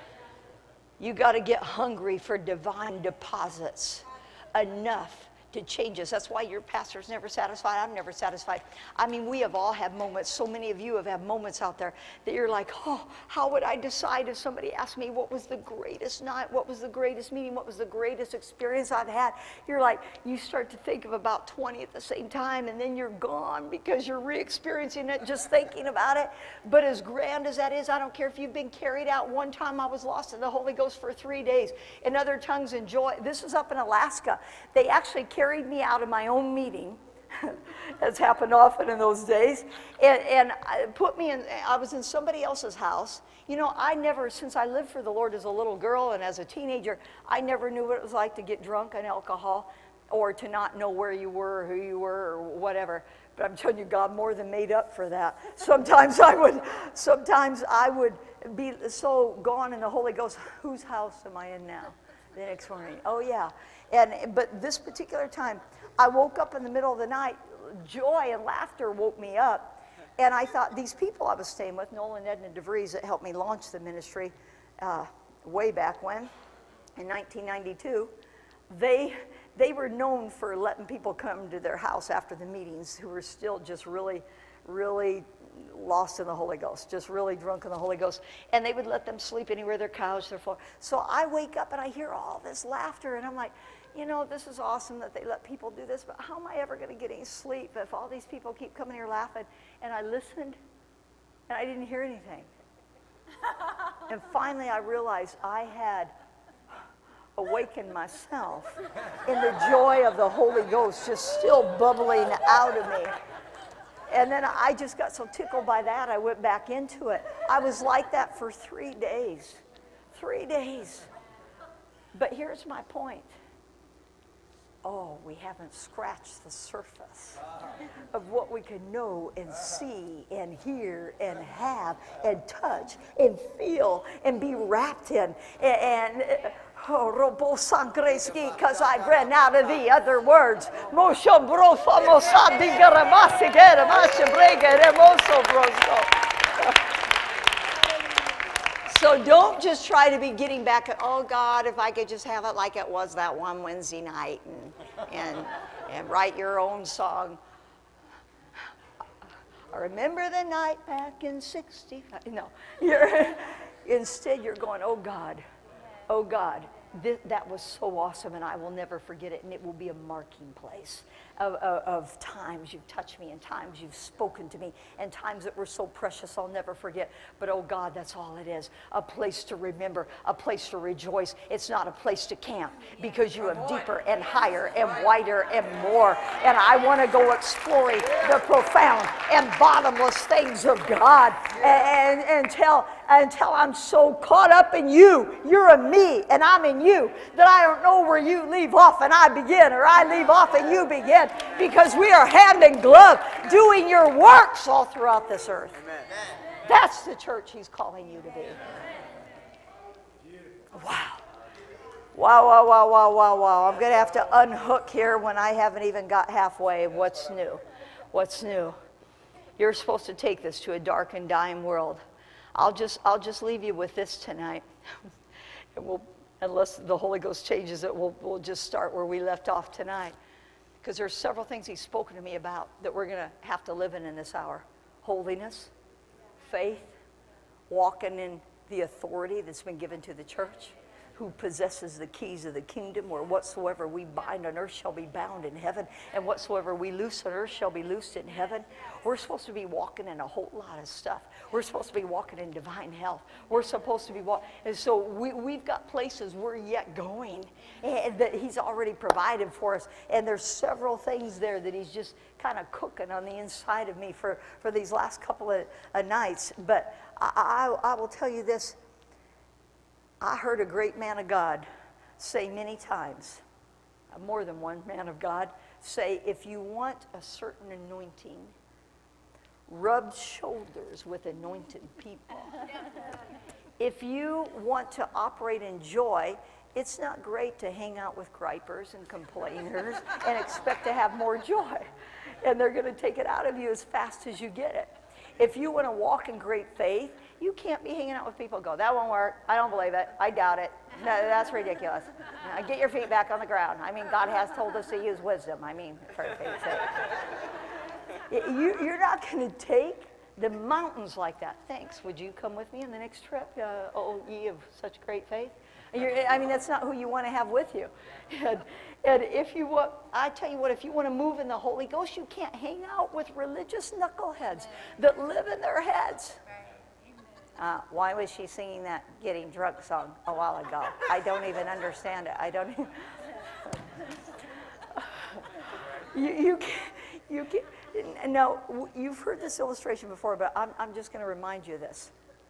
Speaker 4: You got to get hungry for divine deposits, enough to change us. That's why your pastor's never satisfied. I'm never satisfied. I mean, we have all had moments. So many of you have had moments out there that you're like, oh, how would I decide if somebody asked me what was the greatest night, what was the greatest meeting, what was the greatest experience I've had? You're like, you start to think of about 20 at the same time, and then you're gone because you're re-experiencing it just thinking about it. But as grand as that is, I don't care if you've been carried out. One time I was lost in the Holy Ghost for 3 days. In other tongues and joy. This is up in Alaska. They actually carried me out of my own meeting, as happened often in those days, and put me in, I was in somebody else's house. You know, I never, since I lived for the Lord as a little girl and as a teenager, I never knew what it was like to get drunk on alcohol or to not know where you were or who you were or whatever. But I'm telling you, God more than made up for that. Sometimes I would be so gone in the Holy Ghost. Whose house am I in now? The next morning, oh yeah. But this particular time, I woke up in the middle of the night. Joy and laughter woke me up. And I thought, these people I was staying with, Noel and Edna DeVries, that helped me launch the ministry way back when, in 1992, they were known for letting people come to their house after the meetings who were still just really, really lost in the Holy Ghost, just really drunk in the Holy Ghost. And they would let them sleep anywhere, their couch, their floor. So I wake up and I hear all this laughter, and I'm like, you know, this is awesome that they let people do this, but how am I ever going to get any sleep if all these people keep coming here laughing? And I listened, and I didn't hear anything. And finally I realized I had awakened myself in the joy of the Holy Ghost just still bubbling out of me. And then I just got so tickled by that, I went back into it. I was like that for 3 days. 3 days. But here's my point. Oh, we haven't scratched the surface of what we can know and see and hear and have and touch and feel and be wrapped in. And oh, Robo Sangreski, because I've ran out of the other words. So don't just try to be getting back at, oh God, if I could just have it like it was that one Wednesday night and write your own song. I remember the night back in 65. No, instead you're going, oh God, that was so awesome, and I will never forget it, and it will be a marking place of times you've touched me and times you've spoken to me and times that were so precious I'll never forget. But oh God, that's all it is, a place to remember, a place to rejoice. It's not a place to camp, because you have deeper and higher and wider and more. And I want to go exploring the profound and bottomless things of God until I'm so caught up in you, you're in me and I'm in you, that I don't know where you leave off and I begin, or I leave off and you begin, because we are hand in glove doing your works all throughout this earth. Amen. That's the church he's calling you to be. Wow. Wow, wow, wow, wow, wow, wow. I'm going to have to unhook here when I haven't even got halfway. What's new? What's new? You're supposed to take this to a dark and dying world. I'll just leave you with this tonight. And unless the Holy Ghost changes it, we'll just start where we left off tonight. Because there's several things he's spoken to me about that we're going to have to live in this hour. Holiness, faith, walking in the authority that's been given to the church, who possesses the keys of the kingdom, where whatsoever we bind on earth shall be bound in heaven, and whatsoever we loose on earth shall be loosed in heaven. We're supposed to be walking in a whole lot of stuff. We're supposed to be walking in divine health. We're supposed to be walking. And so we've got places we're yet going and that he's already provided for us. And there's several things there that he's just kind of cooking on the inside of me for these last couple of nights. But I will tell you this. I heard a great man of God say many times, more than one man of God, say, if you want a certain anointing, rub shoulders with anointed people. If you want to operate in joy, it's not great to hang out with gripers and complainers and expect to have more joy. and they're going to take it out of you as fast as you get it. If you want to walk in great faith, you can't be hanging out with people who go, that won't work, I don't believe it, I doubt it, no, that's ridiculous. Get your feet back on the ground. I mean, God has told us to use wisdom, I mean, for faith's sake. You're not going to take the mountains like that. Thanks, would you come with me on the next trip, oh ye of such great faith? I mean, that's not who you want to have with you. And if you want, I tell you what, if you want to move in the Holy Ghost, you can't hang out with religious knuckleheads that live in their heads. Why was she singing that Getting Drunk song a while ago? I don't even understand it. I don't even. You can't. No, you've heard this illustration before, but I'm just going to remind you of this.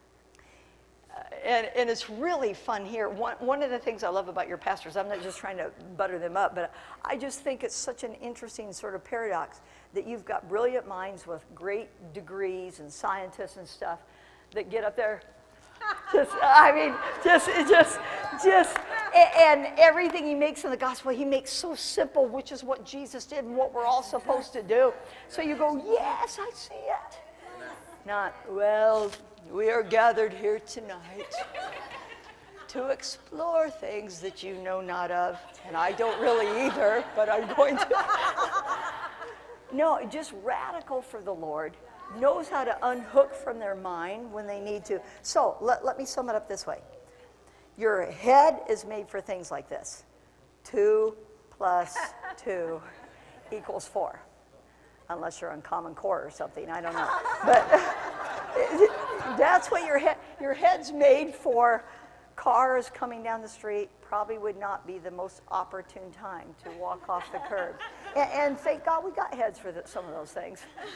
Speaker 4: And it's really fun here. One of the things I love about your pastors, I'm not just trying to butter them up, but I just think it's such an interesting sort of paradox that you've got brilliant minds with great degrees and scientists and stuff that get up there, and everything he makes in the gospel, he makes so simple, which is what Jesus did and what we're all supposed to do. So you go, yes, I see it. Not, well, we are gathered here tonight to explore things that you know not of, and I don't really either, but I'm going to. No, just radical for the Lord, knows how to unhook from their mind when they need to. So let me sum it up this way. Your head is made for things like this. 2 + 2 = 4. Unless you're on Common Core or something, I don't know. But that's what your head's made for. Cars coming down the street probably would not be the most opportune time to walk off the curb. And thank God we got heads for some of those things.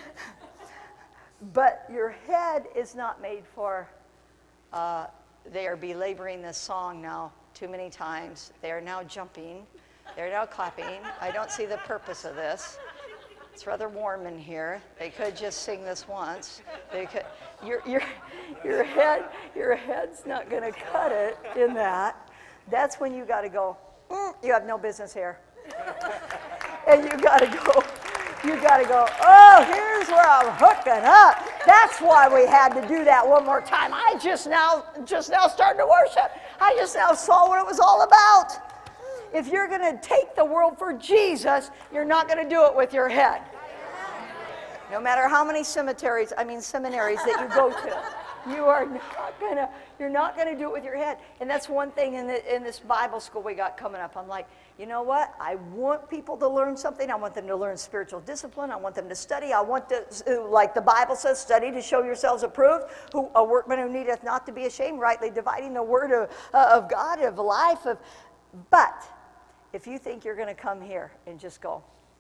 Speaker 4: But your head is not made for, they are belaboring this song now too many times. They are now jumping. They're now clapping. I don't see the purpose of this. It's rather warm in here. They could just sing this once. They could. Your head's not going to cut it in that. That's when you got to go. You have no business here. And you got to go. You got to go. Oh, here's where I'm hooking up. That's why we had to do that one more time. I just now started to worship. I just now saw what it was all about. If you're going to take the world for Jesus, you're not going to do it with your head. No matter how many seminaries that you go to, you're not going to do it with your head. And that's one thing in this Bible school we got coming up. I'm like, you know what? I want people to learn something. I want them to learn spiritual discipline. I want them to study. I want to, like the Bible says, study to show yourselves approved, a workman who needeth not to be ashamed, rightly dividing the word of God, of life. But if you think you're going to come here and just go,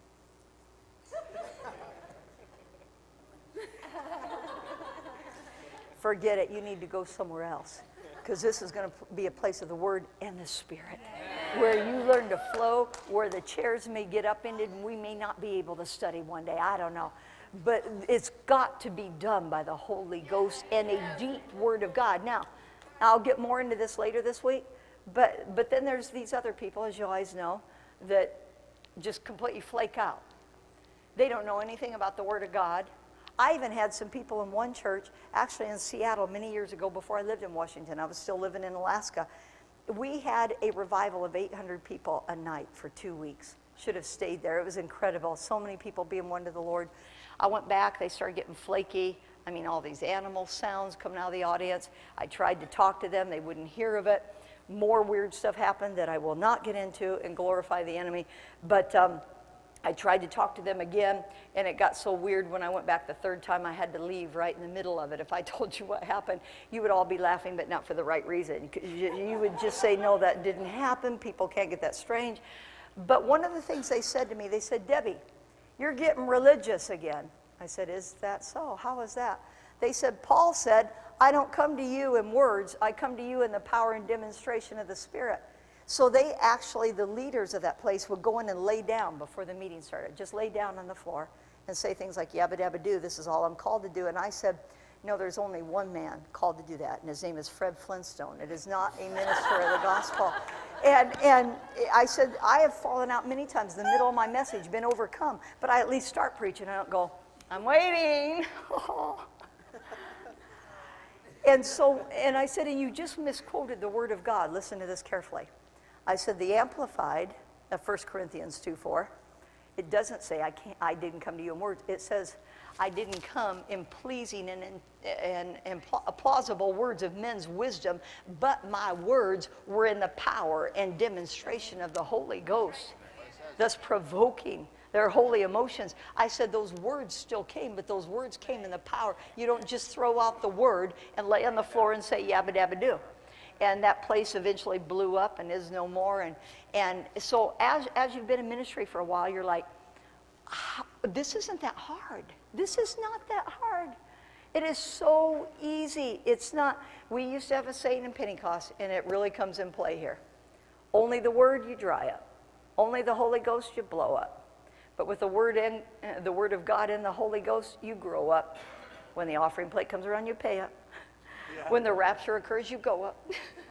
Speaker 4: forget it. You need to go somewhere else, because this is going to be a place of the Word and the Spirit, where you learn to flow, where the chairs may get upended and we may not be able to study one day. I don't know. But it's got to be done by the Holy Ghost and a deep Word of God. Now, I'll get more into this later this week, but then there's these other people, as you guys know, that just completely flake out. They don't know anything about the Word of God. I even had some people in one church, actually in Seattle many years ago before I lived in Washington. I was still living in Alaska. We had a revival of 800 people a night for 2 weeks. Should have stayed there. It was incredible. So many people being won to the Lord. I went back. They started getting flaky. I mean, all these animal sounds coming out of the audience. I tried to talk to them. They wouldn't hear of it. More weird stuff happened that I will not get into and glorify the enemy. But I tried to talk to them again, and it got so weird when I went back the third time I had to leave right in the middle of it. If I told you what happened, you would all be laughing, but not for the right reason. You would just say, no, that didn't happen. People can't get that strange. But one of the things they said to me, they said, Debbie, you're getting religious again. I said, is that so? How is that? They said, Paul said, I don't come to you in words. I come to you in the power and demonstration of the Spirit. So they actually, the leaders of that place would go in and lay down before the meeting started. Just lay down on the floor and say things like, yabba dabba do, this is all I'm called to do. And I said, no, there's only one man called to do that, and his name is Fred Flintstone. It is not a minister of the gospel. And I said, I have fallen out many times in the middle of my message, been overcome, but I at least start preaching. I don't go, I'm waiting. And I said, and you just misquoted the word of God. Listen to this carefully. I said, the Amplified of 1 Corinthians 2:4, it doesn't say I didn't come to you in words. It says, I didn't come in pleasing and plausible words of men's wisdom, but my words were in the power and demonstration of the Holy Ghost, thus provoking their holy emotions. I said those words still came, but those words came in the power. You don't just throw out the word and lay on the floor and say yabba dabba do. And that place eventually blew up and is no more. And so as you've been in ministry for a while, you're like, this isn't that hard. This is not that hard. It is so easy. It's not. We used to have a saying in Pentecost, and it really comes in play here. Only the word you dry up. Only the Holy Ghost you blow up. But with the word of God and the Holy Ghost, you grow up. When the offering plate comes around, you pay up. Yeah. When the rapture occurs, you go up.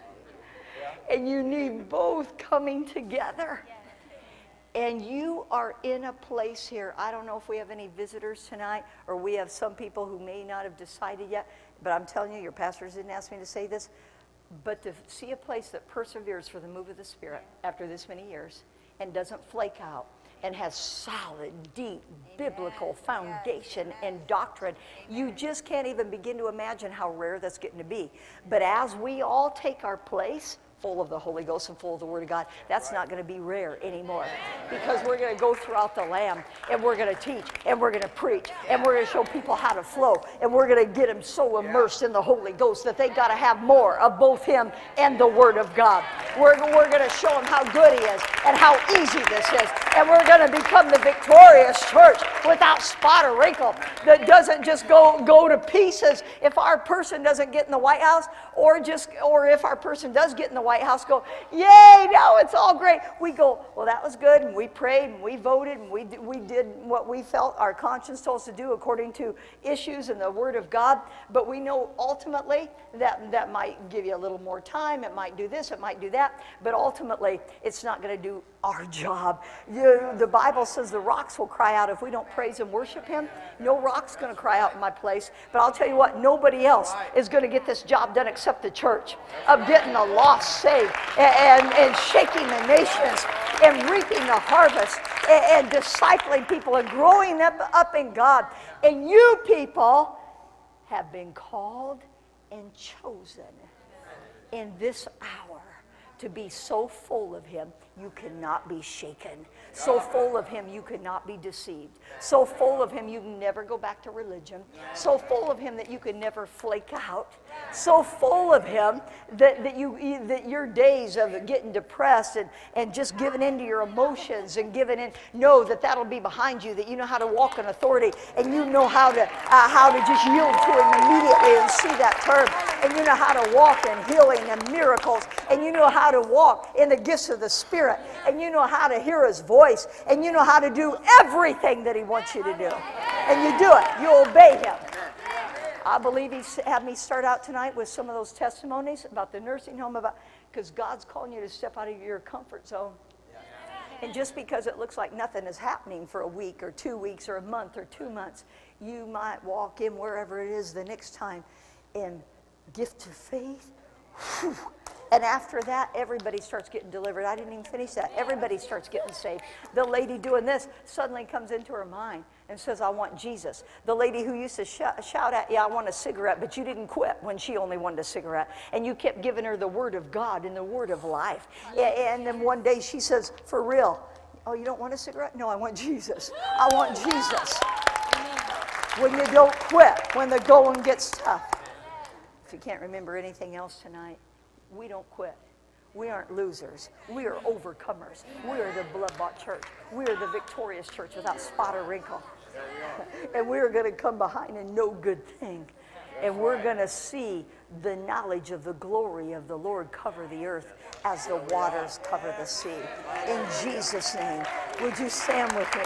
Speaker 4: Yeah. And you need both coming together. Yeah. And you are in a place here. I don't know if we have any visitors tonight, or we have some people who may not have decided yet, but I'm telling you, your pastors didn't ask me to say this, but to see a place that perseveres for the move of the Spirit after this many years and doesn't flake out and has solid, deep, biblical foundation and doctrine, you just can't even begin to imagine how rare that's getting to be. But as we all take our place, full of the Holy Ghost and full of the Word of God, that's not going to be rare anymore, because we're going to go throughout the land, and we're going to teach, and we're going to preach, and we're going to show people how to flow, and we're going to get them so immersed in the Holy Ghost that they got to have more of both Him and the Word of God. We're going to show them how good He is and how easy this is, and we're going to become the victorious church without spot or wrinkle that doesn't just go to pieces if our person doesn't get in the White House, or if our person does get in the White House, go, yay, now it's all great. We go, well, that was good, and we prayed, and we voted, and we did what we felt our conscience told us to do according to issues and the Word of God. But we know ultimately that might give you a little more time. It might do this, it might do that. But ultimately, it's not going to do our job. The Bible says the rocks will cry out if we don't praise and worship Him. No rock's going to cry out in my place. But I'll tell you what, nobody else is going to get this job done except the church, of getting the lost saved and shaking the nations and reaping the harvest and discipling people and growing them up in God. And you people have been called and chosen in this hour to be so full of Him you cannot be shaken. So full of Him you cannot be deceived. So full of Him you can never go back to religion. So full of Him that you can never flake out. So full of Him that your days of getting depressed and just giving in to your emotions and giving in, know that that'll be behind you, that you know how to walk in authority, and you know how to just yield to Him immediately and see that turn, and you know how to walk in healing and miracles, and you know how to walk in the gifts of the Spirit, and you know how to hear His voice, and you know how to do everything that He wants you to do, and you do it, you obey Him. I believe He had me start out tonight with some of those testimonies about the nursing home, because God's calling you to step out of your comfort zone. And just because it looks like nothing is happening for a week or 2 weeks or a month or 2 months, you might walk in wherever it is the next time in gift of faith. Whew. And after that, everybody starts getting delivered. I didn't even finish that. Everybody starts getting saved. The lady doing this suddenly comes into her mind and says, I want Jesus. The lady who used to shout at you, I want a cigarette, but you didn't quit when she only wanted a cigarette. And you kept giving her the Word of God and the Word of life. And then one day she says, for real, oh, you don't want a cigarette? No, I want Jesus. I want Jesus. When you don't quit, when the going gets tough. If you can't remember anything else tonight, we don't quit. We aren't losers. We are overcomers. We are the blood-bought church. We are the victorious church without spot or wrinkle. And we're going to come behind in no good thing. And we're going to see the knowledge of the glory of the Lord cover the earth as the waters cover the sea. In Jesus' name, would you stand with me?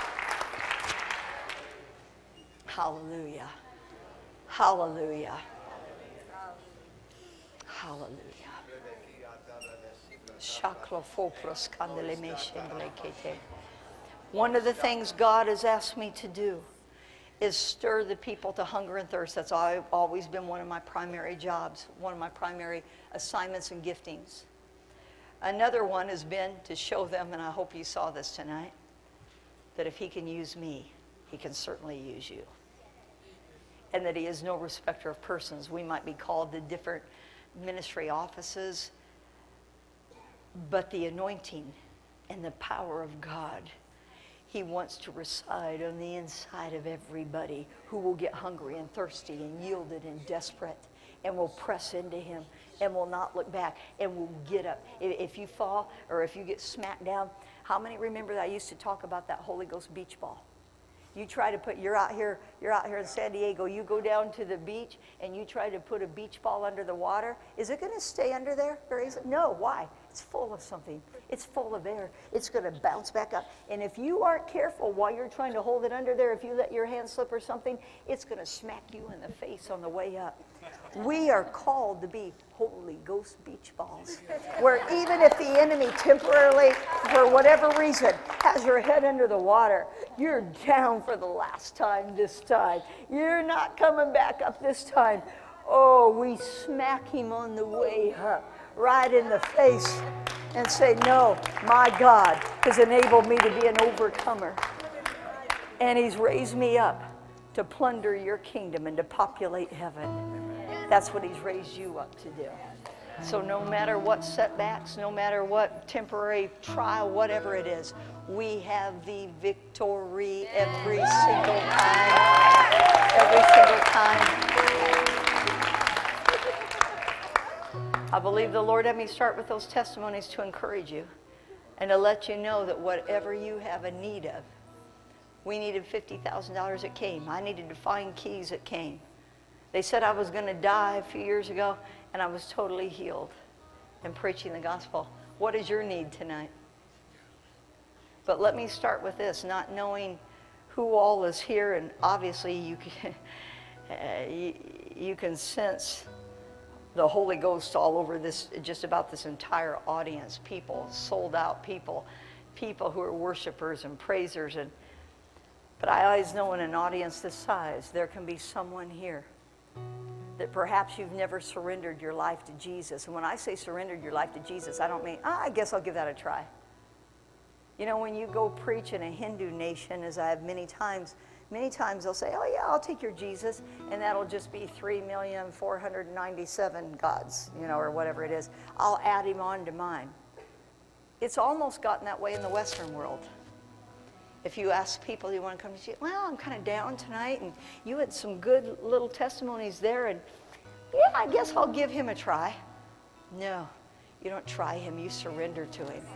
Speaker 4: Hallelujah. Hallelujah. Hallelujah. One of the things God has asked me to do is stir the people to hunger and thirst. That's always been one of my primary jobs, one of my primary assignments and giftings. Another one has been to show them, and I hope you saw this tonight, that if he can use me, he can certainly use you. And that he is no respecter of persons. We might be called to different ministry offices, but the anointing and the power of God, he wants to reside on the inside of everybody who will get hungry and thirsty and yielded and desperate and will press into him and will not look back and will get up. If you fall or if you get smacked down, how many remember that I used to talk about that Holy Ghost beach ball? You try to put, you're out here in San Diego, you go down to the beach and you try to put a beach ball under the water. Is it going to stay under there? No, why? It's full of something. It's full of air. It's going to bounce back up. And if you aren't careful while you're trying to hold it under there, if you let your hand slip or something, it's going to smack you in the face on the way up. We are called to be Holy Ghost beach balls, where even if the enemy temporarily, for whatever reason, has your head under the water, you're down for the last time this time. You're not coming back up this time. Oh, we smack him on the way up, right in the face, and say, no, my God has enabled me to be an overcomer. And he's raised me up to plunder your kingdom and to populate heaven. That's what he's raised you up to do. So no matter what setbacks, no matter what temporary trial, whatever it is, we have the victory every single time. Every single time. I believe the Lord had me start with those testimonies to encourage you and to let you know that whatever you have a need of, we needed $50,000, it came. I needed to find keys, it came. They said I was going to die a few years ago, and I was totally healed and preaching the gospel. What is your need tonight? But let me start with this, not knowing who all is here, and obviously you can sense the Holy Ghost all over this, just about this entire audience. People, sold out people, people who are worshipers and praisers. But I always know in an audience this size, there can be someone here that perhaps you've never surrendered your life to Jesus. And when I say surrendered your life to Jesus, I don't mean, I guess I'll give that a try. You know, when you go preach in a Hindu nation, as I have many times they'll say, oh yeah, I'll take your Jesus, and that'll just be 3,497 gods, you know, or whatever it is. I'll add him on to mine. It's almost gotten that way in the Western world. If you ask people, you want to come to church? Well, I'm kind of down tonight, and you had some good little testimonies there, and yeah, I guess I'll give him a try. No, you don't try him, you surrender to him.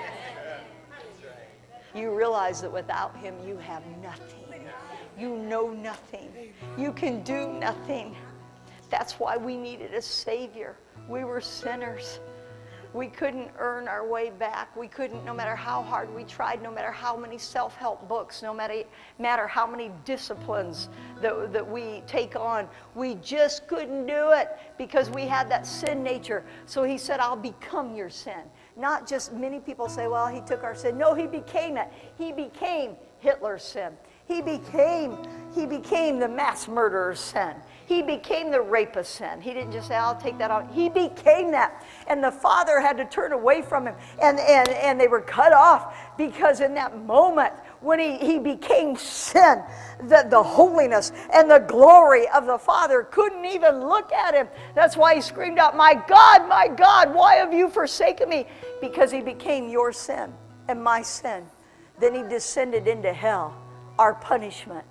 Speaker 4: You realize that without him, you have nothing. You know nothing. You can do nothing. That's why we needed a Savior. We were sinners. We couldn't earn our way back. We couldn't, no matter how hard we tried, no matter how many self-help books, no matter how many disciplines that we take on, we just couldn't do it because we had that sin nature. So he said, I'll become your sin. Not just, many people say, well, he took our sin. No, he became it. He became Hitler's sin. He became the mass murderer's sin. He became the rapist's sin. He didn't just say, I'll take that off. He became that. And the Father had to turn away from him. And they were cut off because in that moment when he became sin, the holiness and the glory of the Father couldn't even look at him. That's why he screamed out, my God, why have you forsaken me? Because he became your sin and my sin. Then he descended into hell, our punishment.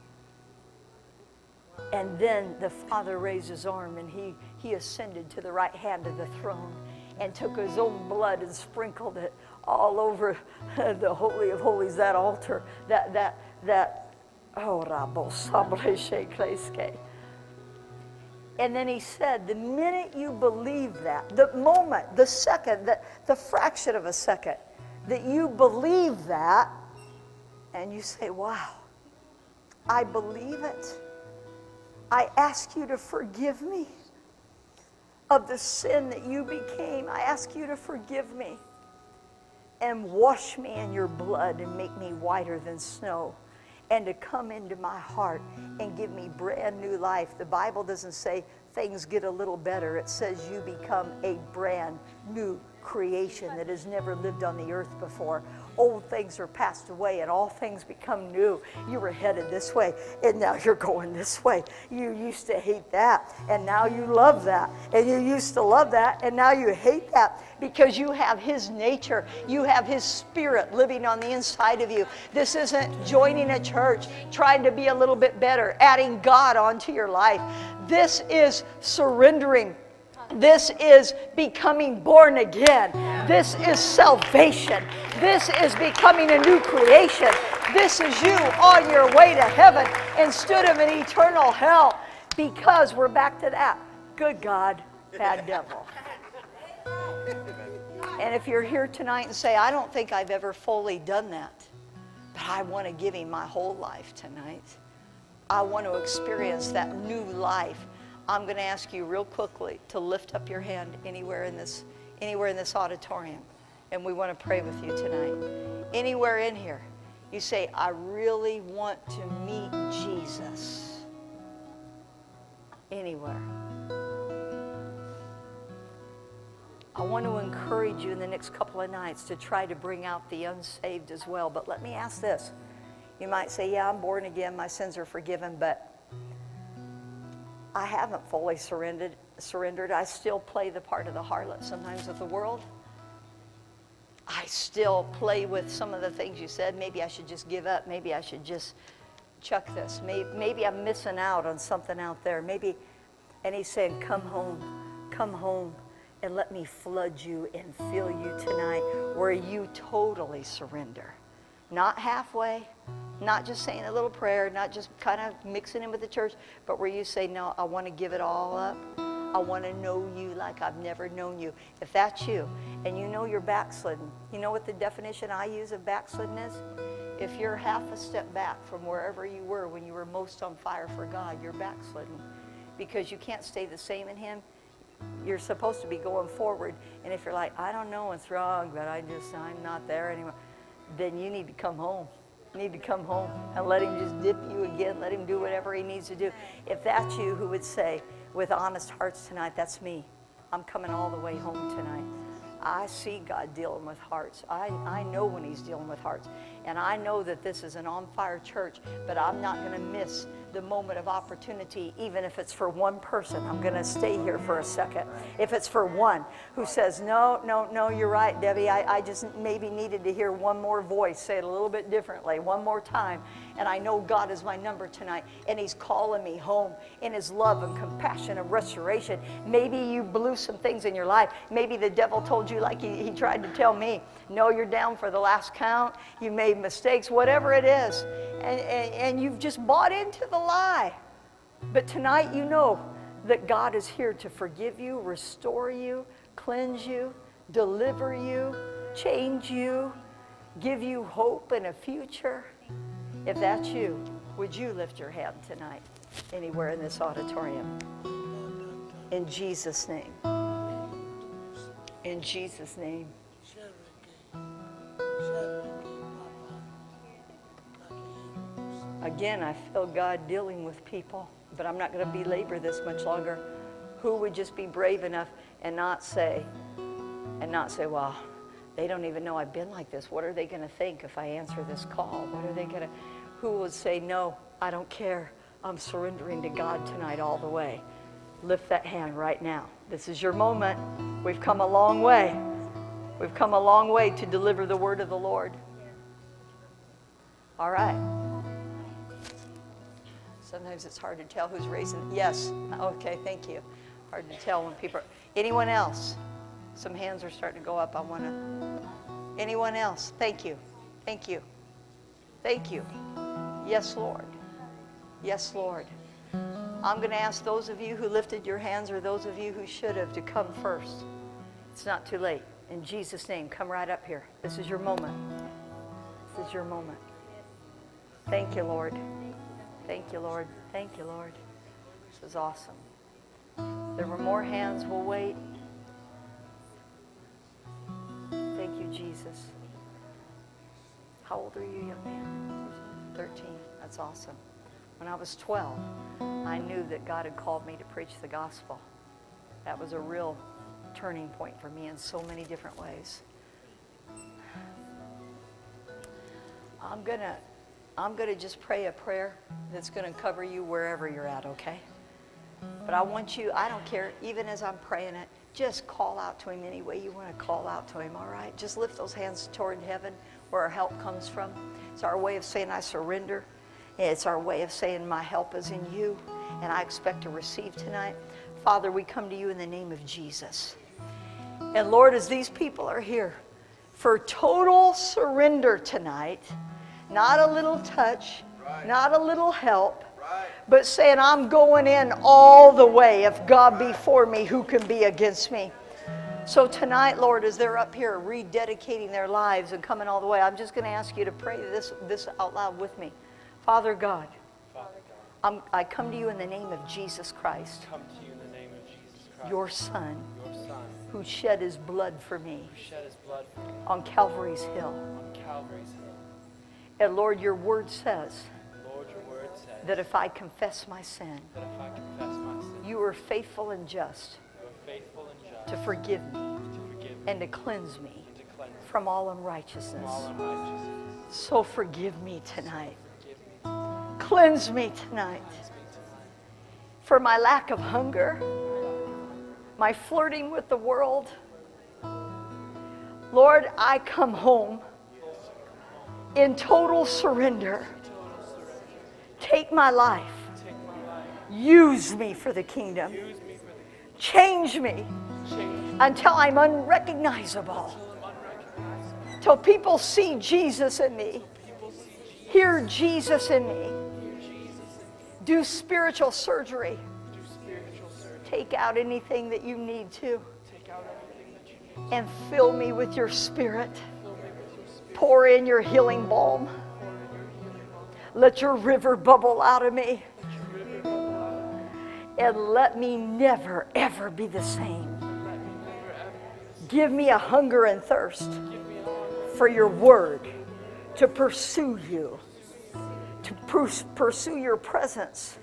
Speaker 4: And then the Father raised his arm and he ascended to the right hand of the throne and took his own blood and sprinkled it all over the Holy of Holies, that altar, And then he said, the minute you believe that, the moment, the second, the fraction of a second, that you believe that, and you say, wow, I believe it. I ask you to forgive me of the sin that you became. I ask you to forgive me and wash me in your blood and make me whiter than snow, and to come into my heart and give me brand new life. The Bible doesn't say things get a little better. It says you become a brand new creation that has never lived on the earth before. Old things are passed away and all things become new. You were headed this way and now you're going this way. You used to hate that and now you love that. And you used to love that and now you hate that, because you have His nature. You have His Spirit living on the inside of you. This isn't joining a church, trying to be a little bit better, adding God onto your life. This is surrendering. This is becoming born again. This is salvation. This is becoming a new creation. This is you on your way to heaven instead of an eternal hell, because we're back to that. Good God, bad devil. And if you're here tonight and say, I don't think I've ever fully done that, but I want to give Him my whole life tonight. I want to experience that new life. I'm going to ask you real quickly to lift up your hand anywhere in this auditorium. And we want to pray with you tonight. Anywhere in here, you say, I really want to meet Jesus. Anywhere. I want to encourage you in the next couple of nights to try to bring out the unsaved as well. But let me ask this. You might say, yeah, I'm born again, my sins are forgiven, but I haven't fully surrendered. I still play the part of the harlot sometimes with the world. I still play with some of the things you said. Maybe I should just give up. Maybe I should just chuck this. Maybe I'm missing out on something out there. Maybe, and He's saying, come home, and let me flood you and fill you tonight, where you totally surrender. Not halfway, not just saying a little prayer, not just kind of mixing in with the church, but where you say, no, I want to give it all up. I want to know you like I've never known you. If that's you, and you know you're backslidden, you know what the definition I use of backslidden is? If you're half a step back from wherever you were when you were most on fire for God, you're backslidden. Because you can't stay the same in Him. You're supposed to be going forward. And if you're like, I don't know what's wrong, but I'm not there anymore, then you need to come home. You need to come home and let Him just dip you again. Let Him do whatever He needs to do. If that's you who would say, with honest hearts tonight, that's me. I'm coming all the way home tonight. I see God dealing with hearts. I know when He's dealing with hearts. And I know that this is an on-fire church, but I'm not going to miss the moment of opportunity, even if it's for one person. I'm going to stay here for a second. If it's for one who says, no, you're right, Debbie. I just maybe needed to hear one more voice say it a little bit differently, one more time. And I know God is my number tonight, and He's calling me home in His love and compassion and restoration. Maybe you blew some things in your life. Maybe the devil told you, like he tried to tell me, no, you're down for the last count. You made mistakes, whatever it is. And you've just bought into the lie. But tonight you know that God is here to forgive you, restore you, cleanse you, deliver you, change you, give you hope and a future. If that's you, would you lift your hand tonight anywhere in this auditorium? In Jesus' name. In Jesus' name. Again, I feel God dealing with people, but I'm not going to belabor this much longer. Who would just be brave enough and not say, well, they don't even know I've been like this. What are they going to think if I answer this call? What are they going to, who would say, no, I don't care. I'm surrendering to God tonight all the way. Lift that hand right now. This is your moment. We've come a long way. We've come a long way to deliver the word of the Lord. All right. Sometimes it's hard to tell who's raising. Yes. Okay, thank you. Hard to tell when people are. Anyone else? Some hands are starting to go up. I want to. Anyone else? Thank you. Thank you. Thank you. Yes, Lord. Yes, Lord. I'm going to ask those of you who lifted your hands or those of you who should have to come first. It's not too late. In Jesus' name, come right up here. This is your moment. This is your moment. Thank you, Lord. Thank you, Lord. Thank you, Lord. This is awesome. There were more hands. We'll wait. Thank you, Jesus. How old are you, young man? 13. That's awesome. When I was 12, I knew that God had called me to preach the gospel. That was a real turning point for me in so many different ways. I'm gonna just pray a prayer that's gonna cover you wherever you're at, okay? But I want you, I don't care, even as I'm praying it, just call out to him any way you want to call out to him, all right? Just lift those hands toward heaven where our help comes from. It's our way of saying I surrender. It's our way of saying my help is in you and I expect to receive tonight. Father, we come to you in the name of Jesus. And Lord, as these people are here for total surrender tonight, not a little touch, not a little help, but saying I'm going in all the way. If God be for me, who can be against me? So tonight, Lord, as they're up here rededicating their lives and coming all the way, I'm just going to ask you to pray this out loud with me. Father God, I come to you in the name of Jesus Christ, your Son, who shed his blood for me on Calvary's Hill. And Lord, your word says that if I confess my sin, you are faithful and just to forgive me and to cleanse me from all unrighteousness. So forgive me tonight. Cleanse me tonight for my lack of hunger, my flirting with the world. Lord, I come home in total surrender. Take my life. Use me for the kingdom. Change me until I'm unrecognizable. Till people see Jesus in me. Hear Jesus in me. Do spiritual surgery. Take out anything that you need to. And fill me with your Spirit. Pour in your healing balm. Let your river bubble out of me. And let me never, ever be the same. Give me a hunger and thirst for your word, to pursue you, to pursue your presence.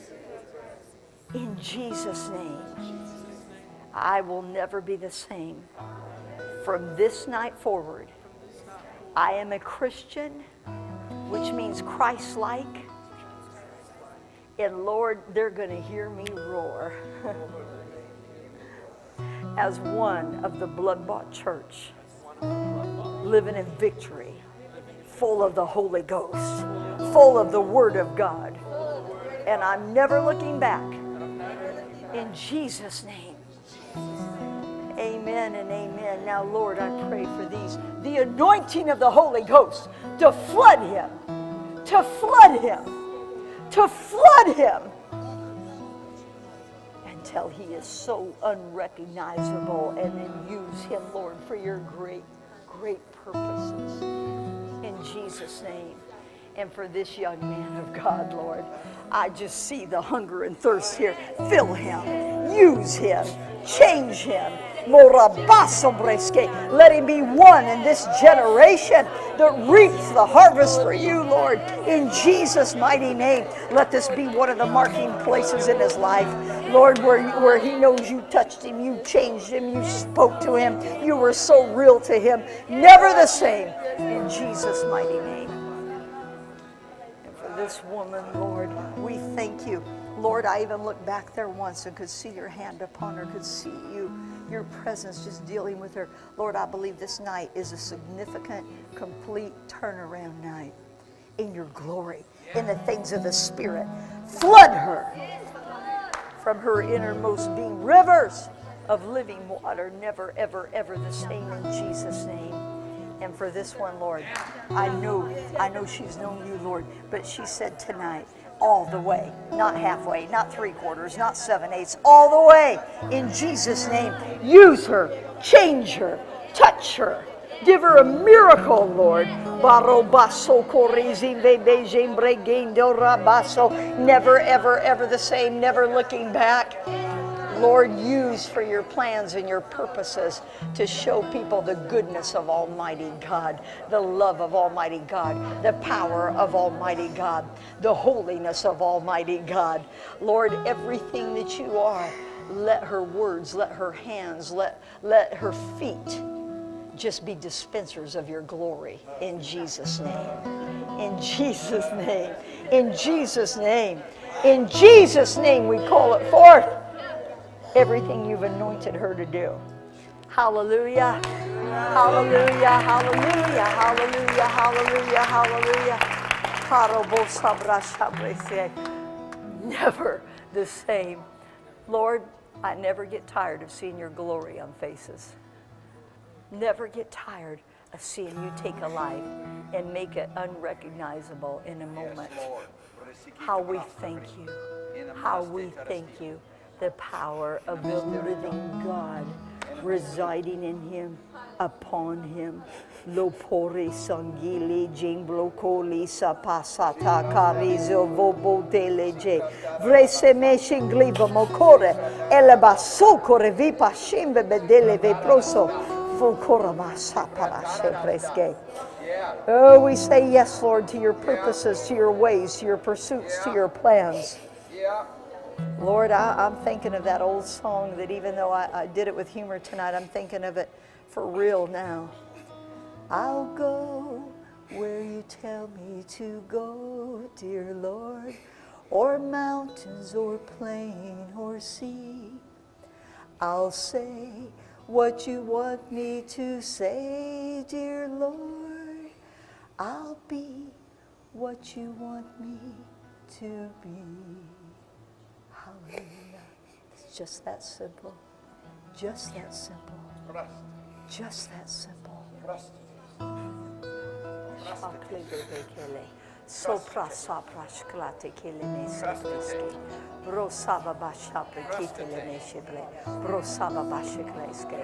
Speaker 4: In Jesus' name, I will never be the same. From this night forward, I am a Christian, which means Christ-like. And Lord, they're going to hear me roar as one of the blood-bought church, living in victory, full of the Holy Ghost, full of the Word of God. And I'm never looking back. In Jesus' name. Amen and amen. Now, Lord, I pray for these, the anointing of the Holy Ghost to flood him, to flood him, to flood him until he is so unrecognizable, and then use him, Lord, for your great, great purposes. In Jesus' name. And for this young man of God, Lord, I just see the hunger and thirst here. Fill him, use him, change him. Let him be one in this generation that reaps the harvest for you, Lord. In Jesus' mighty name, let this be one of the marking places in his life, Lord, where he knows you touched him, you changed him, you spoke to him, you were so real to him, never the same. In Jesus' mighty name. And for this woman, Lord, we thank you. Lord, I even looked back there once and could see your hand upon her, could see you, your presence just dealing with her. Lord, I believe this night is a significant, complete turnaround night in your glory, in the things of the Spirit. Flood her from her innermost being. Rivers of living water, never, ever, ever the same, in Jesus' name. And for this one, Lord, I know she's known you, Lord, but she said tonight, all the way, not halfway, not 3/4, not 7/8, all the way. In Jesus' name, use her, change her, touch her, give her a miracle, Lord. Never, ever, ever the same, never looking back. Lord, use for your plans and your purposes to show people the goodness of Almighty God, the love of Almighty God, the power of Almighty God, the holiness of Almighty God. Lord, everything that you are, let her words, let her hands, let her feet just be dispensers of your glory in Jesus' name. In Jesus' name. In Jesus' name. In Jesus' name we call it forth. Everything you've anointed her to do. Hallelujah. Hallelujah. Hallelujah. Hallelujah. Hallelujah. Hallelujah. Never the same. Lord, I never get tired of seeing your glory on faces. Never get tired of seeing you take a life and make it unrecognizable in a moment. How we thank you. How we thank you. The power of the living God residing in him, upon him. Lopore sangili jimblokoli sapasata karizo vobodeleje. Vrese me shingliva mokore elebasokore vipa shimbe bedele veproso. Oh, we say yes, Lord, to your purposes, to your ways, to your pursuits, to your plans. Lord, I'm thinking of that old song that even though I did it with humor tonight, I'm thinking of it for real now. I'll go where you tell me to go, dear Lord, or mountains or plain or sea. I'll say what you want me to say, dear Lord. I'll be what you want me to be. Hallelujah. It's just that simple. Just that simple. Just that simple. Sopra sapra shklate keleme sepeske. Brosava bashapre kitele mesheble. Brosava bashkleske.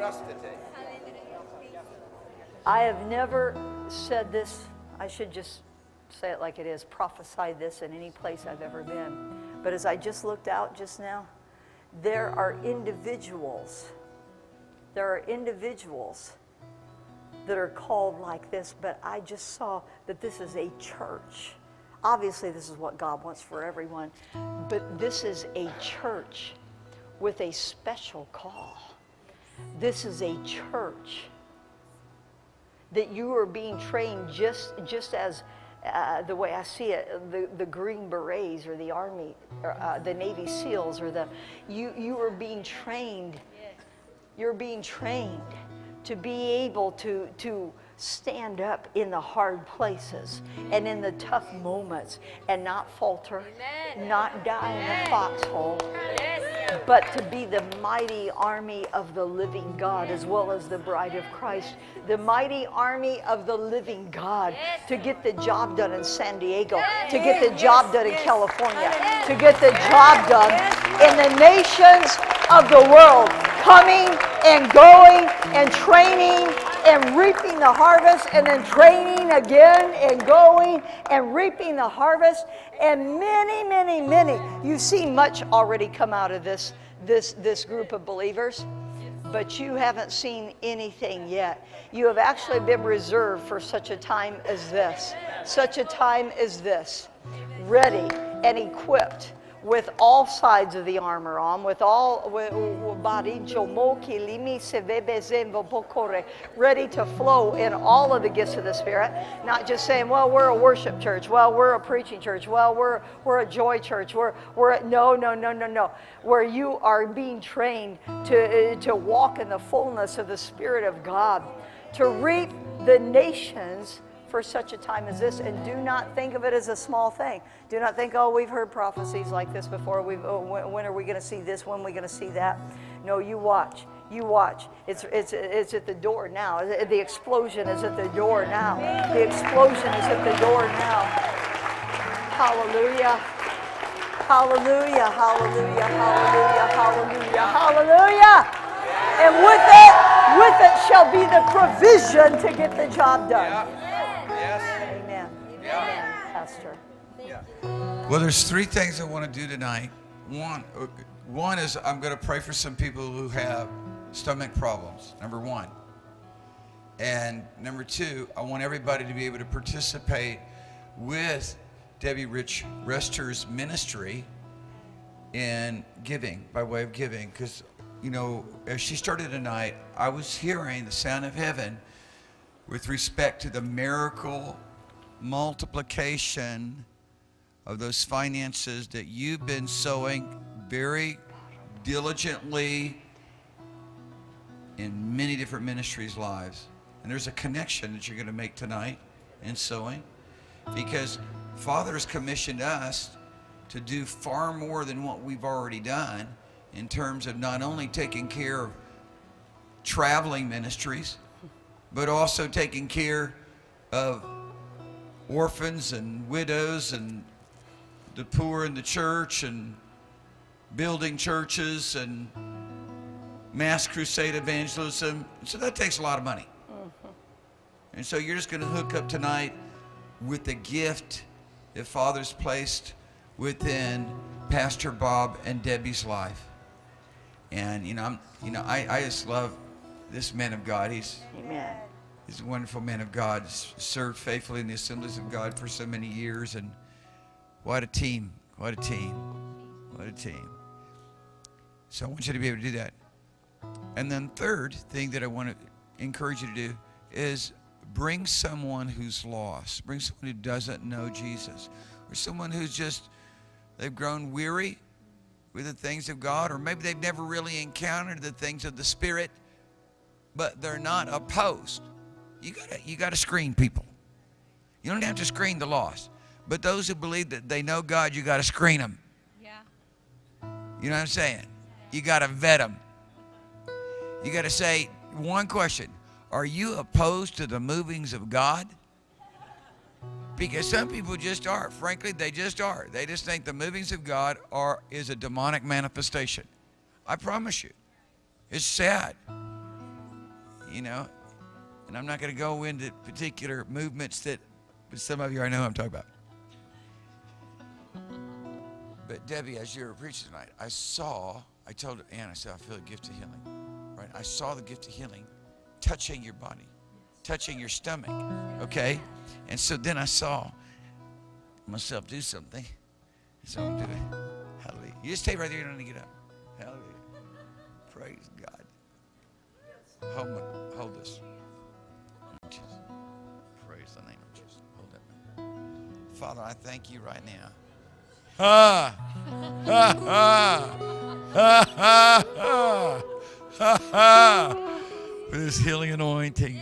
Speaker 4: I have never said this. I should just say it like it is. Prophesied this in any place I've ever been. But as I just looked out just now, there are individuals. There are individuals that are called like this, but I just saw that this is a church. Obviously, this is what God wants for everyone, but this is a church with a special call. This is a church that you are being trained just as the way I see it, the Green Berets or the Army, or, the Navy SEALs, or you are being trained. You're being trained to be able to stand up in the hard places and in the tough moments and not falter, not die in the foxhole, but to be the mighty army of the living God as well as the bride of Christ. The mighty army of the living God to get the job done in San Diego, to get the job done in California, to get the job done in the nations of the world, coming and going and training and reaping the harvest, and then training again and going and reaping the harvest, and many. You've seen much already come out of this group of believers, but you haven't seen anything yet. You have actually been reserved for such a time as this, ready and equipped with all sides of the armor on, ready to flow in all of the gifts of the Spirit. Not just saying, well, we're a worship church, well, we're a preaching church, well, we're a joy church, no. Where you are being trained to walk in the fullness of the Spirit of God, to reap the nations for such a time as this. And do not think of it as a small thing. Do not think, oh, we've heard prophecies like this before. When are we going to see this? When are we going to see that? No, you watch. You watch. It's at the door now. The explosion is at the door now. The explosion is at the door now. Hallelujah. Hallelujah. Hallelujah. Hallelujah. Hallelujah. Hallelujah. And with it shall be the provision to get the job done.
Speaker 3: Yes.
Speaker 4: Amen. Amen, Pastor.
Speaker 3: Well, there's three things I want to do tonight. One is I'm going to pray for some people who have stomach problems, number one. And number two, I want everybody to be able to participate with Debbie Rich Rester's ministry in giving, by way of giving. Because, you know, as she started tonight, I was hearing the sound of heaven with respect to the miracle multiplication of those finances that you've been sowing very diligently in many different ministries' lives. And there's a connection that you're going to make tonight in sowing, because Father has commissioned us to do far more than what we've already done in terms of not only taking care of traveling ministries, but also taking care of orphans and widows and the poor in the church, and building churches and mass crusade evangelism. So that takes a lot of money. And so you're just going to hook up tonight with the gift that Father's placed within Pastor Bob and Debbie's life. And I just love this man of God. He's a wonderful man of God. He's served faithfully in the Assemblies of God for so many years, and what a team! What a team! What a team! So I want you to be able to do that. And then third thing that I want to encourage you to do is bring someone who's lost. Bring someone who doesn't know Jesus, or someone who's just, they've grown weary with the things of God, or maybe they've never really encountered the things of the Spirit, but they're not opposed. You gotta screen people. You don't have to screen the lost, but those who believe that they know God, you gotta screen them.
Speaker 1: Yeah.
Speaker 3: You know what I'm saying? You gotta vet them. You gotta say one question: are you opposed to the movings of God? Because some people just are. Frankly, they just are. They just think the movings of God is a demonic manifestation. I promise you. It's sad. You know, and I'm not going to go into particular movements but some of you I know I'm talking about. But Debbie, as you were preaching tonight, I told Ann, I said, I feel a gift of healing. Right? I saw the gift of healing touching your body, touching your stomach, okay? And so then I saw myself do something. So I'm doing, hallelujah. You just stay right there, you don't need to get up. Hallelujah. Praise God. Hold this. Jesus. Praise the name of Jesus. Hold that. Father, I thank you right now. For this healing anointing.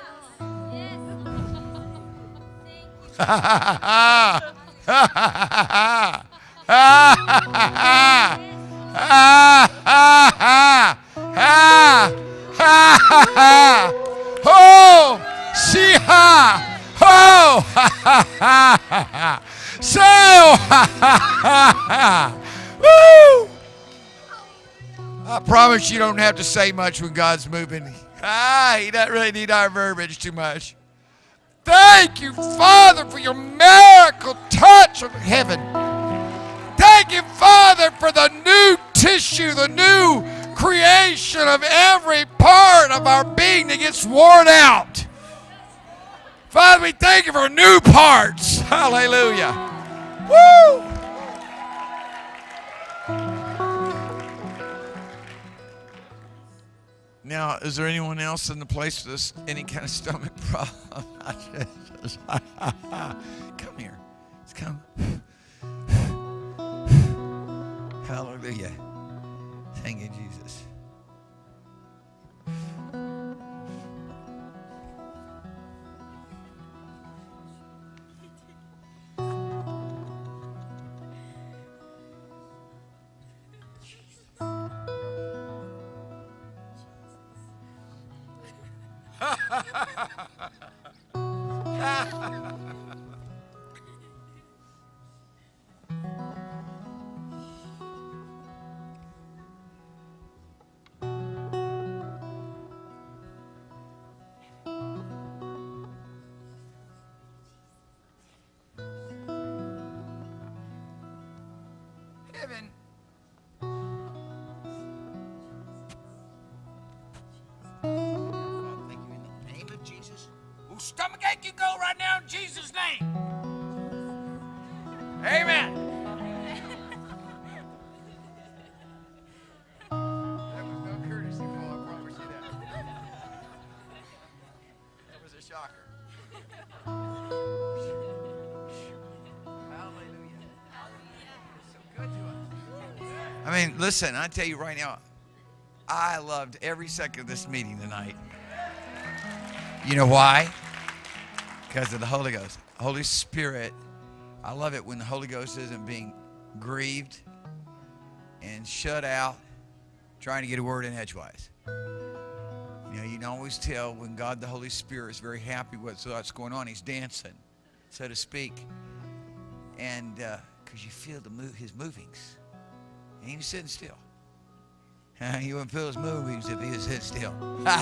Speaker 3: Oh, Shiha. Oh, so, woo. I promise you don't have to say much when God's moving. He doesn't really need our verbiage too much. Thank you, Father, for your miracle touch of heaven. Thank you, Father, for the new tissue, the new creation of every part of our being that gets worn out. Father, we thank you for new parts. Hallelujah. Woo! Now, is there anyone else in the place with any kind of stomach problem? Come here. Let's come. Hallelujah. Thank you, Jesus. Heaven Jesus' name. Amen. That was no courtesy call, I promise you that. That was a shocker. Hallelujah. It's so good to us. I mean, listen, I tell you right now, I loved every second of this meeting tonight. You know why? Because of the Holy Ghost. Holy Spirit. I love it when the Holy Ghost isn't being grieved and shut out trying to get a word in edgewise. You know, you can always tell when God the Holy Spirit is very happy with what's going on. He's dancing, so to speak. And because you feel his movings. And he was sitting still. You wouldn't feel his movings if he was sitting still.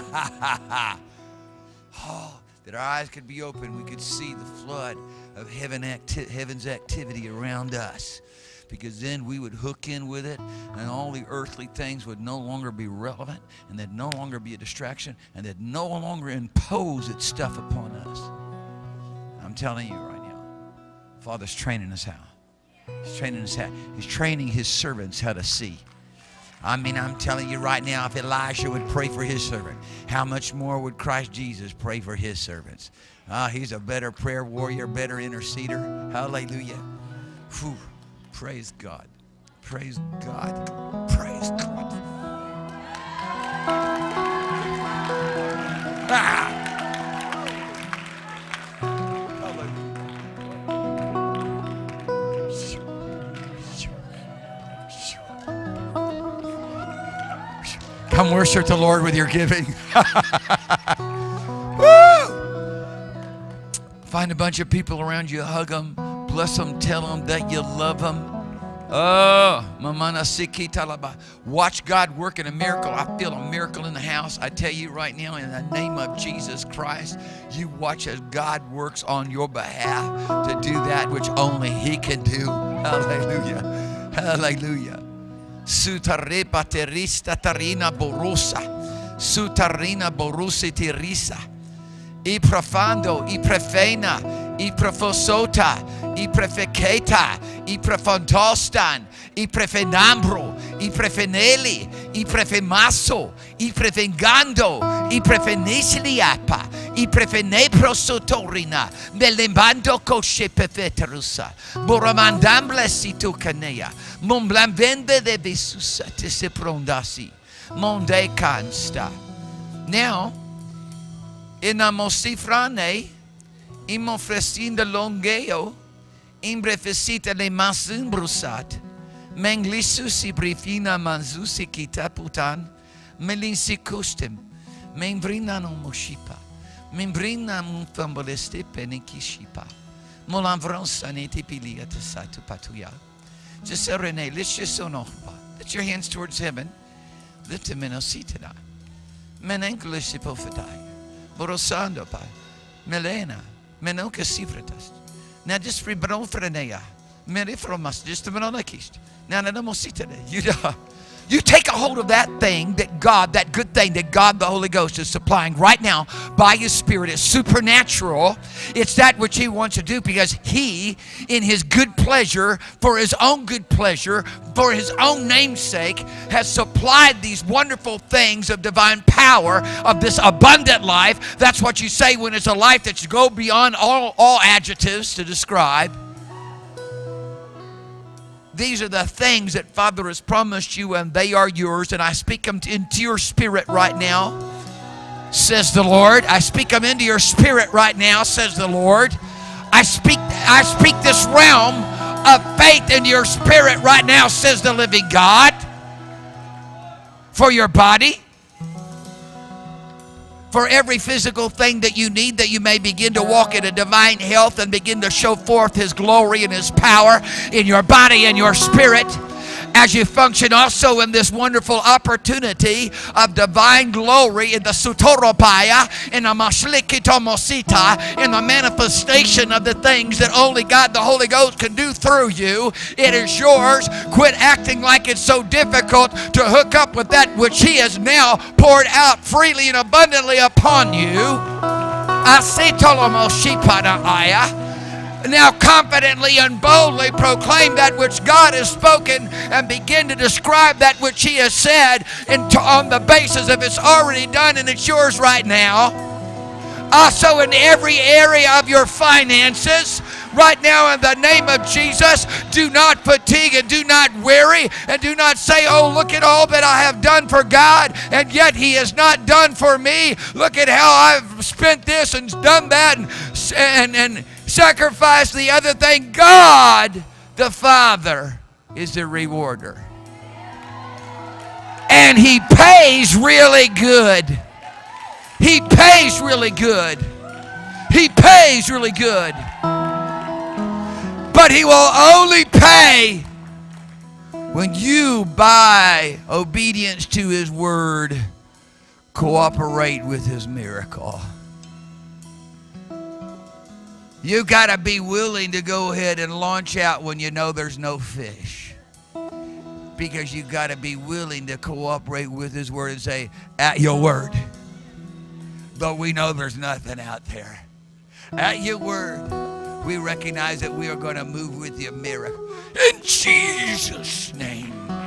Speaker 3: Oh, that our eyes could be open, we could see the flood of heaven's activity around us. Because then we would hook in with it, and all the earthly things would no longer be relevant, and they'd no longer be a distraction, and they'd no longer impose its stuff upon us. I'm telling you right now, Father's training us how. He's training us how. He's training his servants how to see. I mean, I'm telling you right now, if Elisha would pray for his servant, how much more would Christ Jesus pray for his servants? He's a better prayer warrior, better interceder. Hallelujah. Whew. Praise God. Praise God. Praise God. Ah! Come worship the Lord with your giving. Woo! Find a bunch of people around you, hug them, bless them, tell them that you love them. Oh, watch God work in a miracle. I feel a miracle in the house. I tell you right now, in the name of Jesus Christ, you watch as God works on your behalf to do that which only He can do. Hallelujah. Hallelujah. Sutare paterista tarina borosa. Sutarina borusi tirisa. I profando, I prefena, I prefosota, I prefeceta, I prefondostan, I prefenambro, I prefeneli, I prefemaso, I prefengando, I prefenisiliapa, I prefeneprosotorina, melembando koshe pefeterusa, boramandamble situcanea, momblamvende de besusa te se prondasi, monde cansta. Now, in a mosifrane, imo frestinda longeo, imbrefesita le masun brusat, menglisus brifina manzusi kitaputan, melinsi kustem, membrina no moshipa, membrina mumfamboleste penikishipa, molamvronsa netipilia tesatu patuya. Just say, Renee, lift your sonohba. Lift your hands towards heaven. Lift them in ositana. Menenkulishipofadai. Borosando pa, Melena, Menoka Sifratas. Now just Ribronfrenea, Merifromas, just a Menonakist. Now you take a hold of that thing that God, that good thing that God the Holy Ghost is supplying right now by His Spirit. It's supernatural. It's that which He wants to do because He, in His good pleasure, for His own good pleasure, for His own name's sake, has supplied these wonderful things of divine power, of this abundant life. That's what you say when it's a life that you go beyond all adjectives to describe. These are the things that Father has promised you, and they are yours. And I speak them into your spirit right now, says the Lord. I speak them into your spirit right now, says the Lord. I speak this realm of faith into your spirit right now, says the living God, for your body, for every physical thing that you need, that you may begin to walk in a divine health and begin to show forth His glory and His power in your body and your spirit, as you function also in this wonderful opportunity of divine glory in the Sutoropaya, in the Mashlikitomosita, in the manifestation of the things that only God the Holy Ghost can do through you. It is yours. Quit acting like it's so difficult to hook up with that which He has now poured out freely and abundantly upon you. Now confidently and boldly proclaim that which God has spoken and begin to describe that which He has said on the basis of it's already done and it's yours right now. Also in every area of your finances, right now in the name of Jesus, do not fatigue and do not weary and do not say, oh, look at all that I have done for God and yet He has not done for me. Look at how I've spent this and done that and sacrificed the other thing. God, the Father, is the rewarder. And He pays really good. He pays really good. He pays really good. But He will only pay when you, by obedience to His word, cooperate with His miracle. You got to be willing to go ahead and launch out when you know there's no fish. Because you got to be willing to cooperate with His word and say, at your word. Though we know there's nothing out there. At your word, we recognize that we are going to move with your miracle. In Jesus' name.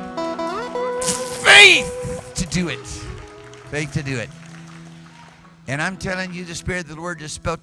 Speaker 3: Faith to do it. Faith to do it. And I'm telling you, the Spirit of the Lord just spoke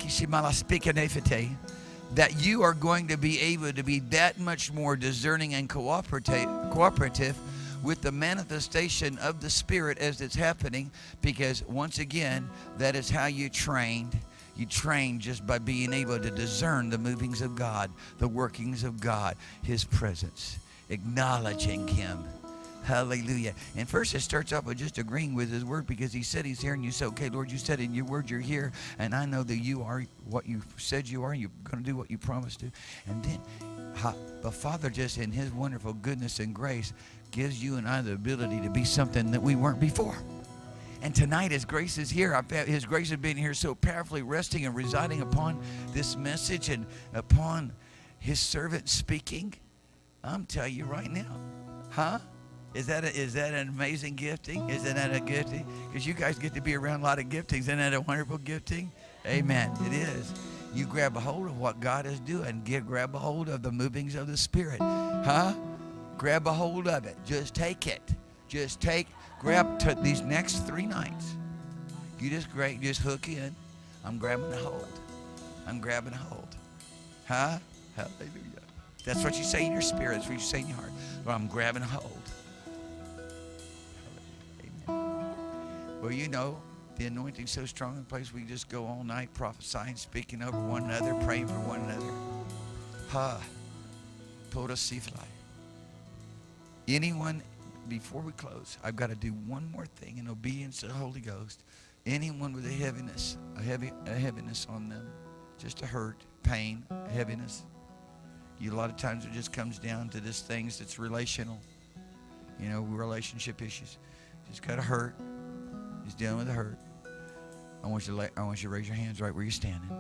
Speaker 3: that you are going to be able to be that much more discerning and cooperative with the manifestation of the Spirit as it's happening, because once again, that is how you trained. You train just by being able to discern the movings of God, the workings of God, His presence, acknowledging Him. Hallelujah. And first it starts off with just agreeing with His word, because He said He's here, and you say, okay, Lord, you said in your word you're here, and I know that you are what you said you are. You're going to do what you promised to. And then the Father, just in His wonderful goodness and grace, gives you and I the ability to be something that we weren't before. And tonight His grace is here. His grace has been here so powerfully, resting and residing upon this message and upon His servant speaking. I'm telling you right now. Huh? Is that an amazing gifting? Isn't that a gifting? Because you guys get to be around a lot of giftings. Isn't that a wonderful gifting? Amen. It is. You grab a hold of what God is doing. Grab a hold of the movings of the Spirit. Huh? Grab a hold of it. Just take it. Grab these next 3 nights. You just hook in. I'm grabbing a hold. I'm grabbing a hold. Huh? Hallelujah. That's what you say in your spirit. That's what you say in your heart. Well, I'm grabbing a hold. Well, you know, the anointing's so strong in place, we just go all night prophesying, speaking over one another, praying for one another. Ha. Toda Siflai. Anyone, before we close, I've got to do one more thing in obedience to the Holy Ghost. Anyone with a heaviness on them, just a hurt, pain, a heaviness. A lot of times it just comes down to this things that's relational. You know, relationship issues. Just got a hurt. He's dealing with the hurt. I want you to raise your hands right where you're standing.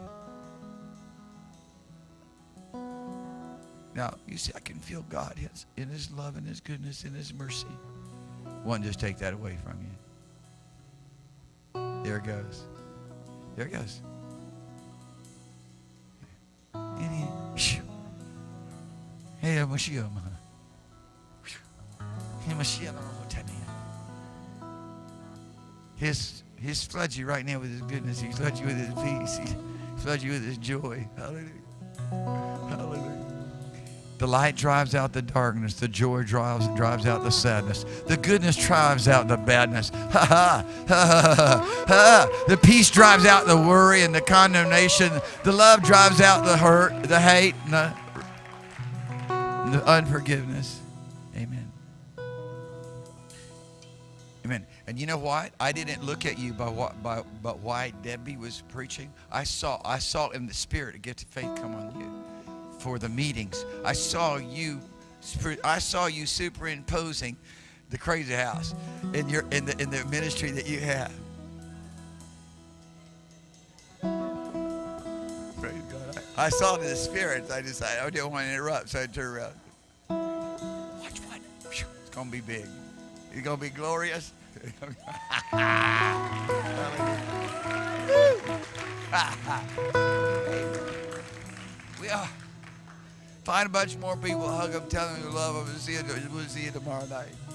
Speaker 3: Now, you see, I can feel God in His love and His goodness and His mercy. One, just take that away from you. There it goes. There it goes. Hey, Mashiach. Hey, Mashiach. He's flooded you right now with His goodness. He's flooded you with His peace. He flooded you with His joy. Hallelujah. Hallelujah. The light drives out the darkness. The joy drives out the sadness. The goodness drives out the badness. Ha ha. Ha ha ha. The peace drives out the worry and the condemnation. The love drives out the hurt, the hate, and the unforgiveness. Amen. Amen. And you know what? I didn't look at you by why Debbie was preaching. I saw in the Spirit a gift of faith come on you for the meetings. I saw you superimposing the crazy house in the ministry that you have. Praise God. I saw it in the Spirit. I decided I didn't want to interrupt, so I turned around. Watch what? It's gonna be big. It's gonna be glorious. We are. Find a bunch more people, hug them, tell them you love them, and we'll see you tomorrow night.